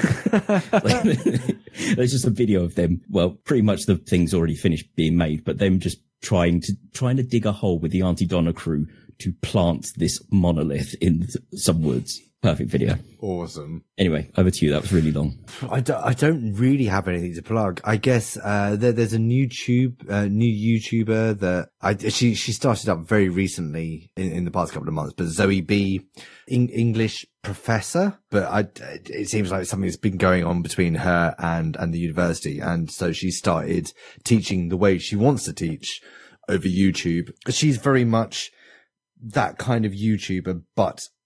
There's just a video of them. Well, pretty much the thing's already finished being made, but them just trying to dig a hole with the Aunty Donna crew to plant this monolith in some woods. Perfect video. Awesome. Anyway, over to you. That was really long. I don't really have anything to plug. I guess there's a new YouTuber that she started up very recently in the past couple of months, but Zoe Bee, English professor, but it seems like something's been going on between her and the university, and so she started teaching the way she wants to teach over YouTube. She's very much that kind of YouTuber, but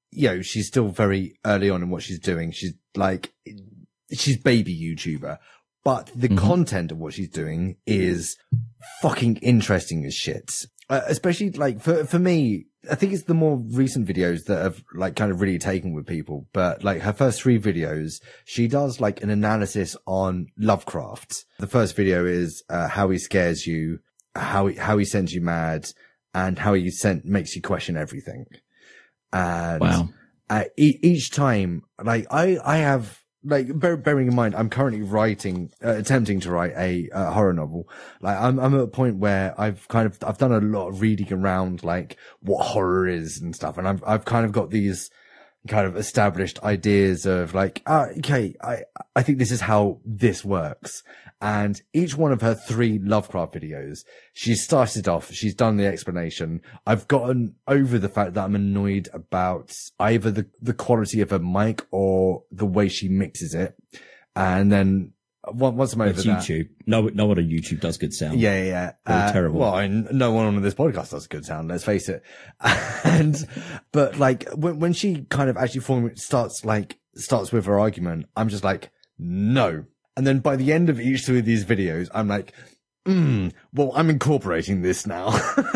she's still very early on in what she's doing. She's baby YouTuber, but the content of what she's doing is fucking interesting as shit. Especially like for me, I think it's the more recent videos that have like kind of really taken with people. But like her first 3 videos, she does like an analysis on Lovecraft. The first video is how he scares you, how he sends you mad, and how he makes you question everything. And wow. Each time, like I have. Like, bearing in mind, I'm currently attempting to write a horror novel. Like, I'm at a point where I've done a lot of reading around, like, what horror is and stuff. And I've kind of got these kind of established ideas of like, okay, I think this is how this works. And each one of her 3 Lovecraft videos, she's started off, she's done the explanation. I've gotten over the fact that I'm annoyed about either the quality of her mic or the way she mixes it. And then once I'm over that. YouTube. No one on YouTube does good sound. Yeah. Terrible. Well, no one on this podcast does good sound, let's face it. But like, when she kind of actually starts with her argument, I'm just like, no. And then by the end of each 2 of these videos, I'm like, well, I'm incorporating this now.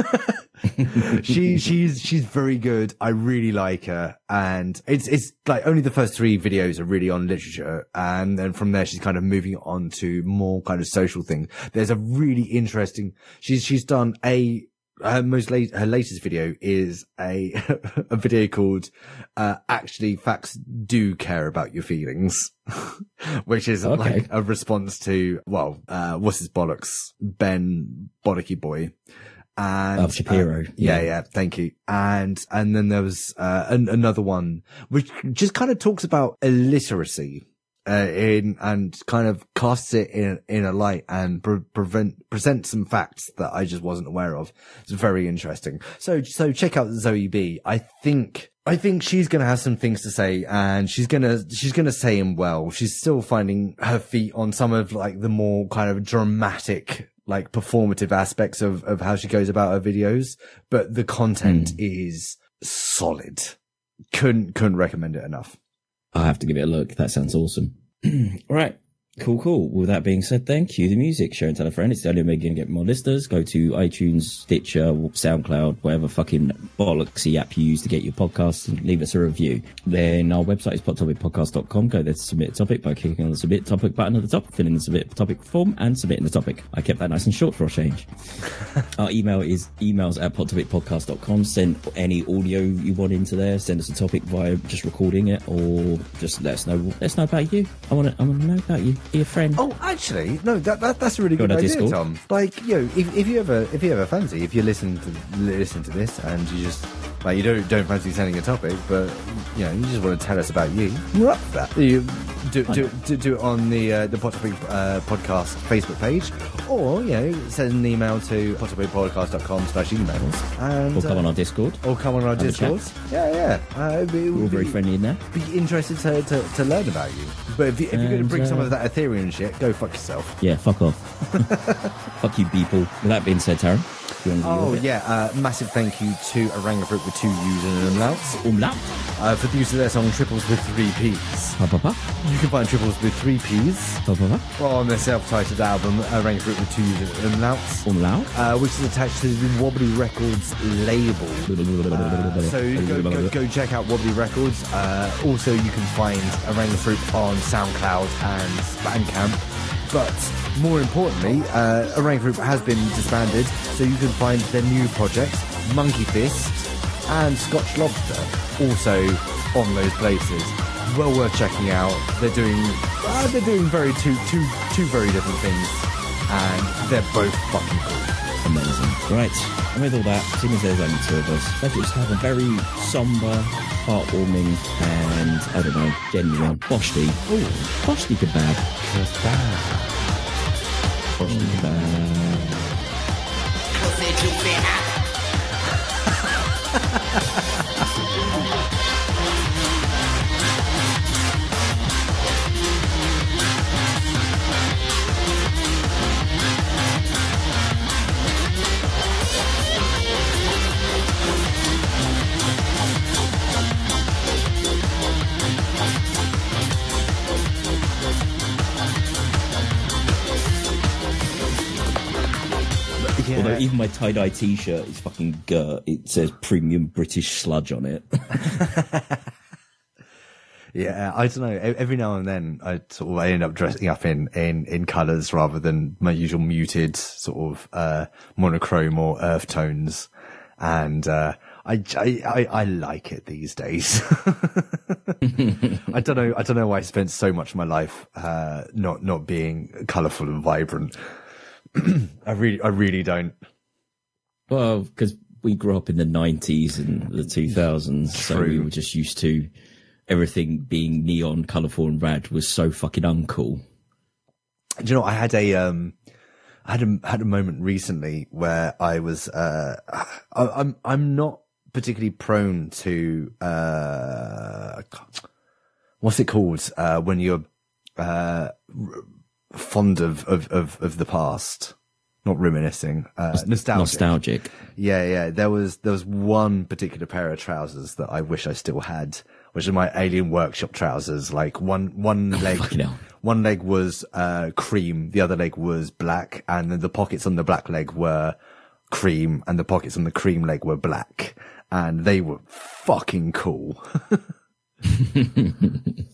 She's very good. I really like her. And it's like only the first 3 videos are really on literature. And then from there, she's kind of moving on to more kind of social things. There's a really interesting, she's done her latest video is a video called, actually facts do care about your feelings, which is like a response to, what's his bollocks? Ben Bollocky Boy. And Shapiro. Yeah. Thank you. And then there was, another one, which just kind of talks about illiteracy. And kind of casts it in a light and present some facts that I just wasn't aware of. It's very interesting. So check out Zoe Bee. I think she's going to have some things to say, and she's going to say them well. She's still finding her feet on some of like the more kind of dramatic, like performative aspects of how she goes about her videos. But the content is solid. Couldn't recommend it enough. I'll have to give it a look. That sounds awesome. All right. Cool. With that being said, then cue the music. Share and tell a friend. It's the only way you're going to get more listeners. Go to iTunes, Stitcher, SoundCloud, whatever fucking bollocksy app you use to get your podcasts, and leave us a review. Then our website is podtopicpodcast.com. Go there to submit a topic by clicking on the submit topic button at the top, filling the submit topic form, and submitting the topic. I kept that nice and short for a change. Our email is emails@podtopicpodcast.com. Send any audio you want into there. Send us a topic via just recording it, or just let us know about you. I want to know about you. Be a friend. Oh, actually, no, that's a really good idea, Discord. Tom. Like, if you ever fancy, if you listen to this and you just like, you don't fancy sending a topic, but you just want to tell us about you, we're up for that. You do it on the PodTopic podcast Facebook page, or send an email to podtopicpodcast.com/emails, and or come on our Discord. Yeah. We're all very friendly in there. Be interested to learn about you. But if you're going to bring some of that Ethereum shit, go fuck yourself. Yeah, fuck off. Fuck you, people. With that being said, Taryn, massive thank you to Orangafruüp with 2 U's and an umlaut. Umlaut. For the use of their song Trippples with 3 P's. Pa-pa-pa. You can find Trippples with 3 P's Pa-pa-pa. on their self-titled album Orangafruüp with 2 U's and an umlaut. Umlaut. Which is attached to the Wobbly Records label. So go check out Wobbly Records. Also, you can find Orangafruüp on SoundCloud and Bandcamp. But more importantly, Orangafruüp has been disbanded, so you can find their new projects, Monkey Fist and Scotch Lobster, also on those places. Well worth checking out. They're doing very two very different things, and they're both fucking cool. Amazing. Right, and with all that, seeing as there's only 2 of us, let's just have a very somber, heartwarming, and, I don't know, genuine boshti. Oh, boshti kebab. Boshti kebab. Although even my tie-dye t-shirt is fucking girt. It says premium British sludge on it. Yeah, I don't know. Every now and then I end up dressing up in colours rather than my usual muted sort of, monochrome or earth tones. And, I like it these days. I don't know why I spent so much of my life, not being colourful and vibrant. I really don't. Well, because we grew up in the 90s and the 2000s, so we were just used to everything being neon, colourful, and rad was so fucking uncool. Do you know, I had a moment recently where I was, I'm not particularly prone to, what's it called, when you're, fond of the past. Not reminiscing, nostalgic. Yeah. There was one particular pair of trousers that I wish I still had, which are my Alien Workshop trousers. Like one leg was, cream, the other leg was black, and then the pockets on the black leg were cream, and the pockets on the cream leg were black. And they were fucking cool.